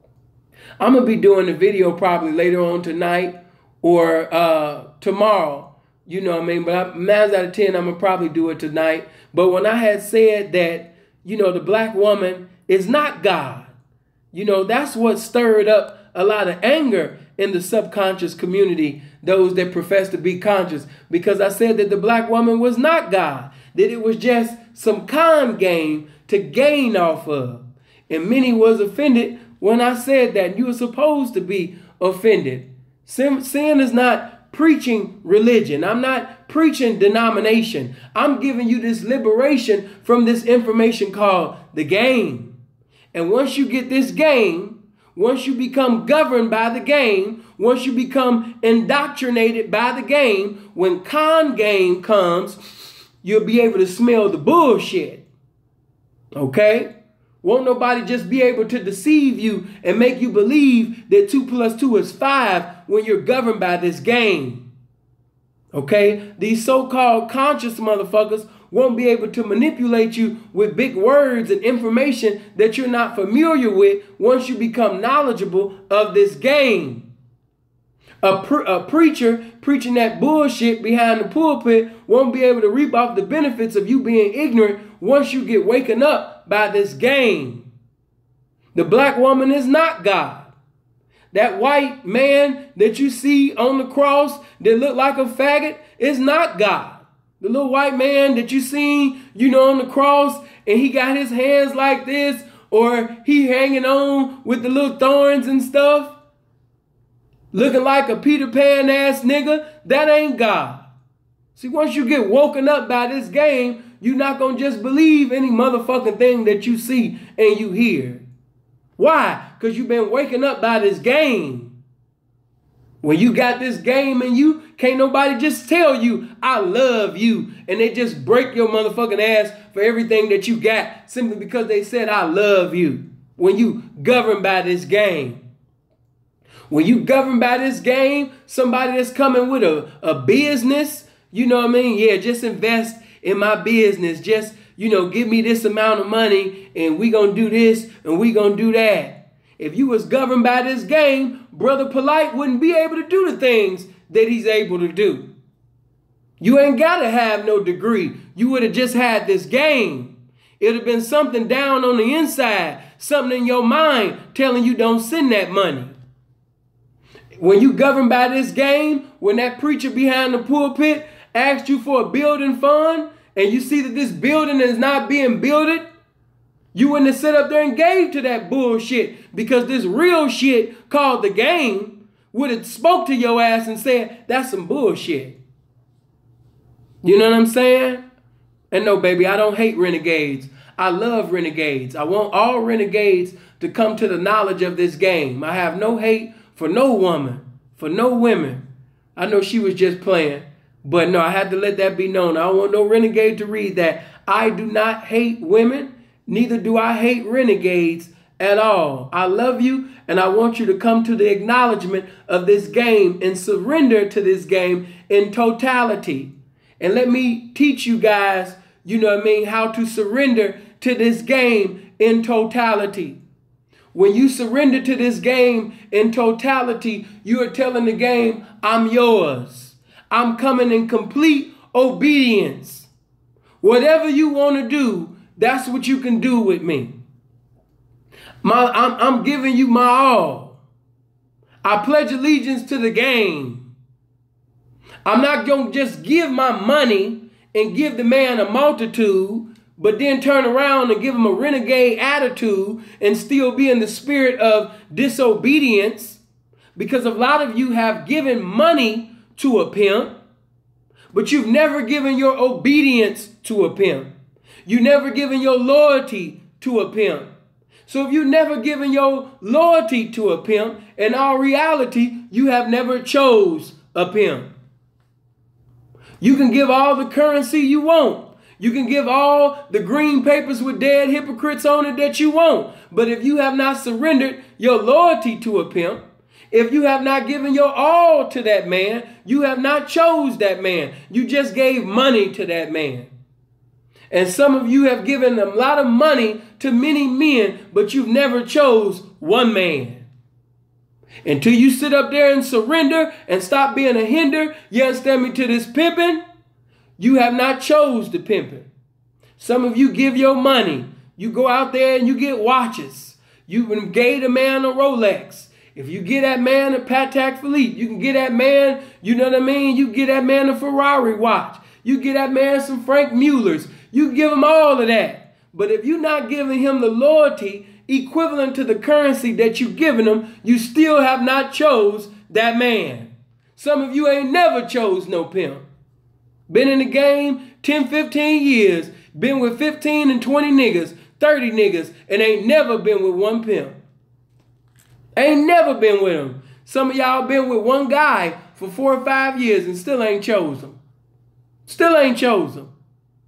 I'm going to be doing the video probably later on tonight or tomorrow. You know what I mean? But 9 out of 10, I'm going to probably do it tonight. But when I had said that, the black woman is not God, that's what stirred up a lot of anger in the subconscious community, those that profess to be conscious, because I said that the black woman was not God, that it was just some con game to gain off of. And many was offended when I said that. You were supposed to be offended. Sin is not preaching religion. I'm not preaching denomination. I'm giving you this liberation from this information called the game. And once you get this game, once you become governed by the game, once you become indoctrinated by the game, when con game comes, you'll be able to smell the bullshit. Okay? Won't nobody just be able to deceive you and make you believe that 2 + 2 is 5 when you're governed by this game. Okay? These so-called conscious motherfuckers won't be able to manipulate you with big words and information that you're not familiar with once you become knowledgeable of this game. A preacher preaching that bullshit behind the pulpit won't be able to reap off the benefits of you being ignorant once you get waken up by this game. The black woman is not God. That white man that you see on the cross that look like a faggot is not God. The little white man that you seen, on the cross, and he got his hands like this, or he hanging on with the little thorns and stuff, looking like a Peter Pan ass nigga, that ain't God. See, once you get woken up by this game, you're not going to just believe any motherfucking thing that you see and you hear. Why? Because you've been waking up by this game. When you got this game and you can't nobody just tell you, I love you. And they just break your motherfucking ass for everything that you got simply because they said, I love you. When you govern by this game. When you govern by this game, somebody that's coming with a business, you know what I mean? Yeah, just invest in my business. Just, you know, give me this amount of money and we gonna do this and we gonna do that. If you was governed by this game, Brother Polight wouldn't be able to do the things that he's able to do. You ain't got to have no degree. You would have just had this game. It would have been something down on the inside, something in your mind telling you don't send that money. When you govern by this game, when that preacher behind the pulpit asked you for a building fund and you see that this building is not being builded, you wouldn't have sat up there and gave to that bullshit, because this real shit called the game would have spoke to your ass and said, that's some bullshit. You know what I'm saying? And no, baby, I don't hate renegades. I love renegades. I want all renegades to come to the knowledge of this game. I have no hate for no woman, for no women. I know she was just playing, but no, I had to let that be known. I don't want no renegade to read that. I do not hate women. Neither do I hate renegades at all. I love you, and I want you to come to the acknowledgement of this game and surrender to this game in totality. And let me teach you guys, you know what I mean, how to surrender to this game in totality. When you surrender to this game in totality, you are telling the game, I'm yours. I'm coming in complete obedience. Whatever you want to do, that's what you can do with me. I'm giving you my all. I pledge allegiance to the game. I'm not going to just give my money and give the man a multitude, but then turn around and give him a renegade attitude and still be in the spirit of disobedience, because a lot of you have given money to a pimp, but you've never given your obedience to a pimp. You never given your loyalty to a pimp. So if you've never given your loyalty to a pimp, in all reality, you have never chose a pimp. You can give all the currency you want. You can give all the green papers with dead hypocrites on it that you want. But if you have not surrendered your loyalty to a pimp, if you have not given your all to that man, you have not chose that man. You just gave money to that man. And some of you have given a lot of money to many men, but you've never chose one man. Until you sit up there and surrender and stop being a hinder, you understand me, to this pimping, you have not chose the pimping. Some of you give your money. You go out there and you get watches. You gave a man a Rolex. If you get that man a Patek Philippe, you can get that man, you know what I mean? You get that man a Ferrari watch. You get that man some Frank Muellers. You give him all of that. But if you're not giving him the loyalty equivalent to the currency that you've given him, you still have not chose that man. Some of you ain't never chose no pimp. Been in the game 10, 15 years. Been with 15 and 20 niggas, 30 niggas, and ain't never been with one pimp. Ain't never been with him. Some of y'all been with one guy for 4 or 5 years and still ain't chose him. Still ain't chose him.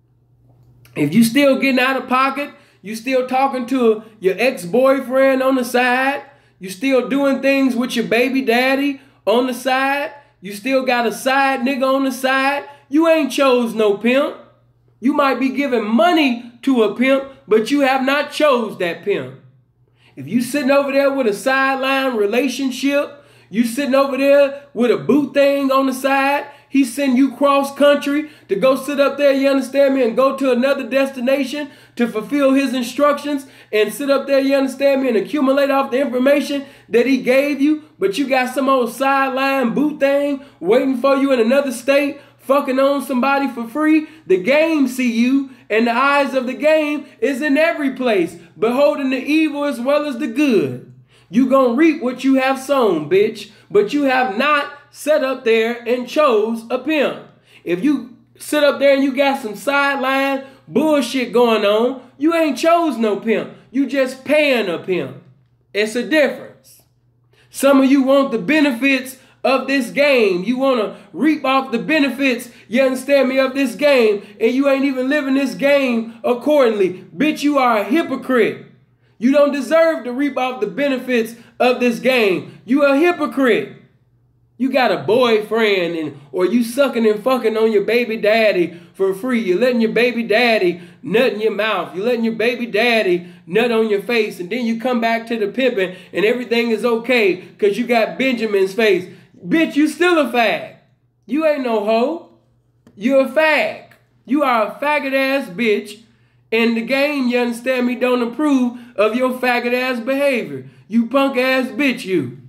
If you still getting out of pocket, you still talking to your ex-boyfriend on the side, you still doing things with your baby daddy on the side, you still got a side nigga on the side, you ain't chose no pimp. You might be giving money to a pimp, but you have not chose that pimp. If you sitting over there with a sideline relationship, you sitting over there with a boot thing on the side, he send you cross country to go sit up there, you understand me, and go to another destination to fulfill his instructions and sit up there, you understand me, and accumulate off the information that he gave you, but you got some old sideline boot thing waiting for you in another state, fucking on somebody for free. The game see you, and the eyes of the game is in every place, beholding the evil as well as the good. You gonna reap what you have sown, bitch, but you have not set up there and chose a pimp. If you sit up there and you got some sideline bullshit going on, you ain't chose no pimp. You just paying a pimp. It's a difference. Some of you want the benefits of this game. You want to reap off the benefits, you understand me, of this game, and you ain't even living this game accordingly. Bitch, you are a hypocrite. You don't deserve to reap off the benefits of this game. You a hypocrite. You got a boyfriend or you sucking and fucking on your baby daddy for free. You're letting your baby daddy nut in your mouth. You're letting your baby daddy nut on your face. And then you come back to the pimping and everything is okay because you got Benjamin's face. Bitch, you still a fag. You ain't no hoe. You're a fag. You are a faggot ass bitch. And the game, you understand me, don't approve of your faggot ass behavior. You punk ass bitch, you.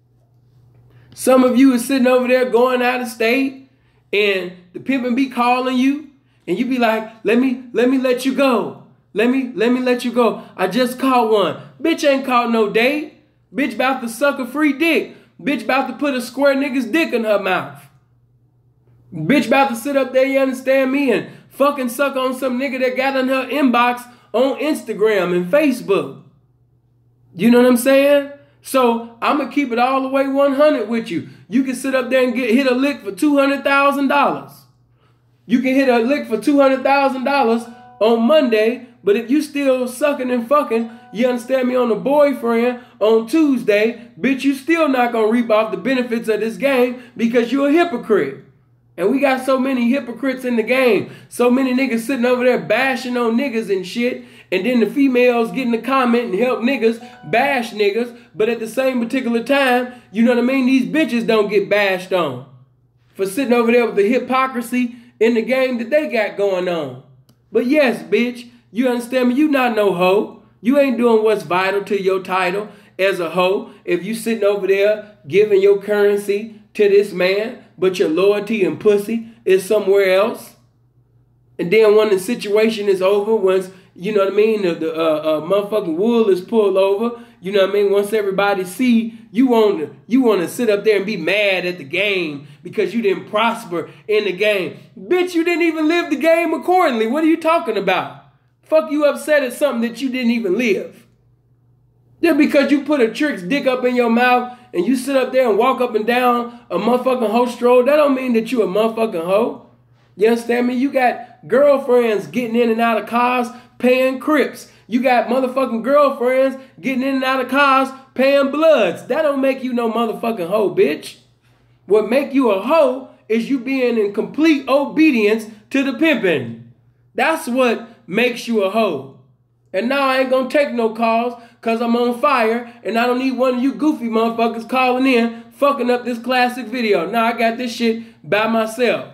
Some of you are sitting over there going out of state and the pimpin' be calling you and you be like, let me let you go. Let me let you go. I just caught one. Bitch ain't caught no date. Bitch about to suck a free dick. Bitch about to put a square nigga's dick in her mouth. Bitch about to sit up there, you understand me, and fucking suck on some nigga that got in her inbox on Instagram and Facebook. You know what I'm saying? So I'm going to keep it all the way 100 with you. You can sit up there and hit a lick for $200,000. You can hit a lick for $200,000 on Monday, but if you still sucking and fucking, you understand me, on a boyfriend on Tuesday, bitch, you still not going to reap off the benefits of this game because you're a hypocrite. And we got so many hypocrites in the game. So many niggas sitting over there bashing on niggas and shit. And then the females get in the comment and help niggas bash niggas. But at the same particular time, you know what I mean? These bitches don't get bashed on for sitting over there with the hypocrisy in the game that they got going on. But yes, bitch, you understand me? You not no hoe. You ain't doing what's vital to your title as a hoe. If you sitting over there giving your currency to this man, but your loyalty and pussy is somewhere else. And then when the situation is over, once, you know what I mean, the motherfucking wool is pulled over, you know what I mean, once everybody see, you want to sit up there and be mad at the game because you didn't prosper in the game. Bitch, you didn't even live the game accordingly. What are you talking about? Fuck you upset at something that you didn't even live. Just because you put a trick's dick up in your mouth and you sit up there and walk up and down a motherfucking hoe stroll, that don't mean that you a motherfucking hoe. You understand me? You got girlfriends getting in and out of cars paying crips. You got motherfucking girlfriends getting in and out of cars paying bloods. That don't make you no motherfucking hoe, bitch. What make you a hoe is you being in complete obedience to the pimping. That's what makes you a hoe. And now I ain't gonna take no calls because I'm on fire and I don't need one of you goofy motherfuckers calling in fucking up this classic video. Now I got this shit by myself.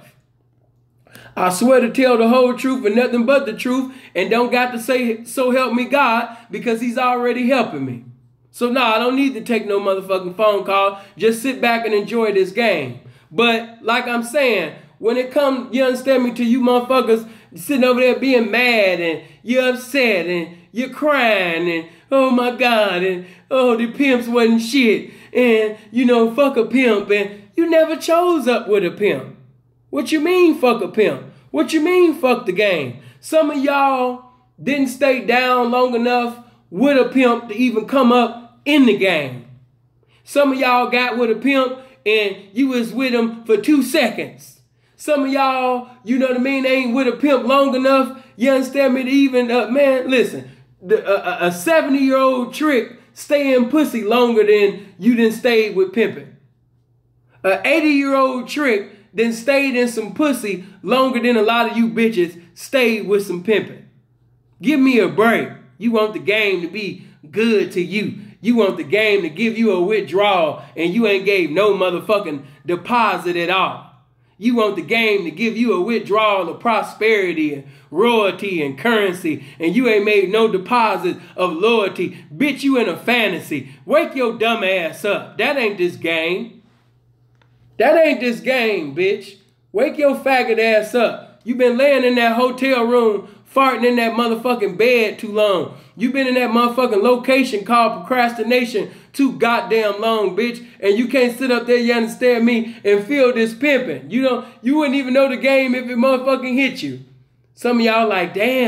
I swear to tell the whole truth and nothing but the truth and don't got to say so help me God because he's already helping me. So no, I don't need to take no motherfucking phone call. Just sit back and enjoy this game. But like I'm saying, when it comes, you understand me, to you motherfuckers sitting over there being mad and you're upset and you're crying and oh my God and oh the pimps wasn't shit and you know fuck a pimp and you never chose up with a pimp. What you mean fuck a pimp? What you mean fuck the game? Some of y'all didn't stay down long enough with a pimp to even come up in the game. Some of y'all got with a pimp and you was with him for 2 seconds. Some of y'all, you know what I mean, ain't with a pimp long enough, you understand me, to even, man, listen, a 70-year-old trick stay in pussy longer than you done stayed with pimping. A 80-year-old trick then stayed in some pussy longer than a lot of you bitches stayed with some pimping. Give me a break. You want the game to be good to you. You want the game to give you a withdrawal and you ain't gave no motherfucking deposit at all. You want the game to give you a withdrawal of prosperity and royalty and currency and you ain't made no deposit of loyalty. Bitch, you in a fantasy. Wake your dumb ass up. That ain't this game. That ain't this game, bitch. Wake your faggot ass up. You been laying in that hotel room farting in that motherfucking bed too long. You been in that motherfucking location called procrastination too goddamn long, bitch. And you can't sit up there, you understand me, and feel this pimping. You wouldn't even know the game if it motherfucking hit you. Some of y'all like, damn,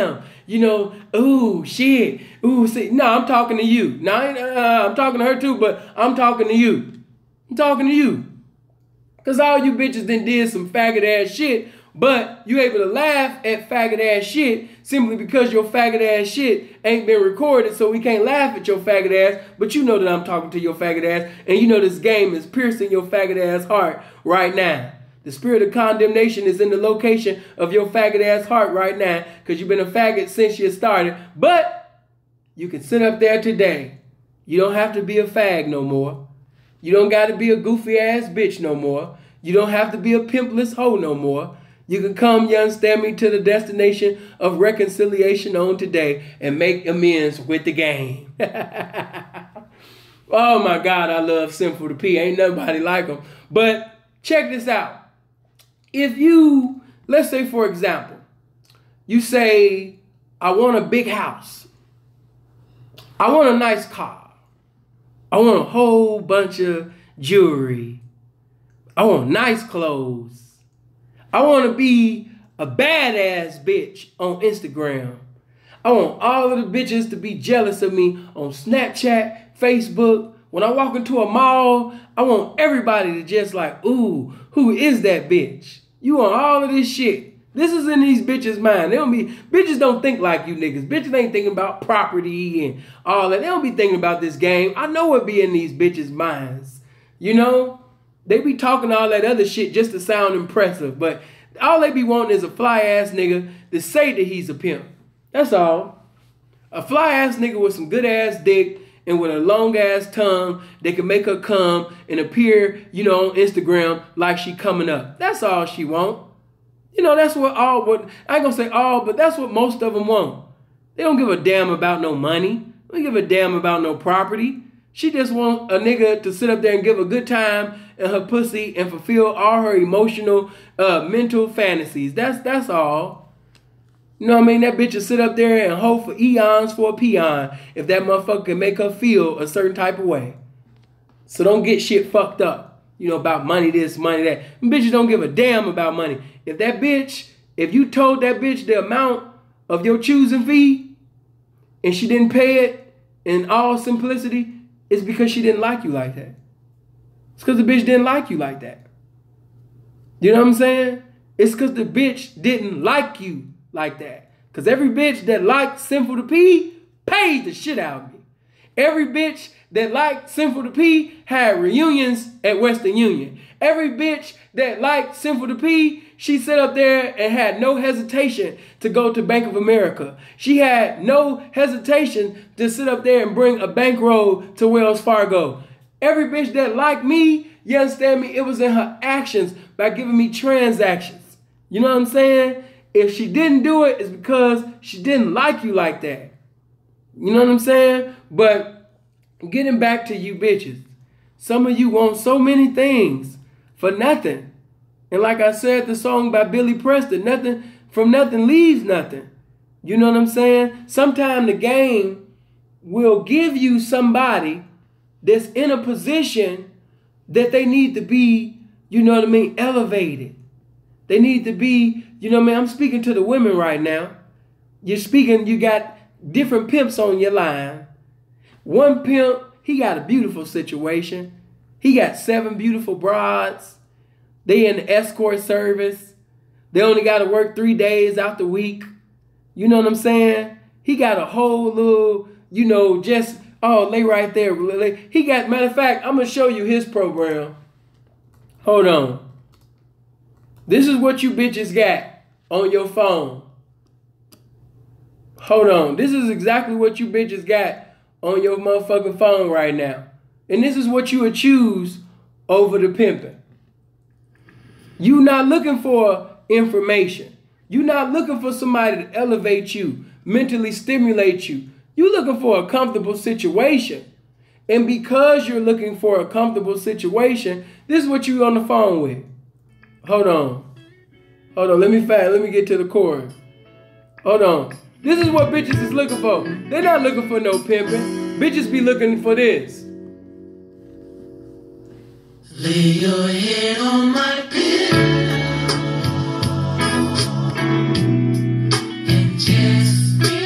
ooh, shit, ooh, see. No, I'm talking to you. No, I'm talking to her too, but I'm talking to you. I'm talking to you. Because all you bitches then did some faggot ass shit, but you able to laugh at faggot ass shit simply because your faggot ass shit ain't been recorded, so we can't laugh at your faggot ass, but you know that I'm talking to your faggot ass, and you know this game is piercing your faggot ass heart right now. The spirit of condemnation is in the location of your faggot ass heart right now, because you've been a faggot since you started, but you can sit up there today. You don't have to be a fag no more. You don't got to be a goofy ass bitch no more. You don't have to be a pimpless hoe no more. You can come, you understand me, to the destination of reconciliation on today and make amends with the game. Oh my God, I love Sinful to P. Ain't nobody like him. But check this out. If you, let's say for example, you say, I want a big house. I want a nice car. I want a whole bunch of jewelry. I want nice clothes. I want to be a badass bitch on Instagram. I want all of the bitches to be jealous of me on Snapchat, Facebook. When I walk into a mall, I want everybody to just like, ooh, who is that bitch? You want all of this shit. This is in these bitches' mind. Bitches don't think like you niggas. Bitches ain't thinking about property and all that. They don't be thinking about this game. I know it be in these bitches' minds. You know? They be talking all that other shit just to sound impressive. But all they be wanting is a fly-ass nigga to say that he's a pimp. That's all. A fly-ass nigga with some good-ass dick and with a long-ass tongue that can make her come and appear, on Instagram like she coming up. That's all she want. That's what I ain't gonna say all, but that's what most of them want. They don't give a damn about no money. They don't give a damn about no property. She just want a nigga to sit up there and give a good time in her pussy and fulfill all her emotional, mental fantasies. That's all. You know what I mean? That bitch will sit up there and hope for eons for a peon if that motherfucker can make her feel a certain type of way. So don't get shit fucked up. About money this, money that. Bitches don't give a damn about money. If you told that bitch the amount of your choosing fee and she didn't pay it in all simplicity, it's because she didn't like you like that. It's because the bitch didn't like you like that. You know what I'm saying? It's because the bitch didn't like you like that. Because every bitch that liked Sinful to P paid the shit out of me. Every bitch that liked Sinful to P had reunions at Western Union. Every bitch that liked Sinful to P, she sat up there and had no hesitation to go to Bank of America. She had no hesitation to sit up there and bring a bankroll to Wells Fargo. Every bitch that liked me, you understand me, it was in her actions by giving me transactions. You know what I'm saying? If she didn't do it, it's because she didn't like you like that. You know what I'm saying? But getting back to you bitches, some of you want so many things for nothing. And like I said, the song by Billy Preston, nothing from nothing leaves nothing. You know what I'm saying? Sometimes the game will give you somebody that's in a position that they need to be, elevated. They need to be, I'm speaking to the women right now. You got different pimps on your line. One pimp, he got a beautiful situation. He got 7 beautiful broads. They in the escort service. They only got to work 3 days out the week. You know what I'm saying? He got a whole little, lay right there. He got, matter of fact, I'm going to show you his program. Hold on. This is what you bitches got on your phone. Hold on. This is exactly what you bitches got on your motherfucking phone right now. And this is what you would choose over the pimping. You not looking for information. You not looking for somebody to elevate you, mentally stimulate you. You looking for a comfortable situation. And because you're looking for a comfortable situation, this is what you on the phone with. Hold on. Let me get to the core. Hold on. This is what bitches is looking for. They're not looking for no pimping. Bitches be looking for this. Lay your head on my pillow and just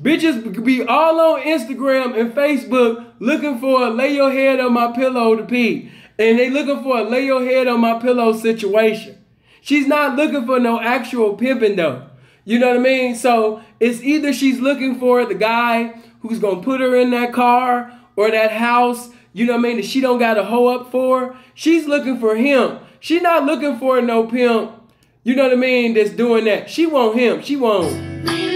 Bitches be all on Instagram and Facebook looking for a lay your head on my pillow to pee. And they looking for a lay your head on my pillow situation. She's not looking for no actual pimping though. You know what I mean? So it's either she's looking for the guy who's going to put her in that car or that house, you know what I mean, that she don't got to hoe up for. She's looking for him. She's not looking for no pimp, you know what I mean, that's doing that. She want him. She want.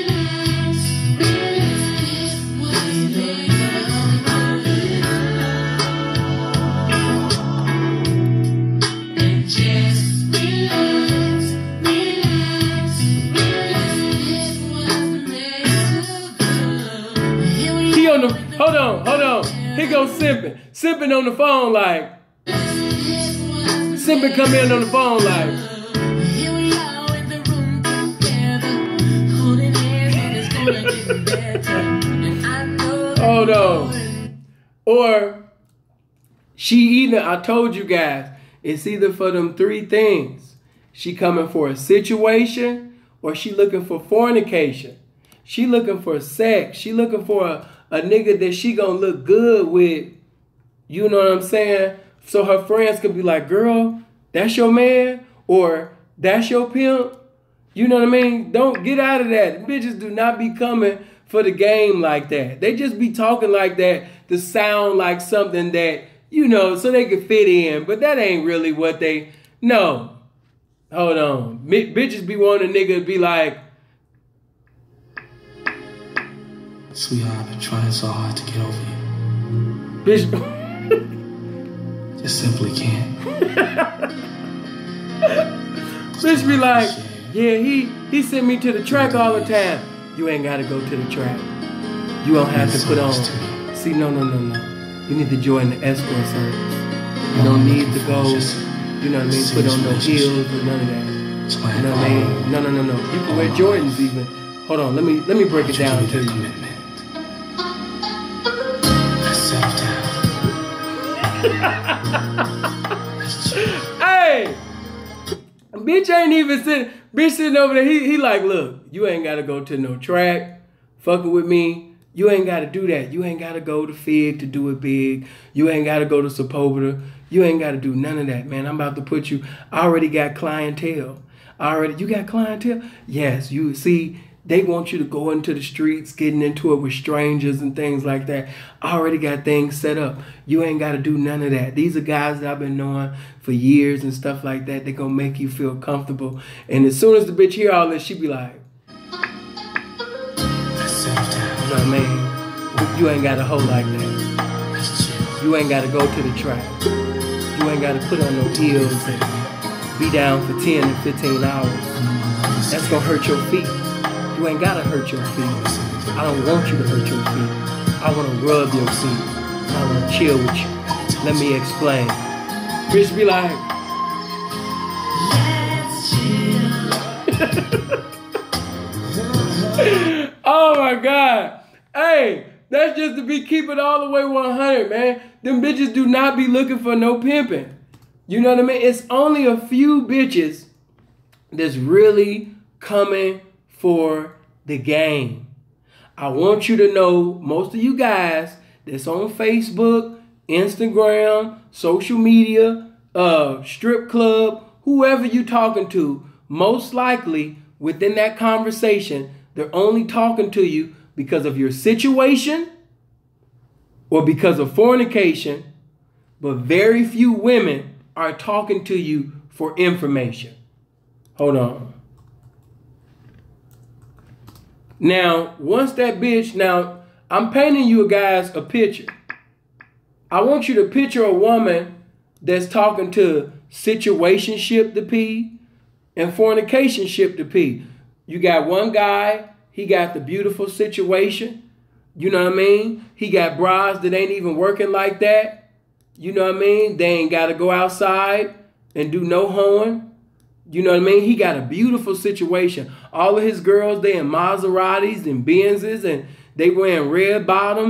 Hold on. He goes simping. Simping on the phone like. Simping come in on the phone like. Hold on. Or she either, I told you guys, it's either for them three things. She coming for a situation or she looking for fornication. She looking for sex. She looking for a nigga that she gonna look good with, you know what I'm saying? So her friends could be like, girl, that's your man, or that's your pimp. You know what I mean? Don't get out of that. Bitches do not be coming for the game like that. They just be talking like that to sound like something that, you know, so they could fit in. But that ain't really what they, no. Hold on. Bitches be wanting a nigga to be like, sweetheart, I've been trying so hard to get over you. bitch. Just simply can't. Bitch be like, yeah, he sent me to the track all the time. You ain't gotta go to the track. You don't have to put on. See, no. You need to join the escort service. You don't need to go, you know what I mean, put on no heels or none of that. You know what I mean? No. You can wear Jordans even. Hold on, let me break it down to you. Hey, bitch ain't even sitting. Bitch sitting over there. He like, look, you ain't gotta go to no track, fucking with me. You ain't gotta do that. You ain't gotta go to Fig to do it big. You ain't gotta go to Sepulveda. You ain't gotta do none of that, man. I'm about to put you. I already got clientele. You got clientele? Yes. You see, they want you to go into the streets, getting into it with strangers and things like that. I already got things set up. You ain't got to do none of that. These are guys that I've been knowing for years and stuff like that. They're going to make you feel comfortable. And as soon as the bitch hear all this, she be like, you know what I mean? You ain't got to hold like that. You ain't got to go to the track. You ain't got to put on no heels and be down for 10 and 15 hours. That's going to hurt your feet. You ain't gotta hurt your feet. I don't want you to hurt your feet. I wanna rub your feet. I wanna chill with you. Let me explain. Bitch be like, oh my God. Hey, that's just to be keep it all the way 100, man. Them bitches do not be looking for no pimping. You know what I mean? It's only a few bitches that's really coming for the game. I want you to know, most of you guys that's on Facebook, Instagram, social media, strip club, whoever you talking to, most likely within that conversation, they're only talking to you because of your situation or because of fornication, but very few women are talking to you for information. Hold on. Now, once that bitch, now, I'm painting you guys a picture. I want you to picture a woman that's talking to situationship to P and fornicationship to P. You got one guy, he got the beautiful situation. You know what I mean? He got bras that ain't even working like that. You know what I mean? They ain't got to go outside and do no hoeing. You know what I mean? He got a beautiful situation. All of his girls, they in Maseratis and Benzes, and they wearing red bottoms.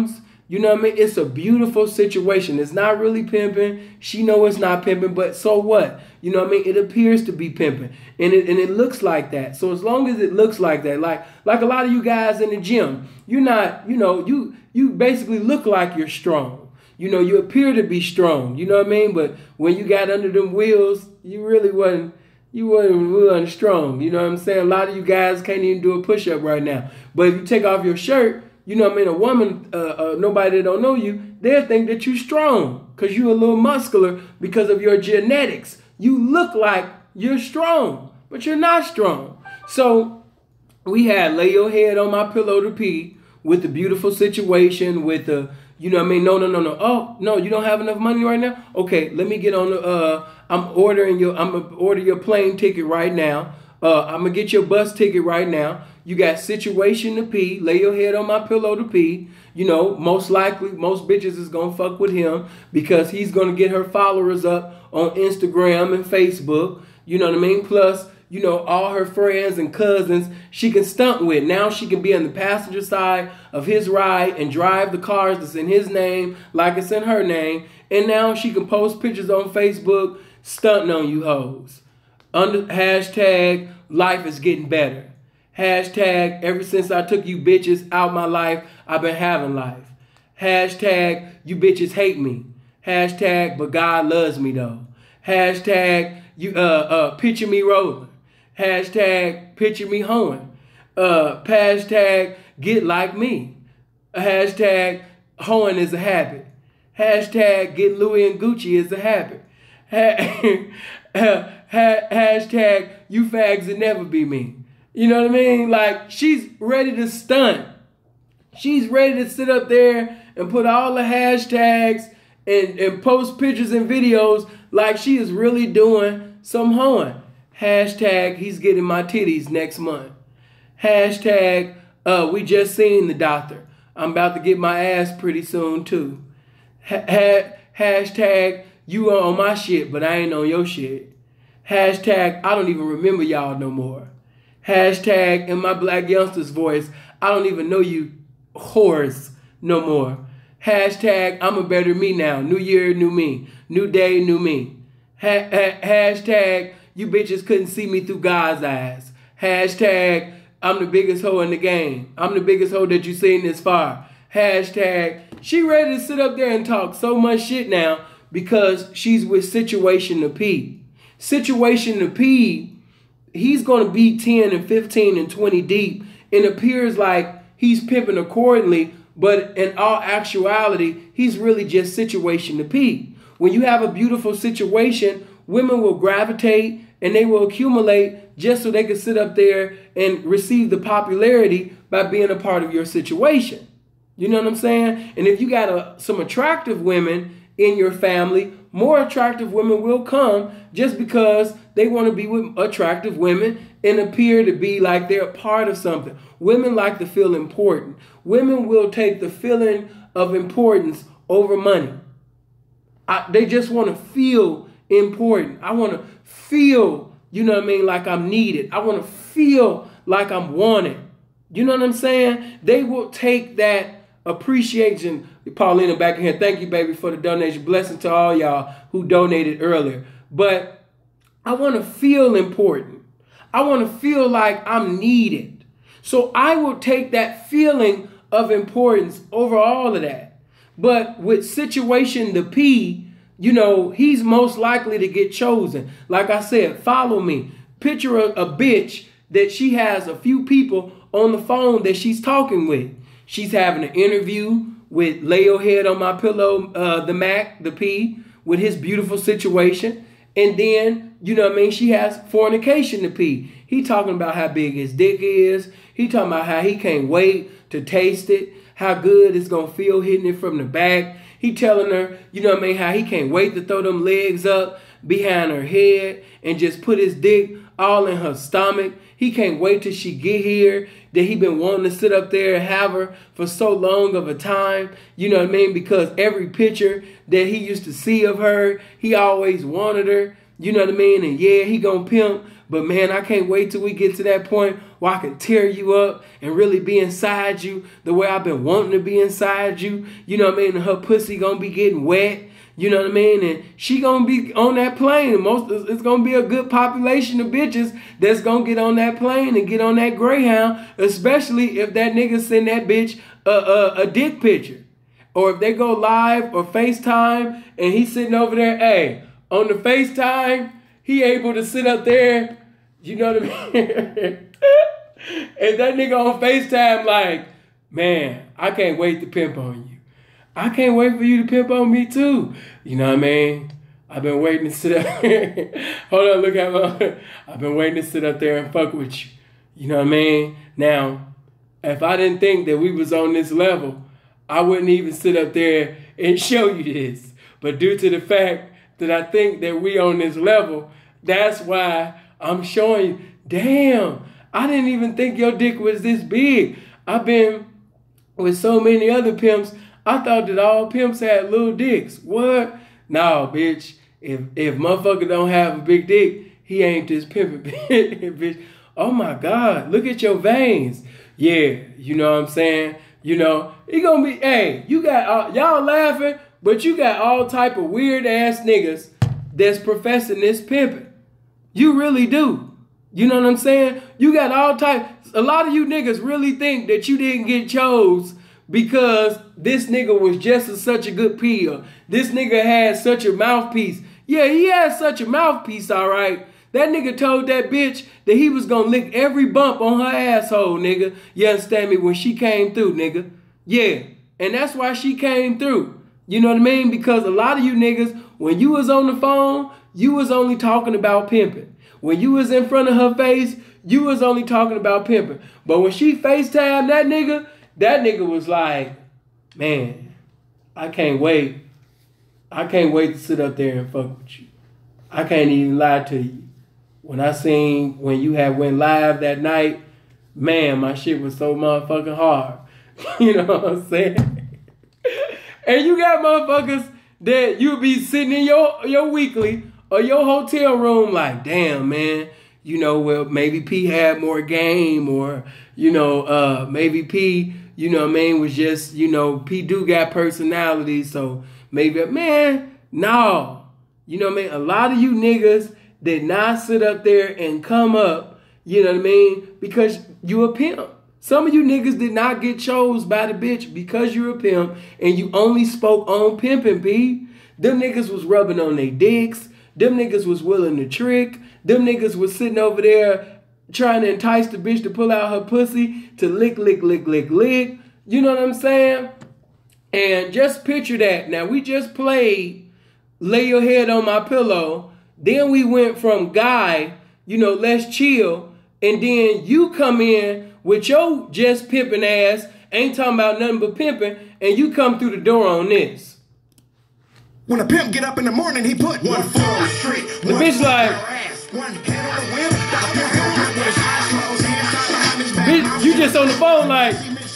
You know what I mean? It's a beautiful situation. It's not really pimping. She know it's not pimping, but so what? You know what I mean? It appears to be pimping, and it looks like that. So as long as it looks like that, like a lot of you guys in the gym, you're not, you basically look like you're strong. You know, you appear to be strong. You know what I mean? But when you got under them wheels, you really wasn't. You wasn't strong. You know what I'm saying? A lot of you guys can't even do a push-up right now. But if you take off your shirt, you know what I mean? A woman, nobody that don't know you, they'll think that you're strong because you're a little muscular because of your genetics. You look like you're strong, but you're not strong. So we had lay your head on my pillow to pee with the beautiful situation with the, you know what I mean? No. Oh, no, you don't have enough money right now? Okay, let me get on the, I'm gonna order your plane ticket right now. I'm gonna get your bus ticket right now. You got situation to pee. Lay your head on my pillow to pee. You know, most likely, most bitches is gonna fuck with him because he's gonna get her followers up on Instagram and Facebook. You know what I mean? Plus, you know, all her friends and cousins she can stunt with. Now she can be on the passenger side of his ride and drive the cars that's in his name like it's in her name. And now she can post pictures on Facebook stunting on you hoes. Under hashtag life is getting better. Hashtag ever since I took you bitches out my life, I've been having life. Hashtag you bitches hate me. Hashtag but God loves me though. Hashtag you picture me rolling. Hashtag picture me hoeing. Hashtag get like me. Hashtag hoeing is a habit. Hashtag get Louis and Gucci is a habit. Hashtag you fags will never be me. You know what I mean? Like, she's ready to stunt. She's ready to sit up there and put all the hashtags and post pictures and videos like she is really doing some hoeing. Hashtag he's getting my titties next month. Hashtag we just seen the doctor. I'm about to get my ass pretty soon too. Hashtag you are on my shit, but I ain't on your shit. Hashtag I don't even remember y'all no more. Hashtag in my black youngster's voice, I don't even know you whores no more. Hashtag I'm a better me now. New year, new me. New day, new me. Hashtag you bitches couldn't see me through God's eyes. Hashtag I'm the biggest hoe in the game. I'm the biggest hoe that you seen this far. Hashtag she ready to sit up there and talk so much shit now because she's with Situation to P. Situation to P, he's going to be 10 and 15 and 20 deep and appears like he's pimping accordingly, but in all actuality, he's really just Situation to P. When you have a beautiful situation, women will gravitate and they will accumulate just so they can sit up there and receive the popularity by being a part of your situation. You know what I'm saying? And if you got some attractive women in your family, more attractive women will come just because they want to be with attractive women and appear to be like they're a part of something. Women like to feel important. Women will take the feeling of importance over money. They just want to feel important. I want to feel, you know what I mean, like I'm needed. I want to feel like I'm wanted. You know what I'm saying? They will take that appreciation. Paulina back in here. Thank you, baby, for the donation. Blessing to all y'all who donated earlier. But I want to feel important. I want to feel like I'm needed. So I will take that feeling of importance over all of that. But with Situation to P, you know, he's most likely to get chosen. Like I said, follow me. Picture a bitch that she has a few people on the phone that she's talking with. She's having an interview with Lay Your Head on My Pillow, the P, with his beautiful situation. And then, you know what I mean, she has Fornication to P. He talking about how big his dick is. He talking about how he can't wait to taste it, how good it's going to feel hitting it from the back. He telling her, you know what I mean, how he can't wait to throw them legs up behind her head and just put his dick all in her stomach. He can't wait till she get here, that he been wanting to sit up there and have her for so long of a time. You know what I mean? Because every picture that he used to see of her, he always wanted her. You know what I mean? And yeah, he gonna pimp But man, I can't wait till we get to that point where I can tear you up and really be inside you the way I've been wanting to be inside you. You know what I mean? And her pussy gonna be getting wet. You know what I mean? And she gonna be on that plane. And it's gonna be a good population of bitches that's gonna get on that plane and get on that Greyhound, especially if that nigga send that bitch a dick picture. Or if they go live or FaceTime and he's sitting over there, hey, on the FaceTime, he able to sit up there, you know what I mean? And that nigga on FaceTime like, man, I can't wait to pimp on you. I can't wait for you to pimp on me too. You know what I mean? I've been waiting to sit up hold on, look at my, I've been waiting to sit up there and fuck with you. You know what I mean? Now, if I didn't think that we was on this level, I wouldn't even sit up there and show you this. But due to the fact that I think that we on this level, that's why I'm showing you, damn, I didn't even think your dick was this big. I've been with so many other pimps, I thought that all pimps had little dicks. What? No, bitch. If motherfucker don't have a big dick, he ain't just pimping, bitch. Oh my God, look at your veins. Yeah, you know what I'm saying? You know, he gonna be, hey, you got, y'all laughing, but you got all type of weird ass niggas that's professing this pimping. You really do. You know what I'm saying? You got all type, a lot of you niggas really think that you didn't get chose because this nigga was just such a good peel. This nigga had such a mouthpiece. Yeah, he had such a mouthpiece, all right. That nigga told that bitch that he was gonna lick every bump on her asshole, nigga. You understand me? When she came through, nigga. Yeah, and that's why she came through. You know what I mean? Because a lot of you niggas, when you was on the phone, you was only talking about pimping. When you was in front of her face, you was only talking about pimping. But when she FaceTimed that nigga was like, man, I can't wait. I can't wait to sit up there and fuck with you. I can't even lie to you. When I seen, when you had went live that night, man, my shit was so motherfucking hard. You know what I'm saying? And you got motherfuckers that you be sitting in your weekly or your hotel room like, damn, man, you know, well, maybe P had more game, or, you know, maybe P, you know what I mean, was just, you know, P do got personality, so maybe, man, no. You know what I mean? A lot of you niggas did not sit up there and come up, you know what I mean, because you a pimp. Some of you niggas did not get chose by the bitch because you're a pimp and you only spoke on pimping, B. Them niggas was rubbing on their dicks. Them niggas was willing to trick. Them niggas was sitting over there trying to entice the bitch to pull out her pussy to lick, lick, lick, lick, lick. You know what I'm saying? And just picture that. Now, we just played Lay Your Head on My Pillow. Then we went from Guy, you know, let's chill. And then you come in with your just pimping ass, ain't talking about nothing but pimping, and you come through the door on this. When a pimp get up in the morning, he put one foot on the street. The bitch like, bitch, you just on the phone like,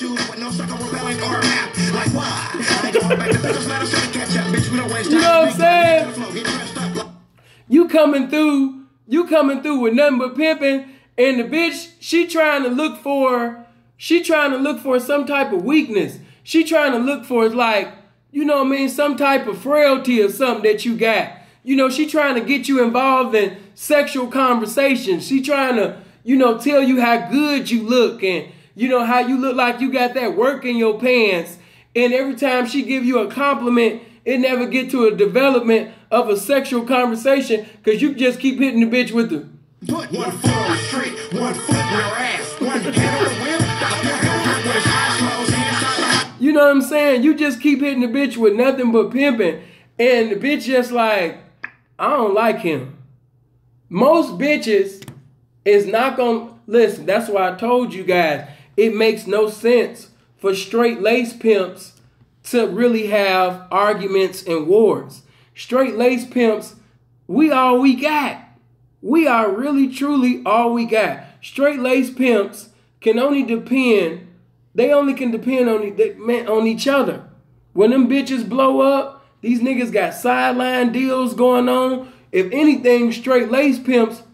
you know what I'm saying? You coming through with nothing but pimping, and the bitch, she trying to look for some type of weakness. She trying to look for, like, you know what I mean, some type of frailty or something that you got. You know, she trying to get you involved in sexual conversations. She trying to, you know, tell you how good you look, and, you know, how you look like you got that work in your pants. And every time she give you a compliment, it never get to a development of a sexual conversation because you just keep hitting the bitch with the put one foot on the street, one foot in her ass, one hand on the wheel, with his eyes closed, hands. You know what I'm saying? You just keep hitting the bitch with nothing but pimping, and the bitch just like, I don't like him. Most bitches is not gonna listen. That's why I told you guys it makes no sense for straight lace pimps to really have arguments and wars. Straight lace pimps, we all we got. We are really, truly all we got. Straight lace pimps can only depend, they only can depend on each other. When them bitches blow up, these niggas got sideline deals going on. If anything, straight lace pimps,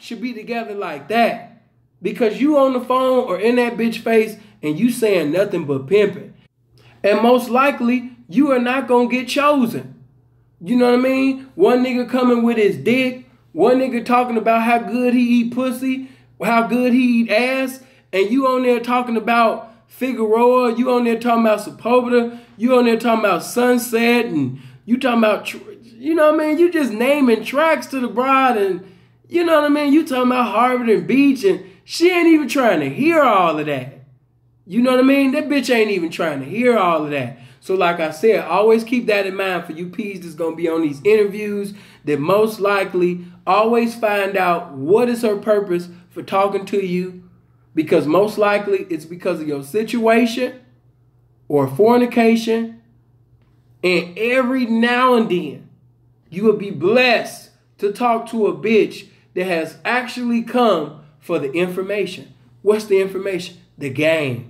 should be together like that. Because you on the phone or in that bitch face and you saying nothing but pimping. And most likely, you are not going to get chosen. You know what I mean? One nigga coming with his dick. One nigga talking about how good he eat pussy. How good he eat ass. And you on there talking about Figueroa. You on there talking about Sepulveda. You on there talking about Sunset. And you talking about, you know what I mean? You just naming tracks to the bride. And you know what I mean? You talking about Harvard and Beach. And she ain't even trying to hear all of that. You know what I mean? That bitch ain't even trying to hear all of that. So like I said, always keep that in mind for you P's that's going to be on these interviews, that most likely always find out what is her purpose for talking to you, because most likely it's because of your situation or fornication. And every now and then you will be blessed to talk to a bitch that has actually come for the information. What's the information? The game.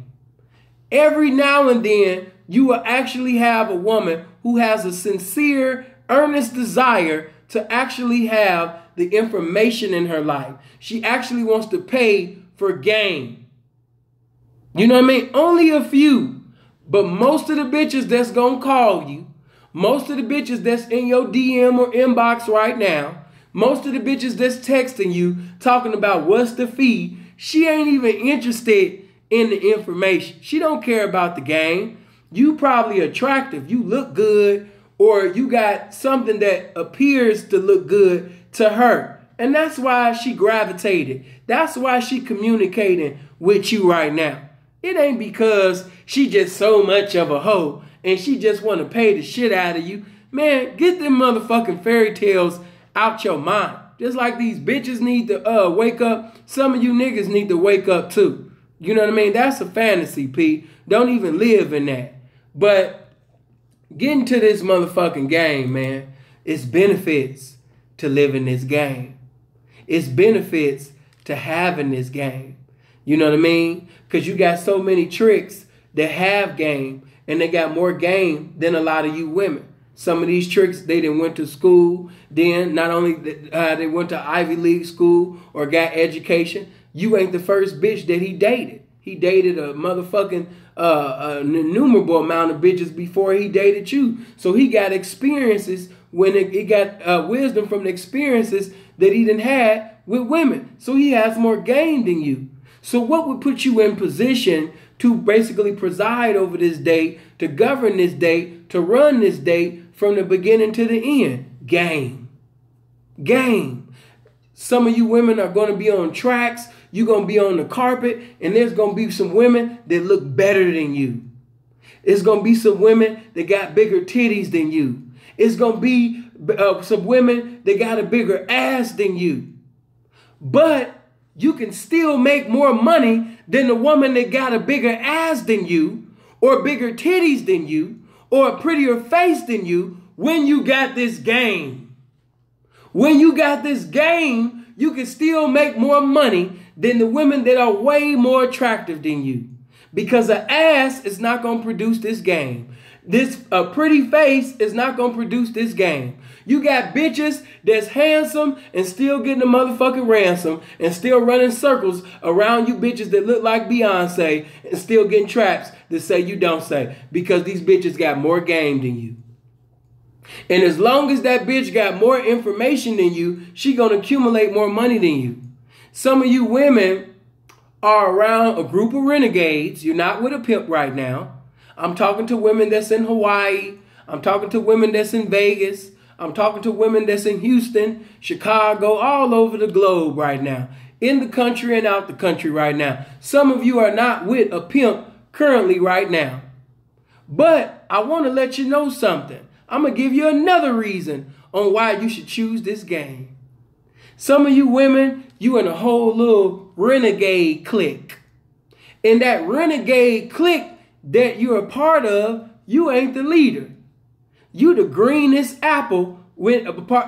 Every now and then, you will actually have a woman who has a sincere, earnest desire to actually have the information in her life. She actually wants to pay for game. You know what I mean? Only a few. But most of the bitches that's going to call you, most of the bitches that's in your DM or inbox right now, most of the bitches that's texting you, talking about what's the fee, she ain't even interested in the information. She don't care about the game. You probably attractive. You look good, or you got something that appears to look good to her. And that's why she gravitated. That's why she communicating with you right now. It ain't because she just so much of a hoe and she just want to pay the shit out of you. Man, get them motherfucking fairy tales out your mind. Just like these bitches need to wake up, some of you niggas need to wake up too. You know what I mean? That's a fantasy, P. Don't even live in that. But getting to this motherfucking game, man, it's benefits to living this game. It's benefits to having this game. You know what I mean? Because you got so many tricks that have game, and they got more game than a lot of you women. Some of these tricks, they done went to school. Then not only they went to Ivy League school or got education, you ain't the first bitch that he dated. He dated a motherfucking an innumerable amount of bitches before he dated you. So he got experiences when he got wisdom from the experiences that he done had with women. So he has more game than you. So what would put you in position to basically preside over this date, to govern this date, to run this date from the beginning to the end? Game. Game. Some of you women are going to be on tracks. You're going to be on the carpet, and there's going to be some women that look better than you. It's going to be some women that got bigger titties than you. It's going to be some women that got a bigger ass than you. But you can still make more money than the woman that got a bigger ass than you, or bigger titties than you, or a prettier face than you when you got this game. When you got this game, you can still make more money than the women that are way more attractive than you. Because an ass is not going to produce this game. A pretty face is not going to produce this game. You got bitches that's handsome and still getting a motherfucking ransom and still running circles around you bitches that look like Beyonce and still getting traps that say you don't say, because these bitches got more game than you. And as long as that bitch got more information than you, she going to accumulate more money than you. Some of you women are around a group of renegades. You're not with a pimp right now. I'm talking to women that's in Hawaii. I'm talking to women that's in Vegas. I'm talking to women that's in Houston, Chicago, all over the globe right now. In the country and out the country right now. Some of you are not with a pimp currently right now. But I want to let you know something. I'm going to give you another reason on why you should choose this game. Some of you women, you in a whole little renegade clique. In that renegade clique that you're a part of, you ain't the leader. You the greenest apple you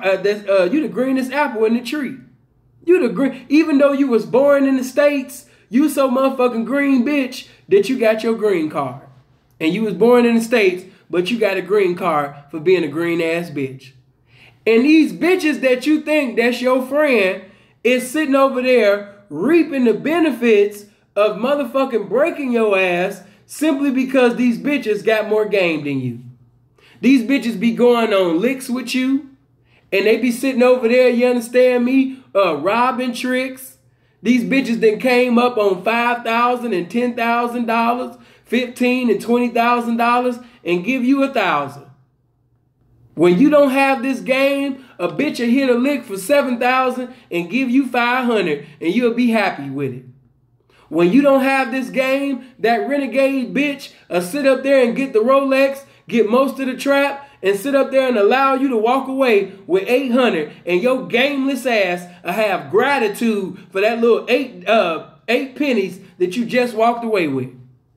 the greenest apple in the tree. You the green, even though you was born in the States, you so motherfucking green bitch that you got your green card. And you was born in the States, but you got a green card for being a green ass bitch. And these bitches that you think that's your friend is sitting over there reaping the benefits of motherfucking breaking your ass simply because these bitches got more game than you. These bitches be going on licks with you, and they be sitting over there, you understand me, robbing tricks. These bitches then came up on $5,000 and $10,000, $15,000 and $20,000, and give you $1,000. When you don't have this game, a bitch will hit a lick for $7,000 and give you $500, and you'll be happy with it. When you don't have this game, that renegade bitch will sit up there and get the Rolex, get most of the trap, and sit up there and allow you to walk away with $800, and your gameless ass will have gratitude for that little eight pennies that you just walked away with.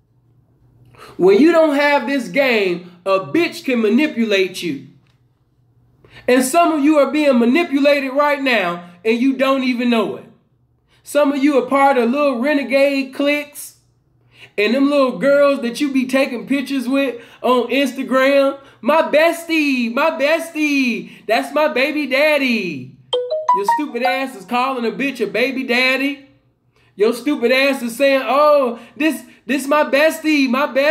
When you don't have this game, a bitch can manipulate you. And some of you are being manipulated right now, and you don't even know it. Some of you are part of little renegade cliques, and them little girls that you be taking pictures with on Instagram. My bestie, that's my baby daddy. Your stupid ass is calling a bitch a baby daddy. Your stupid ass is saying, oh, this my bestie,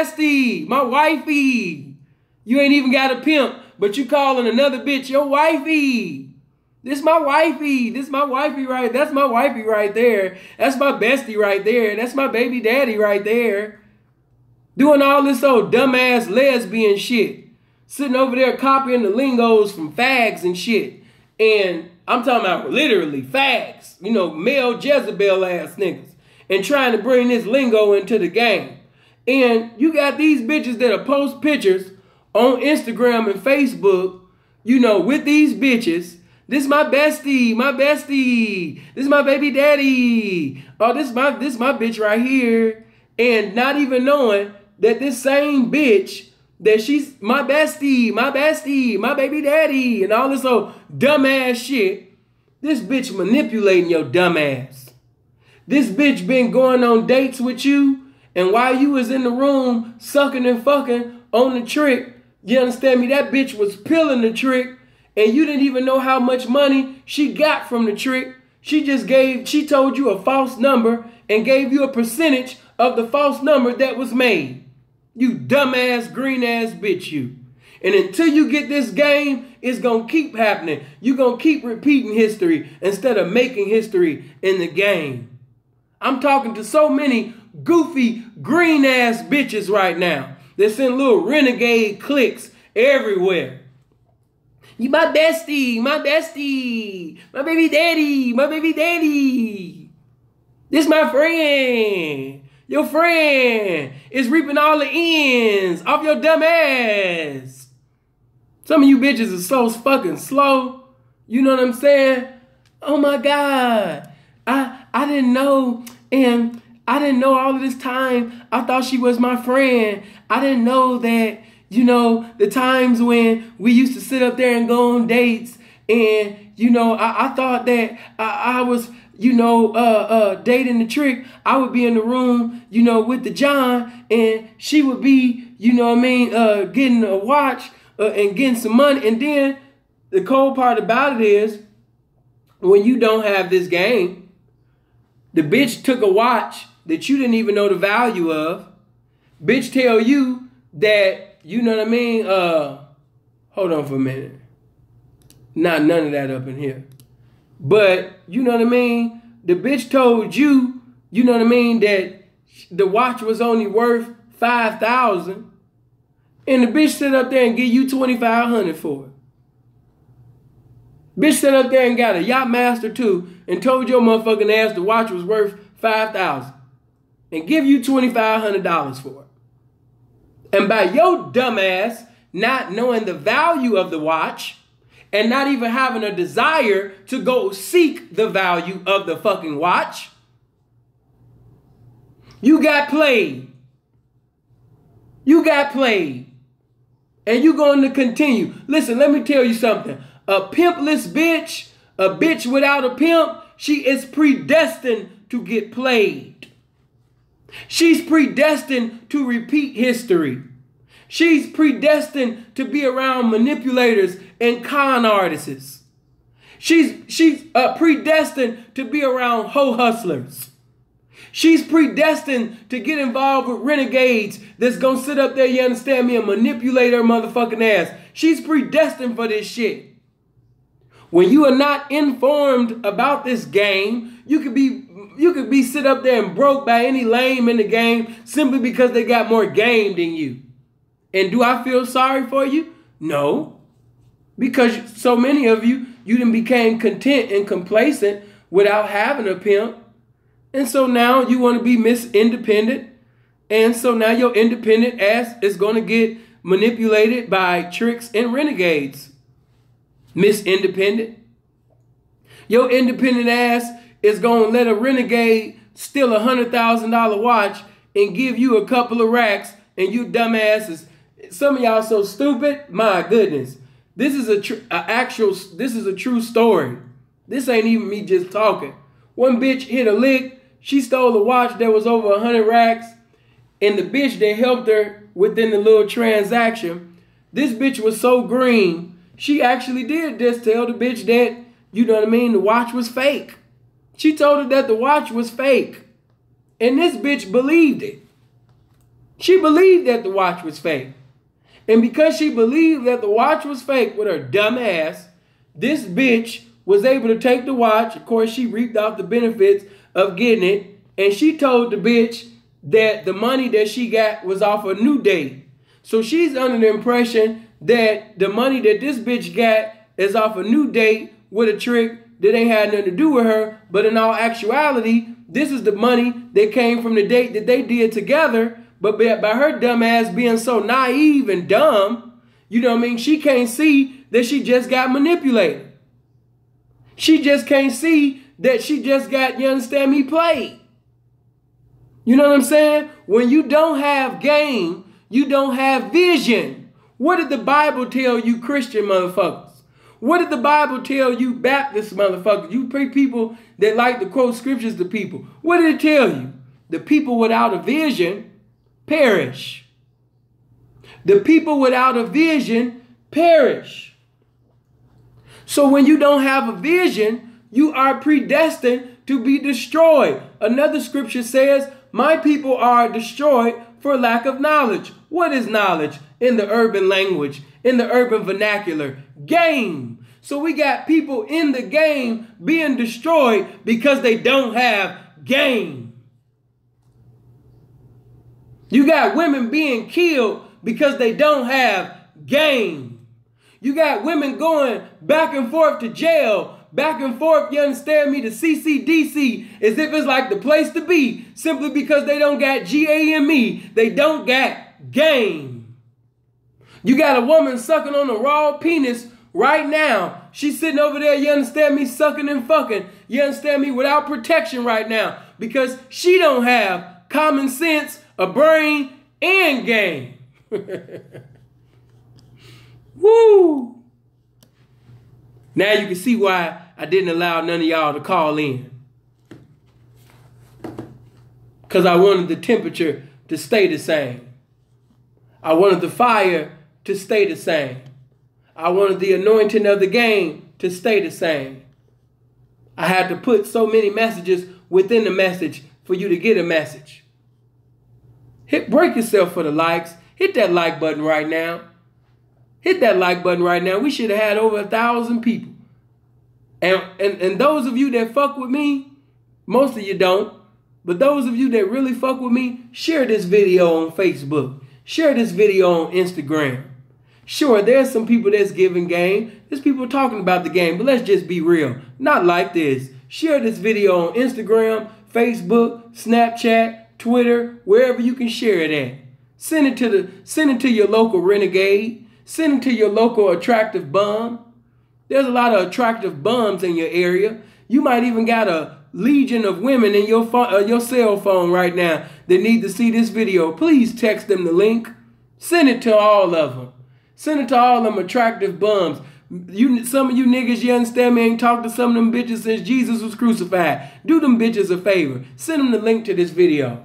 my wifey. You ain't even got a pimp, but you calling another bitch your wifey. This my wifey. This my wifey right. That's my wifey right there. That's my bestie right there. That's my baby daddy right there. Doing all this old dumbass lesbian shit. Sitting over there copying the lingos from fags and shit. And I'm talking about literally fags. You know, male Jezebel ass niggas. And trying to bring this lingo into the game. And you got these bitches that'll post pictures on Instagram and Facebook, you know, with these bitches. This my bestie, this is my baby daddy. Oh, this my bitch right here. And not even knowing that this same bitch, that she's my bestie, my baby daddy, and all this old dumbass shit. This bitch manipulating your dumbass. This bitch been going on dates with you, and while you was in the room sucking and fucking on the trick, you understand me, that bitch was peeling the trick, and you didn't even know how much money she got from the trick. She told you a false number and gave you a percentage of the false number that was made. You dumbass, green ass bitch, you. And until you get this game, it's going to keep happening. You're going to keep repeating history instead of making history in the game. I'm talking to so many goofy, green ass bitches right now. They're in little renegade cliques everywhere. You my bestie, my baby daddy. This my friend. Your friend is reaping all the ends off your dumb ass. Some of you bitches are so fucking slow. You know what I'm saying? Oh my God. I didn't know, and I didn't know all of this time. I thought she was my friend. I didn't know that, you know, the times when we used to sit up there and go on dates, and, you know, I thought that I was, you know, dating the trick. I would be in the room, you know, with the John, and she would be, you know what I mean, getting a watch and getting some money. And then the cold part about it is, when you don't have this game, the bitch took a watch that you didn't even know the value of. Bitch tell you that, you know what I mean? Hold on for a minute. Not none of that up in here. But, you know what I mean? The bitch told you, you know what I mean, that the watch was only worth $5,000. And the bitch sit up there and give you $2,500 for it. Bitch sat up there and got a Yachtmaster too and told your motherfucking ass the watch was worth $5,000 and give you $2,500 for it. And by your dumb ass not knowing the value of the watch and not even having a desire to go seek the value of the fucking watch, you got played. You got played. And you're going to continue. Listen, let me tell you something. A pimpless bitch, a bitch without a pimp, she is predestined to get played. She's predestined to repeat history. She's predestined to be around manipulators and con artists. She's predestined to be around hoe hustlers. She's predestined to get involved with renegades that's going to sit up there, you understand me, and manipulate her motherfucking ass. She's predestined for this shit. When you are not informed about this game, you could be sit up there and broke by any lame in the game simply because they got more game than you. And do I feel sorry for you? No. Because so many of you done became content and complacent without having a pimp. And so now you want to be Miss Independent. And so now your independent ass is going to get manipulated by tricks and renegades. Miss Independent. Your independent ass is going to let a renegade steal a $100,000 watch and give you a couple of racks, and you dumbasses. Some of y'all so stupid. My goodness. This is a true story. This ain't even me just talking. One bitch hit a lick. She stole a watch that was over 100 racks. And the bitch that helped her within the little transaction, this bitch was so green, she actually did this, tell the bitch that, you know what I mean, the watch was fake. She told her that the watch was fake. And this bitch believed it. She believed that the watch was fake. And because she believed that the watch was fake with her dumb ass, this bitch was able to take the watch. Of course, she reaped out the benefits of getting it. And she told the bitch that the money that she got was off a new date. So she's under the impression that the money that this bitch got is off a new date with a trick that ain't had nothing to do with her. But in all actuality, this is the money that came from the date that they did together. But by her dumb ass being so naive and dumb, you know what I mean, she can't see that she just got manipulated. She just can't see that she just got, you understand me, played. You know what I'm saying? When you don't have game, you don't have vision. What did the Bible tell you, Christian motherfuckers? What did the Bible tell you, Baptist motherfuckers? You people that like to quote scriptures to people. What did it tell you? The people without a vision perish. The people without a vision perish. So when you don't have a vision, you are predestined to be destroyed. Another scripture says, my people are destroyed for lack of knowledge. What is knowledge in the urban language, in the urban vernacular? Game. So we got people in the game being destroyed because they don't have game. You got women being killed because they don't have game. You got women going back and forth to jail, back and forth, you understand me, to CCDC, as if it's like the place to be, simply because they don't got GAME. They don't got game. You got a woman sucking on a raw penis right now. She's sitting over there, you understand me, sucking and fucking, you understand me, without protection right now, because she don't have common sense, a brain, and game. Woo! Now you can see why I didn't allow none of y'all to call in. Because I wanted the temperature to stay the same. I wanted the fire to stay the same. I wanted the anointing of the game to stay the same. I had to put so many messages within the message for you to get a message. Break yourself for the likes. Hit that like button right now. Hit that like button right now. We should have had over 1,000 people. And those of you that fuck with me, most of you don't, but those of you that really fuck with me, share this video on Facebook. Share this video on Instagram. Sure, there's some people that's giving game. There's people talking about the game, but let's just be real. Not like this. Share this video on Instagram, Facebook, Snapchat, Twitter, wherever you can share it at. Send it to your local renegade. Send it to your local attractive bum. There's a lot of attractive bums in your area. You might even got a legion of women in your cell phone right now that need to see this video. Please text them the link. Send it to all of them. Send it to all them attractive bums. Some of you niggas, you understand me, ain't talked to some of them bitches since Jesus was crucified. Do them bitches a favor. Send them the link to this video.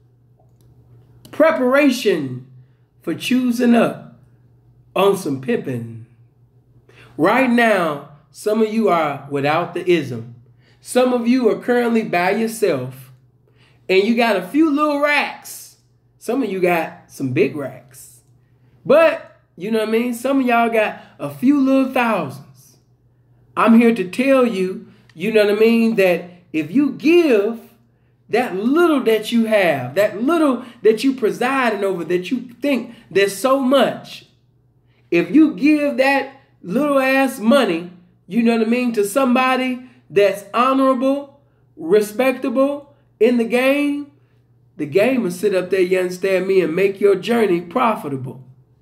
Preparation for choosing up on some pimping. Right now, Some of you are without the ism. Some of you are currently by yourself and you got a few little racks. Some of you got some big racks. But, you know what I mean? Some of y'all got a few little thousands. I'm here to tell you, you know what I mean, that if you give that little that you have, that little that you presiding over, that you think there's so much, if you give that little ass money, you know what I mean, to somebody that's honorable, respectable in the game will sit up there, you understand me, and make your journey profitable.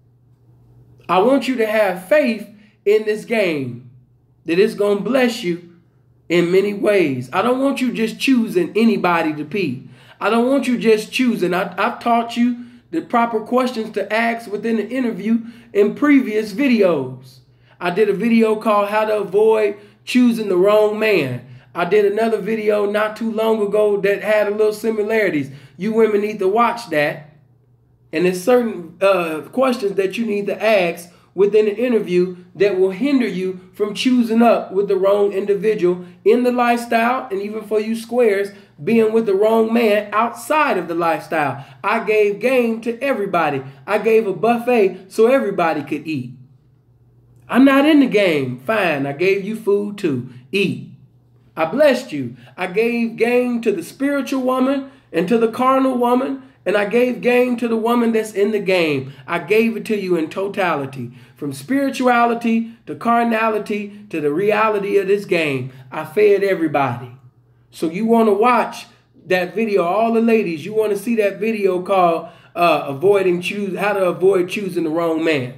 I want you to have faith in this game, that it's going to bless you in many ways. I don't want you just choosing anybody to be. I don't want you just choosing. I've taught you the proper questions to ask within the interview in previous videos. I did a video called How to Avoid Choosing the Wrong Man. I did another video not too long ago that had a little similarities. You women need to watch that. And there's certain questions that you need to ask within the interview that will hinder you from choosing up with the wrong individual in the lifestyle, and even for you squares, being with the wrong man outside of the lifestyle. I gave game to everybody. I gave a buffet so everybody could eat. I'm not in the game. Fine, I gave you food too. Eat. I blessed you. I gave game to the spiritual woman and to the carnal woman, and I gave game to the woman that's in the game. I gave it to you in totality. From spirituality to carnality to the reality of this game, I fed everybody. So you want to watch that video, all the ladies, you want to see that video called How to Avoid Choosing the Wrong Man.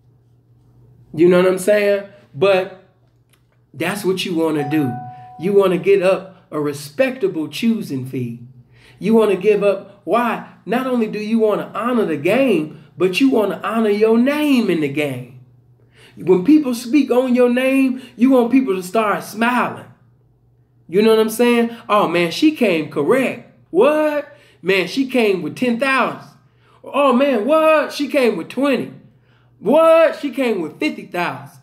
You know what I'm saying? But that's what you want to do. You want to get up a respectable choosing fee. You want to give up. Why? Not only do you want to honor the game, but you want to honor your name in the game. When people speak on your name, you want people to start smiling. You know what I'm saying? Oh, man, she came correct. What? Man, she came with 10,000. Oh, man, what? She came with 20. What? She came with 50,000.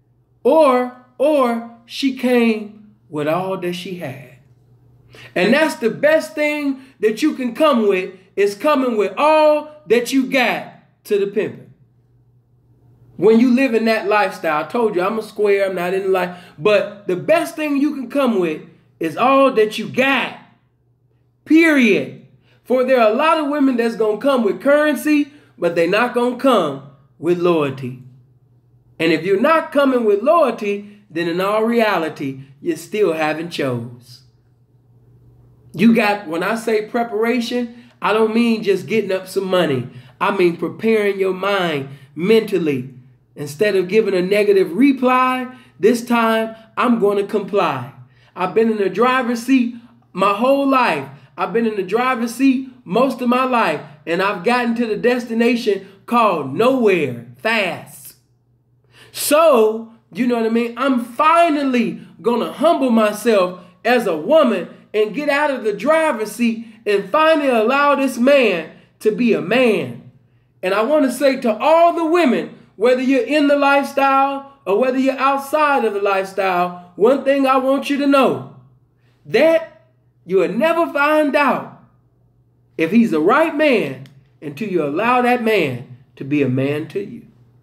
Or she came with all that she had. And that's the best thing that you can come with, is coming with all that you got to the pimping. When you live in that lifestyle, I told you I'm a square, I'm not in the life, but the best thing you can come with is all that you got. Period. For there are a lot of women that's going to come with currency, but they're not going to come with loyalty. And if you're not coming with loyalty, then in all reality, you still haven't chose. You got, when I say preparation, I don't mean just getting up some money. I mean preparing your mind mentally. Instead of giving a negative reply, this time I'm going to comply. I've been in the driver's seat my whole life. I've been in the driver's seat most of my life, and I've gotten to the destination called nowhere fast. So, you know what I mean? I'm finally going to humble myself as a woman and get out of the driver's seat and finally allow this man to be a man. And I want to say to all the women, whether you're in the lifestyle or whether you're outside of the lifestyle, one thing I want you to know, that you will never find out if he's the right man until you allow that man to be a man to you.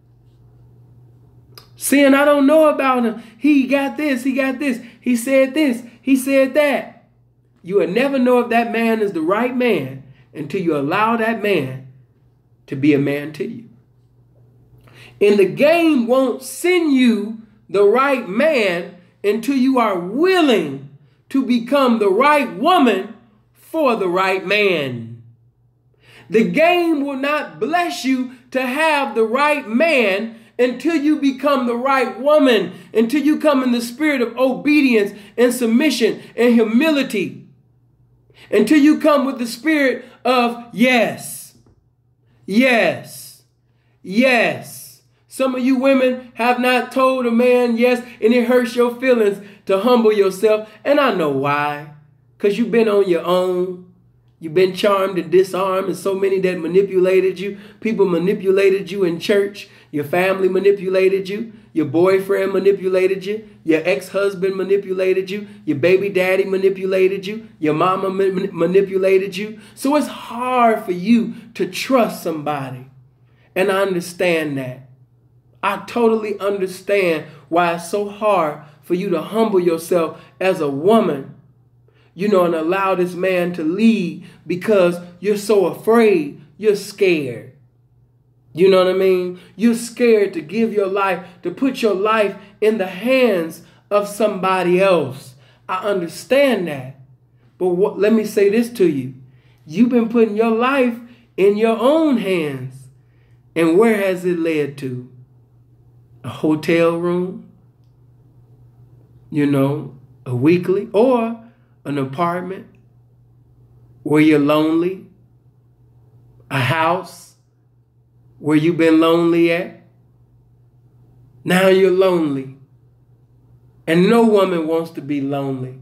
Saying, I don't know about him. He got this, he got this. He said this, he said that. You will never know if that man is the right man until you allow that man to be a man to you. And the game won't send you the right man until you are willing to become the right woman for the right man. The game will not bless you to have the right man until you become the right woman, until you come in the spirit of obedience and submission and humility. Until you come with the spirit of yes, yes, yes. Some of you women have not told a man yes, and it hurts your feelings to humble yourself. And I know why. Because you've been on your own. You've been charmed and disarmed, and so many that manipulated you. People manipulated you in church. Your family manipulated you. Your boyfriend manipulated you. Your ex-husband manipulated you. Your baby daddy manipulated you. Your mama manipulated you. So it's hard for you to trust somebody. And I understand that. I totally understand why it's so hard for you to humble yourself as a woman, and allow this man to lead because you're so afraid. You're scared. You know what I mean? You're scared to give your life, to put your life in the hands of somebody else. I understand that. But let me say this to you. You've been putting your life in your own hands. And where has it led to? A hotel room? A weekly? Or an apartment where you're lonely? A house where you've been lonely at? Now you're lonely. And no woman wants to be lonely.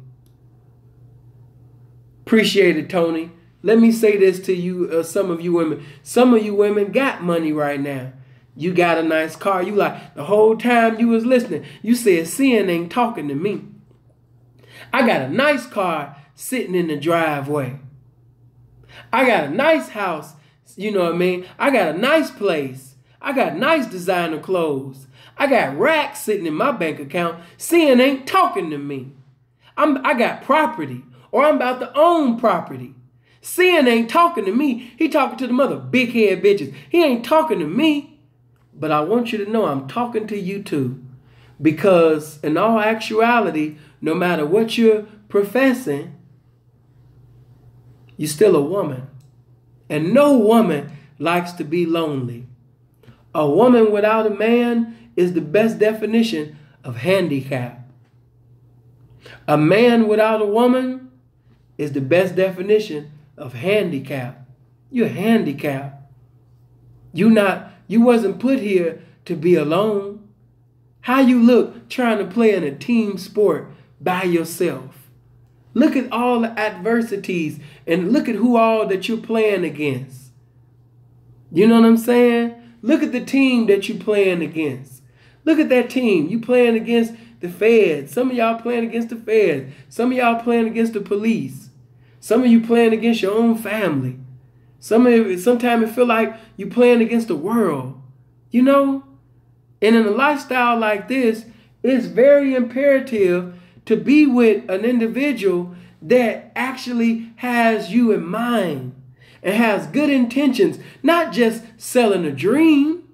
Appreciate it, Tony. Let me say this to you, some of you women. Some of you women got money right now. You got a nice car. You like, the whole time you was listening, you said, sin ain't talking to me. I got a nice car sitting in the driveway. I got a nice house, you know what I mean? I got a nice place. I got nice designer clothes. I got racks sitting in my bank account. Sin ain't talking to me. I got property, or I'm about to own property. Sin ain't talking to me. He talking to the mother big head bitches. He ain't talking to me. But I want you to know I'm talking to you too. Because in all actuality, no matter what you're professing, you're still a woman. And no woman likes to be lonely. A woman without a man is the best definition of handicap. A man without a woman is the best definition of handicap. You're handicapped. You wasn't put here to be alone. How you look trying to play in a team sport by yourself. Look at all the adversities and look at who all that you're playing against. You know what I'm saying? Look at the team that you're playing against. Look at that team. You playing against the feds. Some of y'all playing against the feds. Some of y'all playing against the police. Some of you playing against your own family. Sometimes it feel like you playing against the world. And in a lifestyle like this, it's very imperative to be with an individual that actually has you in mind and has good intentions, not just selling a dream,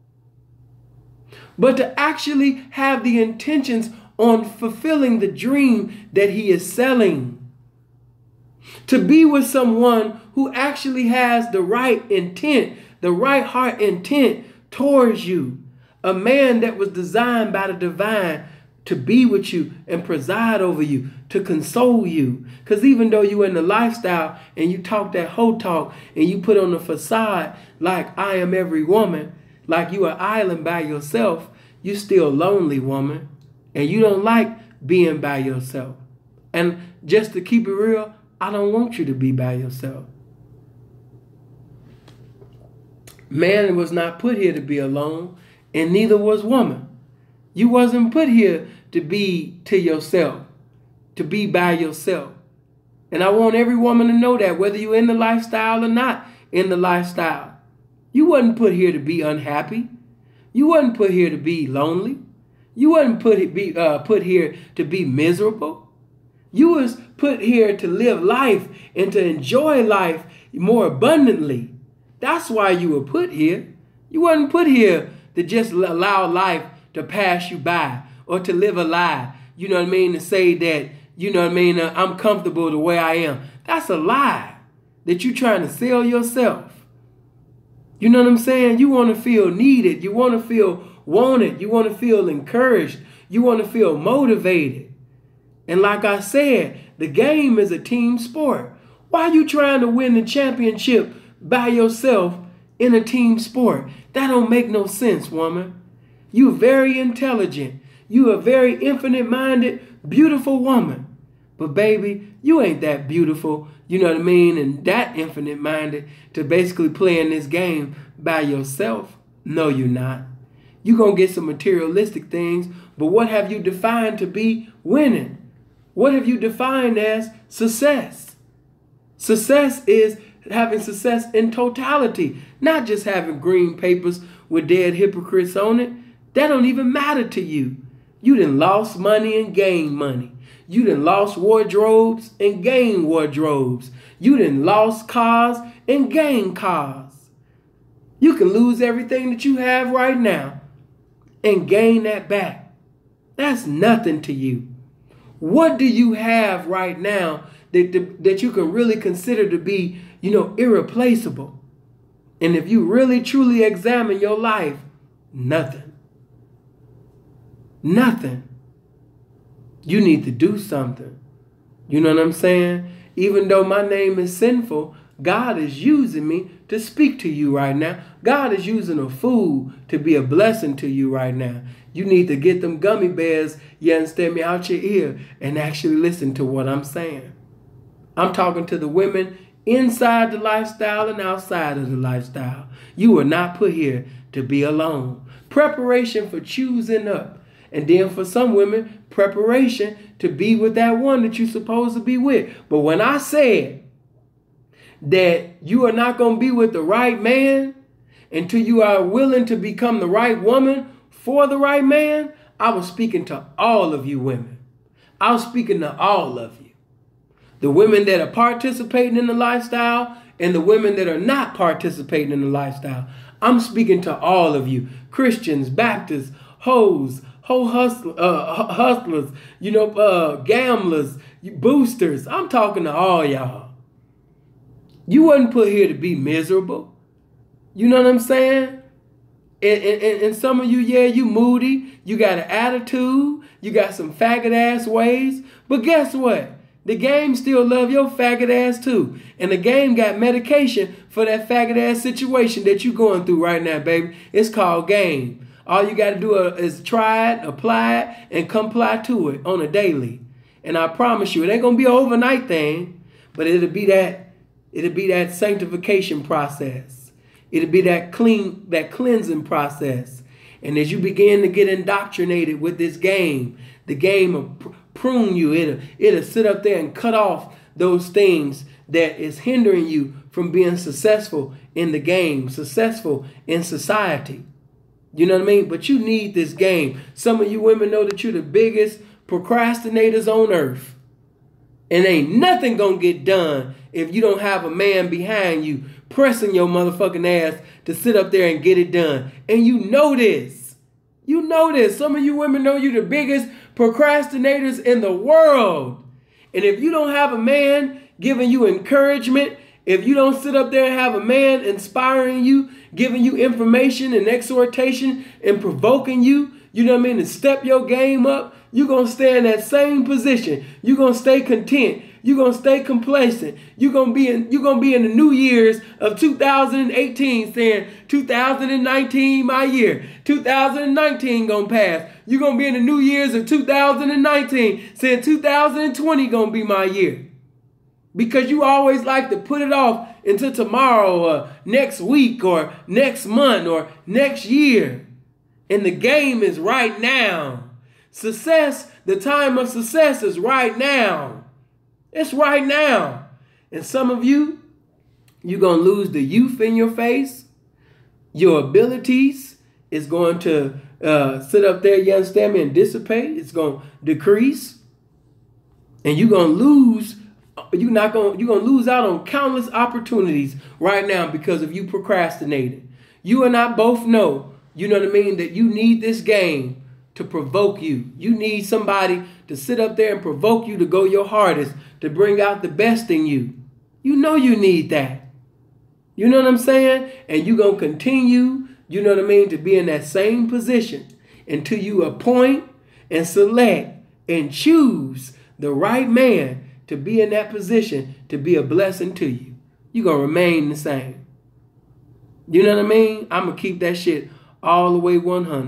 but to actually have the intentions on fulfilling the dream that he is selling. To be with someone who actually has the right intent, the right heart intent towards you. A man that was designed by the divine to be with you and preside over you, to console you. Because even though you're in the lifestyle and you talk that whole talk and you put on the facade like I am every woman, like you an island by yourself, you still lonely, woman. And you don't like being by yourself. And just to keep it real, I don't want you to be by yourself. Man was not put here to be alone, and neither was woman. You wasn't put here to be to yourself, to be by yourself. And I want every woman to know that, whether you're in the lifestyle or not in the lifestyle. You wasn't put here to be unhappy. You wasn't put here to be lonely. You wasn't put here to be miserable. You was put here to live life and to enjoy life more abundantly. That's why you were put here. You wasn't put here to just allow life to pass you by or to live a lie. You know what I mean? To say that, I'm comfortable the way I am. That's a lie that you're trying to sell yourself. You know what I'm saying? You want to feel needed. You want to feel wanted. You want to feel encouraged. You want to feel motivated. And like I said, the game is a team sport. Why are you trying to win the championship by yourself in a team sport? That don't make no sense, woman. You're very intelligent. You a very infinite-minded, beautiful woman. But baby, you ain't that beautiful, you know what I mean, and that infinite-minded to basically play in this game by yourself. No, you're not. You're going to get some materialistic things, but what have you defined to be winning? What have you defined as success? Success is having success in totality, not just having green papers with dead hypocrites on it. That don't even matter to you. You done lost money and gained money. You done lost wardrobes and gained wardrobes. You done lost cars and gained cars. You can lose everything that you have right now and gain that back. That's nothing to you. What do you have right now that you can really consider to be, irreplaceable? And if you really truly examine your life, nothing. Nothing. You need to do something. You know what I'm saying? Even though my name is sinful, God is using me to speak to you right now. God is using a fool to be a blessing to you right now. You need to get them gummy bears, you understand me, out your ear and actually listen to what I'm saying. I'm talking to the women inside the lifestyle and outside of the lifestyle. You were not put here to be alone. Preparation for choosing up. And then for some women, preparation to be with that one that you're supposed to be with. But when I said that you are not going to be with the right man until you are willing to become the right woman for the right man, I was speaking to all of you women. I was speaking to all of you. The women that are participating in the lifestyle and the women that are not participating in the lifestyle. I'm speaking to all of you. Christians, Baptists, hoes, hustlers, gamblers, boosters. I'm talking to all y'all. You wasn't put here to be miserable. You know what I'm saying? And some of you, you moody. You got an attitude. You got some faggot ass ways. But guess what? The game still love your faggot ass too. And the game got medication for that faggot ass situation that you going through right now, baby. It's called game. All you got to do is try it, apply it, and comply to it on a daily. And I promise you, it ain't going to be an overnight thing, but it'll be that sanctification process. It'll be that cleansing process. And as you begin to get indoctrinated with this game, the game will prune you. It'll sit up there and cut off those things that is hindering you from being successful in the game, successful in society. You know what I mean? But you need this game. Some of you women know that you're the biggest procrastinators on earth. And ain't nothing gonna get done if you don't have a man behind you pressing your motherfucking ass to sit up there and get it done. And you know this. You know this. Some of you women know you're the biggest procrastinators in the world. And if you don't have a man giving you encouragement, if you don't sit up there and have a man inspiring you, giving you information and exhortation and provoking you, you know what I mean, to step your game up, you're going to stay in that same position. You're going to stay content. You're going to stay complacent. You're going to be in the New Year's of 2018 saying 2019 my year. 2019 going to pass. You're going to be in the New Year's of 2019 saying 2020 going to be my year. Because you always like to put it off until tomorrow or next week or next month or next year. And the game is right now. Success, the time of success is right now. It's right now. And some of you, you're going to lose the youth in your face. Your abilities is going to sit up there, you understand me, and dissipate. It's going to decrease. And you're going to lose. You're going to lose out on countless opportunities right now because of you procrastinating. You and I both know, you know what I mean, that you need this game to provoke you. You need somebody to sit up there and provoke you to go your hardest, to bring out the best in you. You know you need that. You know what I'm saying? And you're going to continue, you know what I mean, to be in that same position until you appoint and select and choose the right man to be in that position to be a blessing to you. You're going to remain the same. You know what I mean? I'm going to keep that shit all the way 100.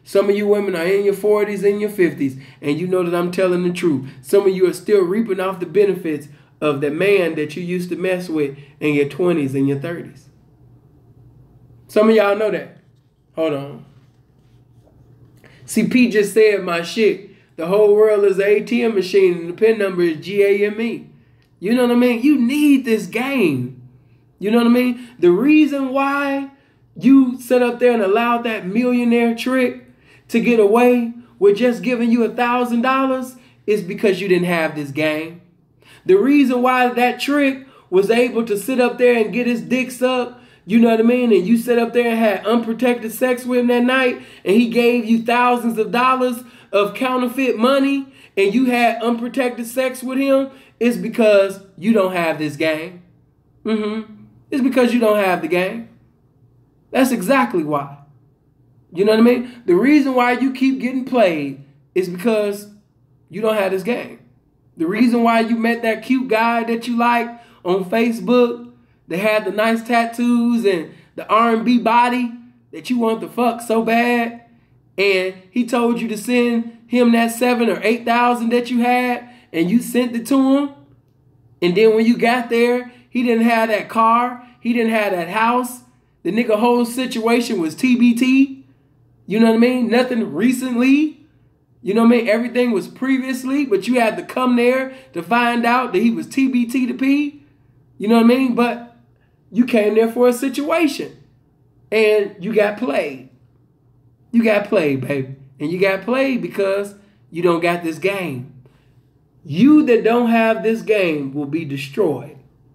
Some of you women are in your 40s and your 50s, and you know that I'm telling the truth. Some of you are still reaping off the benefits of the man that you used to mess with in your 20s and your 30s. Some of y'all know that. Hold on. See, Pete just said my shit. The whole world is an ATM machine, and the PIN number is GAME. You know what I mean? You need this game. You know what I mean? The reason why you sit up there and allowed that millionaire trick to get away with just giving you $1,000 is because you didn't have this game. The reason why that trick was able to sit up there and get his dick sucked, you know what I mean? And you sit up there and had unprotected sex with him that night, and he gave you thousands of dollars of counterfeit money, and you had unprotected sex with him, is because you don't have this game. It's because you don't have the game. That's exactly why. You know what I mean? The reason why you keep getting played is because you don't have this game. The reason why you met that cute guy that you like on Facebook, they had the nice tattoos and the R&B body that you want to fuck so bad, and he told you to send him that $7,000 or $8,000 that you had, and you sent it to him, and then when you got there, he didn't have that car, he didn't have that house, the nigga whole situation was TBT, you know what I mean? Nothing recently, you know what I mean? Everything was previously, but you had to come there to find out that he was TBT to P, you know what I mean? But you came there for a situation, and you got played. You got played, baby. And you got played because you don't got this game. You that don't have this game will be destroyed.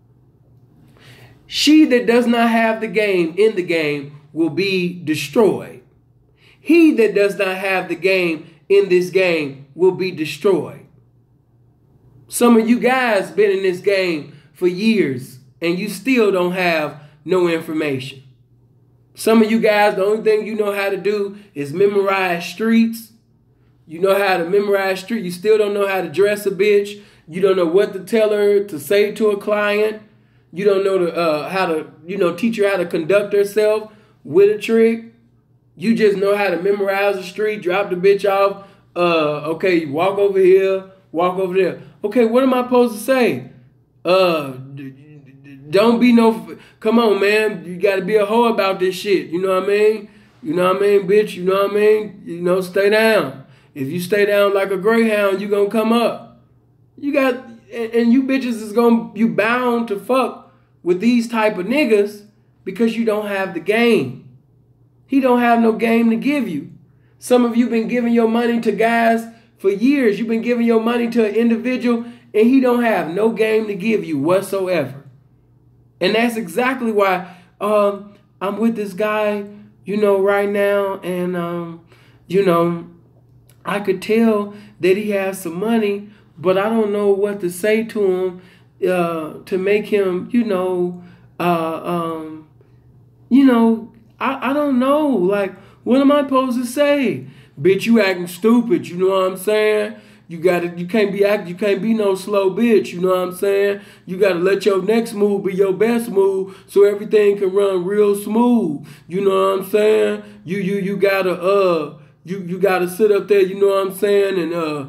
She that does not have the game in the game will be destroyed. He that does not have the game in this game will be destroyed. Some of you guys been in this game for years and you still don't have no information. Some of you guys, the only thing you know how to do is memorize streets. You know how to memorize streets. You still don't know how to dress a bitch. You don't know what to tell her to say to a client. You don't know how to, teach her how to conduct herself with a trick. You just know how to memorize the street, drop the bitch off. Okay, walk over here, walk over there. Okay, what am I supposed to say? Don't be no, come on, man. You got to be a hoe about this shit. You know what I mean? You know what I mean, bitch? You know what I mean? Stay down. If you stay down like a greyhound, you going to come up. You got, and you bitches is you bound to fuck with these type of niggas because you don't have the game. He don't have no game to give you. Some of you been giving your money to guys for years. You've been giving your money to an individual and he don't have no game to give you whatsoever. And that's exactly why I'm with this guy, right now. And, I could tell that he has some money, but I don't know what to say to him to make him, I don't know. Like, what am I supposed to say? Bitch, you acting stupid, you know what I'm saying? You can't be no slow bitch, you know what I'm saying? You gotta let your next move be your best move so everything can run real smooth. You know what I'm saying? You gotta you gotta sit up there, you know what I'm saying, and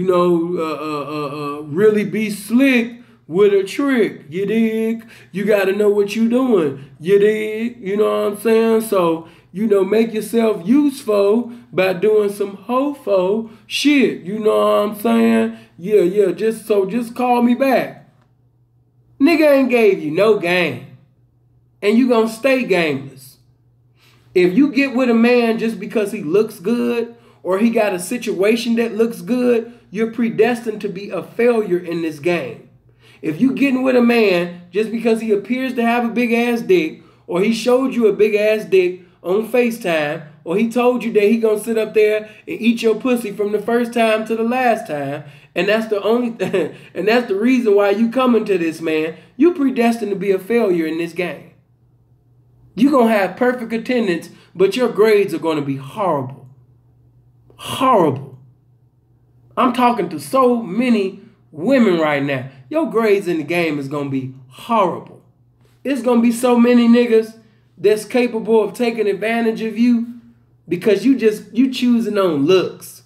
really be slick with a trick, you dig? You gotta know what you doing, you dig? You know what I'm saying? So, make yourself useful by doing some hofo shit. You know what I'm saying? Yeah. Just call me back. Nigga ain't gave you no game. And you gonna stay gameless. If you get with a man just because he looks good or he got a situation that looks good, you're predestined to be a failure in this game. If you getting with a man just because he appears to have a big ass dick or he showed you a big ass dick on FaceTime, or he told you that he gonna sit up there and eat your pussy from the first time to the last time, and that's the only and that's the reason why you coming to this man, you predestined to be a failure in this game. You gonna have perfect attendance, but your grades are gonna be horrible. Horrible. I'm talking to so many women right now. Your grades in the game is gonna be horrible. It's gonna be so many niggas that's capable of taking advantage of you. because you choosing on looks.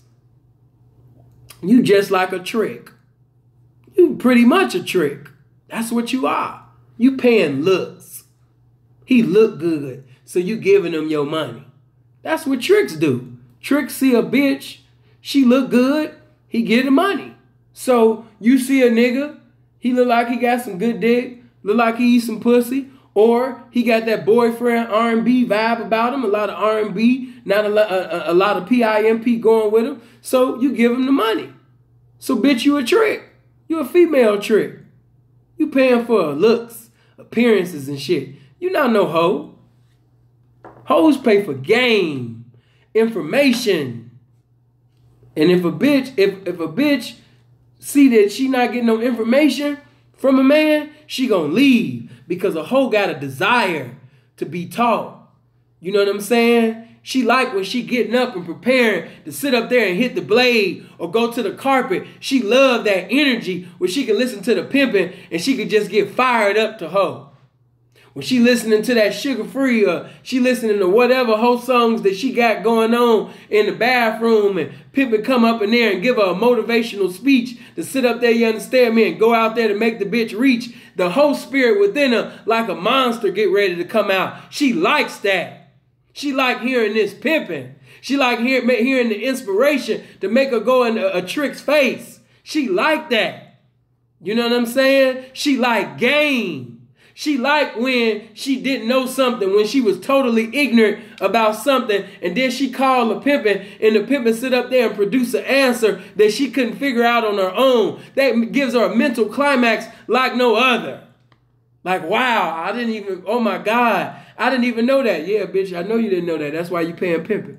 You just like a trick. You pretty much a trick. That's what you are. You paying looks. He look good, so you giving him your money. That's what tricks do. Tricks see a bitch, she look good, he get the money. So you see a nigga, he look like he got some good dick, look like he eat some pussy, or he got that boyfriend R&B vibe about him, a lot of R&B, not a lot of PIMP going with him. So you give him the money. So bitch, you a trick. You a female trick. You paying for looks, appearances and shit. You not no hoe. Hoes pay for game, information. And if a bitch see that she not getting no information from a man, she gonna leave, because a hoe got a desire to be taught. You know what I'm saying? She like when she getting up and preparing to sit up there and hit the blade or go to the carpet. She love that energy where she can listen to the pimping and she can just get fired up to hoe. When she listening to that Sugar Free, or she listening to whatever whole songs that she got going on in the bathroom, and pimping come up in there and give her a motivational speech to sit up there, you understand me, and go out there to make the bitch reach, the whole spirit within her like a monster get ready to come out. She likes that. She like hearing this pimping. She like hearing the inspiration to make her go in a trick's face. She like that. You know what I'm saying? She like game. She like when she didn't know something, when she was totally ignorant about something, and then she called the pimpin', and the pimpin' sit up there and produce an answer that she couldn't figure out on her own. That gives her a mental climax like no other. Like, wow, oh my God, I didn't even know that. Yeah, bitch, I know you didn't know that. That's why you paying pimpin'.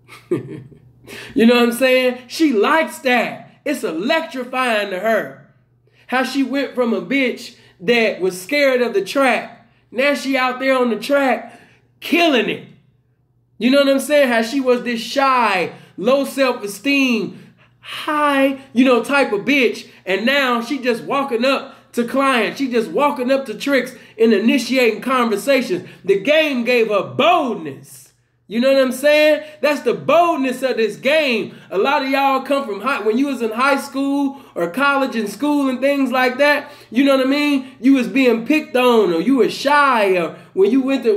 You know what I'm saying? She likes that. It's electrifying to her. How she went from a bitch that was scared of the track. Now she out there on the track killing it. You know what I'm saying? How she was this shy, low self-esteem, high, type of bitch. And now she just walking up to clients. She just walking up to tricks and initiating conversations. The game gave her boldness. You know what I'm saying? That's the boldness of this game. A lot of y'all come from when you was in high school or college and school and things like that. You know what I mean? You was being picked on, or you were shy, or when you went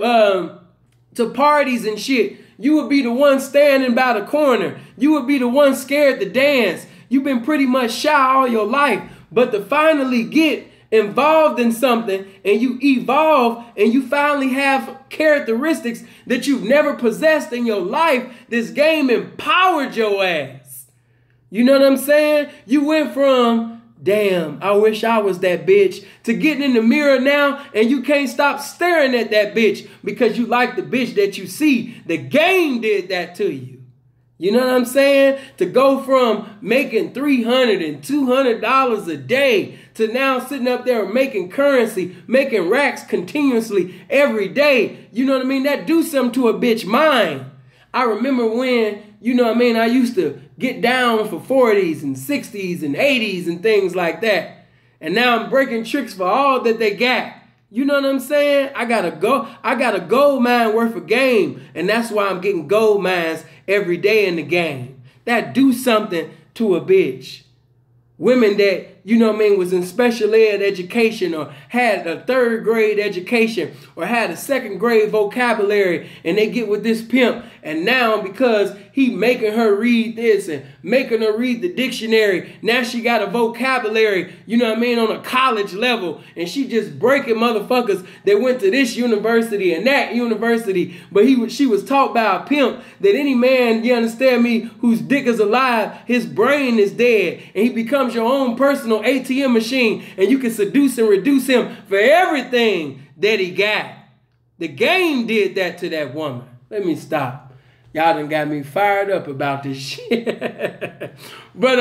to parties and shit, you would be the one standing by the corner. You would be the one scared to dance. You've been pretty much shy all your life, but to finally get involved in something and you evolve and you finally have characteristics that you've never possessed in your life, this game empowered your ass. You know what I'm saying? You went from, damn, I wish I was that bitch, to getting in the mirror now and you can't stop staring at that bitch because you like the bitch that you see. The game did that to you. You know what I'm saying? To go from making $300 and $200 a day to now sitting up there making currency, making racks continuously every day. You know what I mean? That do something to a bitch mind. I remember when, I used to get down for 40s and 60s and 80s and things like that. And now I'm breaking tricks for all that they got. You know what I'm saying? I got a gold mine worth of game. And that's why I'm getting gold mines every day in the game. That do something to a bitch. Women that, was in special ed education or had a 3rd grade education or had a 2nd grade vocabulary, and they get with this pimp, and now because he making her read this and making her read the dictionary, now she got a vocabulary, on a college level, and she just breaking motherfuckers that went to this university and that university, but she was taught by a pimp that any man, you understand me, whose dick is alive, his brain is dead, and he becomes your own personal ATM machine, and you can seduce and reduce him for everything that he got. The game did that to that woman. Let me stop. Y'all done got me fired up about this shit. But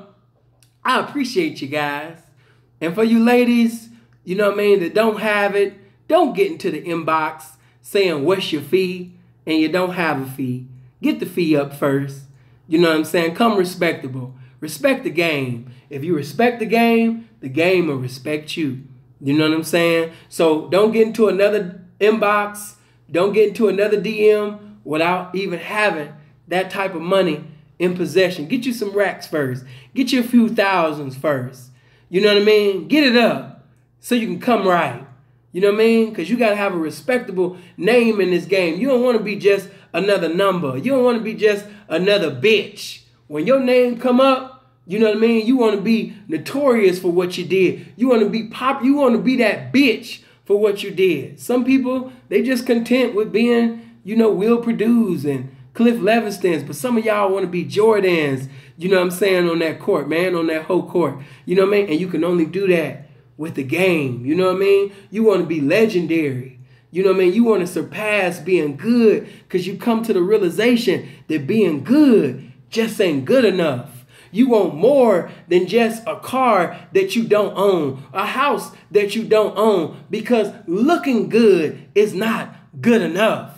I appreciate you guys. And for you ladies, that don't have it, don't get into the inbox saying what's your fee and you don't have a fee. Get the fee up first. You know what I'm saying? Come respectable. Respect the game. If you respect the game will respect you. You know what I'm saying? So don't get into another inbox. Don't get into another DM without even having that type of money in possession. Get you some racks first. Get you a few thousands first. You know what I mean? Get it up so you can come right. You know what I mean? Because you got to have a respectable name in this game. You don't want to be just another number. You don't want to be just another bitch. When your name come up, you know what I mean? You want to be notorious for what you did. You want to be you want to be that bitch for what you did. Some people, they just content with being, you know, Will Purdue's and Cliff Levingston's, but some of y'all want to be Jordans, you know what I'm saying, on that court, man, on that whole court. You know what I mean? And you can only do that with the game. You know what I mean? You want to be legendary. You know what I mean? You want to surpass being good because you come to the realization that being good just ain't good enough. You want more than just a car that you don't own, a house that you don't own, because looking good is not good enough.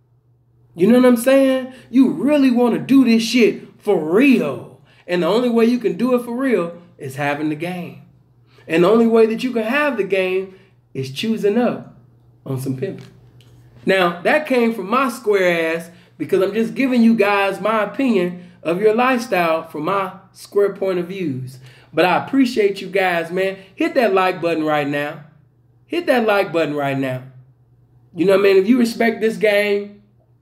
You know what I'm saying? You really want to do this shit for real. And the only way you can do it for real is having the game. And the only way that you can have the game is choosing up on some pimping. Now, that came from my square ass because I'm just giving you guys my opinion of your lifestyle from my square point of views. But I appreciate you guys, man. Hit that like button right now. Hit that like button right now. You know what I mean? If you respect this game,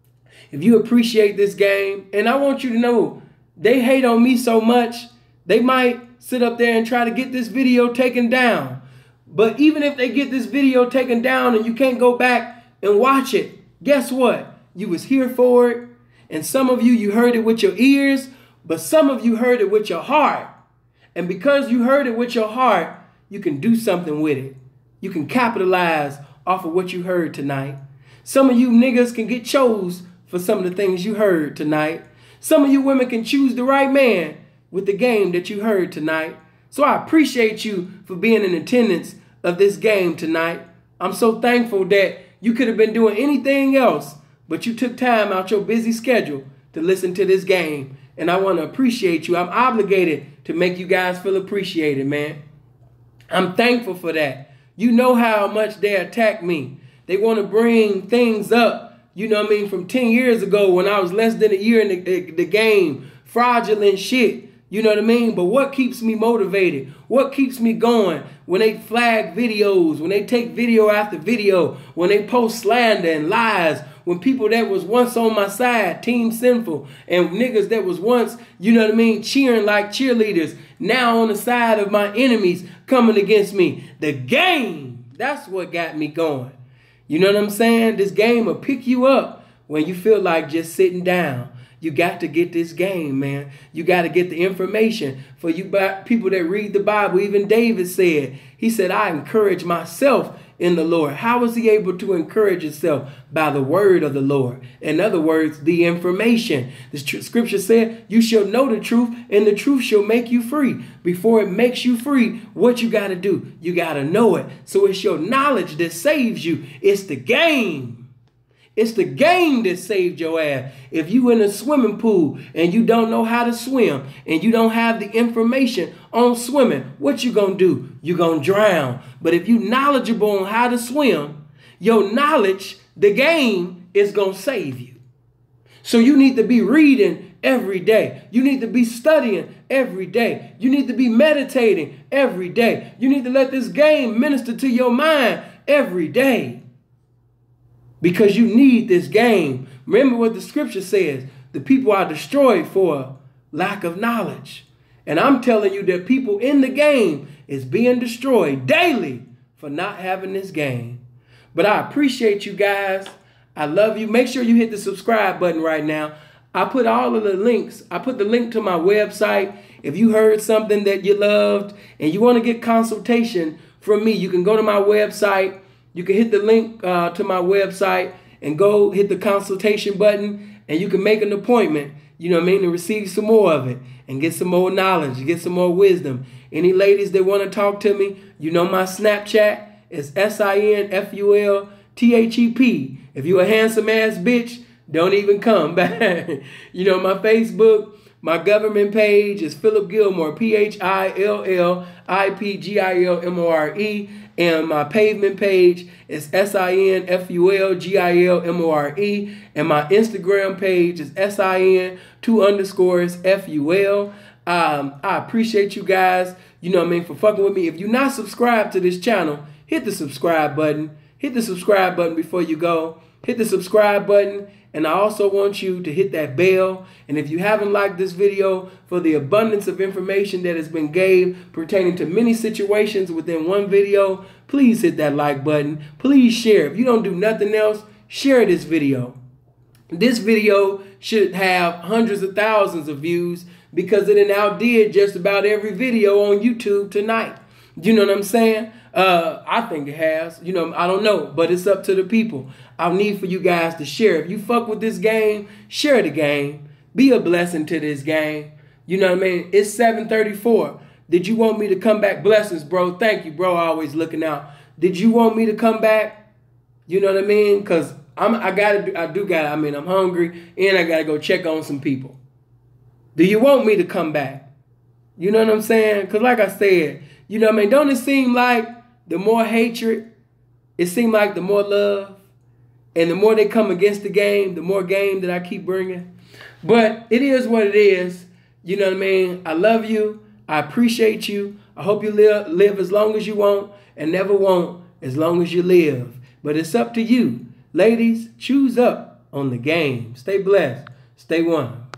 if you appreciate this game, and I want you to know, they hate on me so much, they might sit up there and try to get this video taken down. But even if they get this video taken down and you can't go back and watch it, guess what? You was here for it. And some of you, you heard it with your ears, but some of you heard it with your heart. And because you heard it with your heart, you can do something with it. You can capitalize off of what you heard tonight. Some of you niggas can get chose for some of the things you heard tonight. Some of you women can choose the right man with the game that you heard tonight. So I appreciate you for being in attendance of this game tonight. I'm so thankful that you could have been doing anything else, but you took time out your busy schedule to listen to this game. And I want to appreciate you. I'm obligated to make you guys feel appreciated, man. I'm thankful for that. You know how much they attack me. They want to bring things up, you know what I mean, from 10 years ago when I was less than a year in the game. Fraudulent shit. You know what I mean? But what keeps me motivated? What keeps me going? When they flag videos, when they take video after video, when they post slander and lies, when people that was once on my side, Team Sinful, and niggas that was once, you know what I mean, cheering like cheerleaders, now on the side of my enemies coming against me. The game, that's what got me going. You know what I'm saying? This game will pick you up when you feel like just sitting down. You got to get this game, man. You got to get the information. For you people that read the Bible, even David said, he said, I encourage myself in the Lord. How was he able to encourage himself? By the word of the Lord. In other words, the information. The scripture said, you shall know the truth, and the truth shall make you free. Before it makes you free, what you got to do? You got to know it. So it's your knowledge that saves you. It's the game. It's the game that saved your ass. If you in a swimming pool and you don't know how to swim and you don't have the information on swimming, what you gonna do? You gonna drown. But if you knowledgeable on how to swim, your knowledge, the game, is gonna save you. So you need to be reading every day. You need to be studying every day. You need to be meditating every day. You need to let this game minister to your mind every day. Because you need this game. Remember what the scripture says. The people are destroyed for lack of knowledge. And I'm telling you that people in the game is being destroyed daily for not having this game. But I appreciate you guys. I love you. Make sure you hit the subscribe button right now. I put all of the links. I put the link to my website. If you heard something that you loved and you want to get consultation from me, you can go to my website. You can hit the link to my website and go hit the consultation button, and you can make an appointment, you know what I mean, to receive some more of it and get some more knowledge, get some more wisdom. Any ladies that want to talk to me, you know my Snapchat is SINFULTHEP. If you a handsome ass bitch, don't even come back. You know, my Facebook, my government page is Philip Gilmore, PhillipGilmore. And my pavement page is SINFULGILMORE. And my Instagram page is SIN2_FUL. I appreciate you guys, you know what I mean, for fucking with me. If you're not subscribed to this channel, hit the subscribe button. Hit the subscribe button before you go. Hit the subscribe button. And I also want you to hit that bell. And if you haven't liked this video, for the abundance of information that has been gave pertaining to many situations within one video, please hit that like button. Please share. If you don't do nothing else, share this video. This video should have hundreds of thousands of views because it outdid just about every video on YouTube tonight. You know what I'm saying? I think it has. You know, I don't know, but it's up to the people. I need for you guys to share. If you fuck with this game, share the game. Be a blessing to this game. You know what I mean? It's 7:34. Did you want me to come back? Blessings, bro. Thank you, bro. Always looking out. Did you want me to come back? You know what I mean? Because I'm hungry and I gotta go check on some people. Do you want me to come back? You know what I'm saying? Because like I said, you know what I mean? Don't it seem like the more hatred, it seems like the more love, and the more they come against the game, the more game that I keep bringing. But it is what it is. You know what I mean? I love you. I appreciate you. I hope you live as long as you want and never want as long as you live. But it's up to you. Ladies, choose up on the game. Stay blessed. Stay one.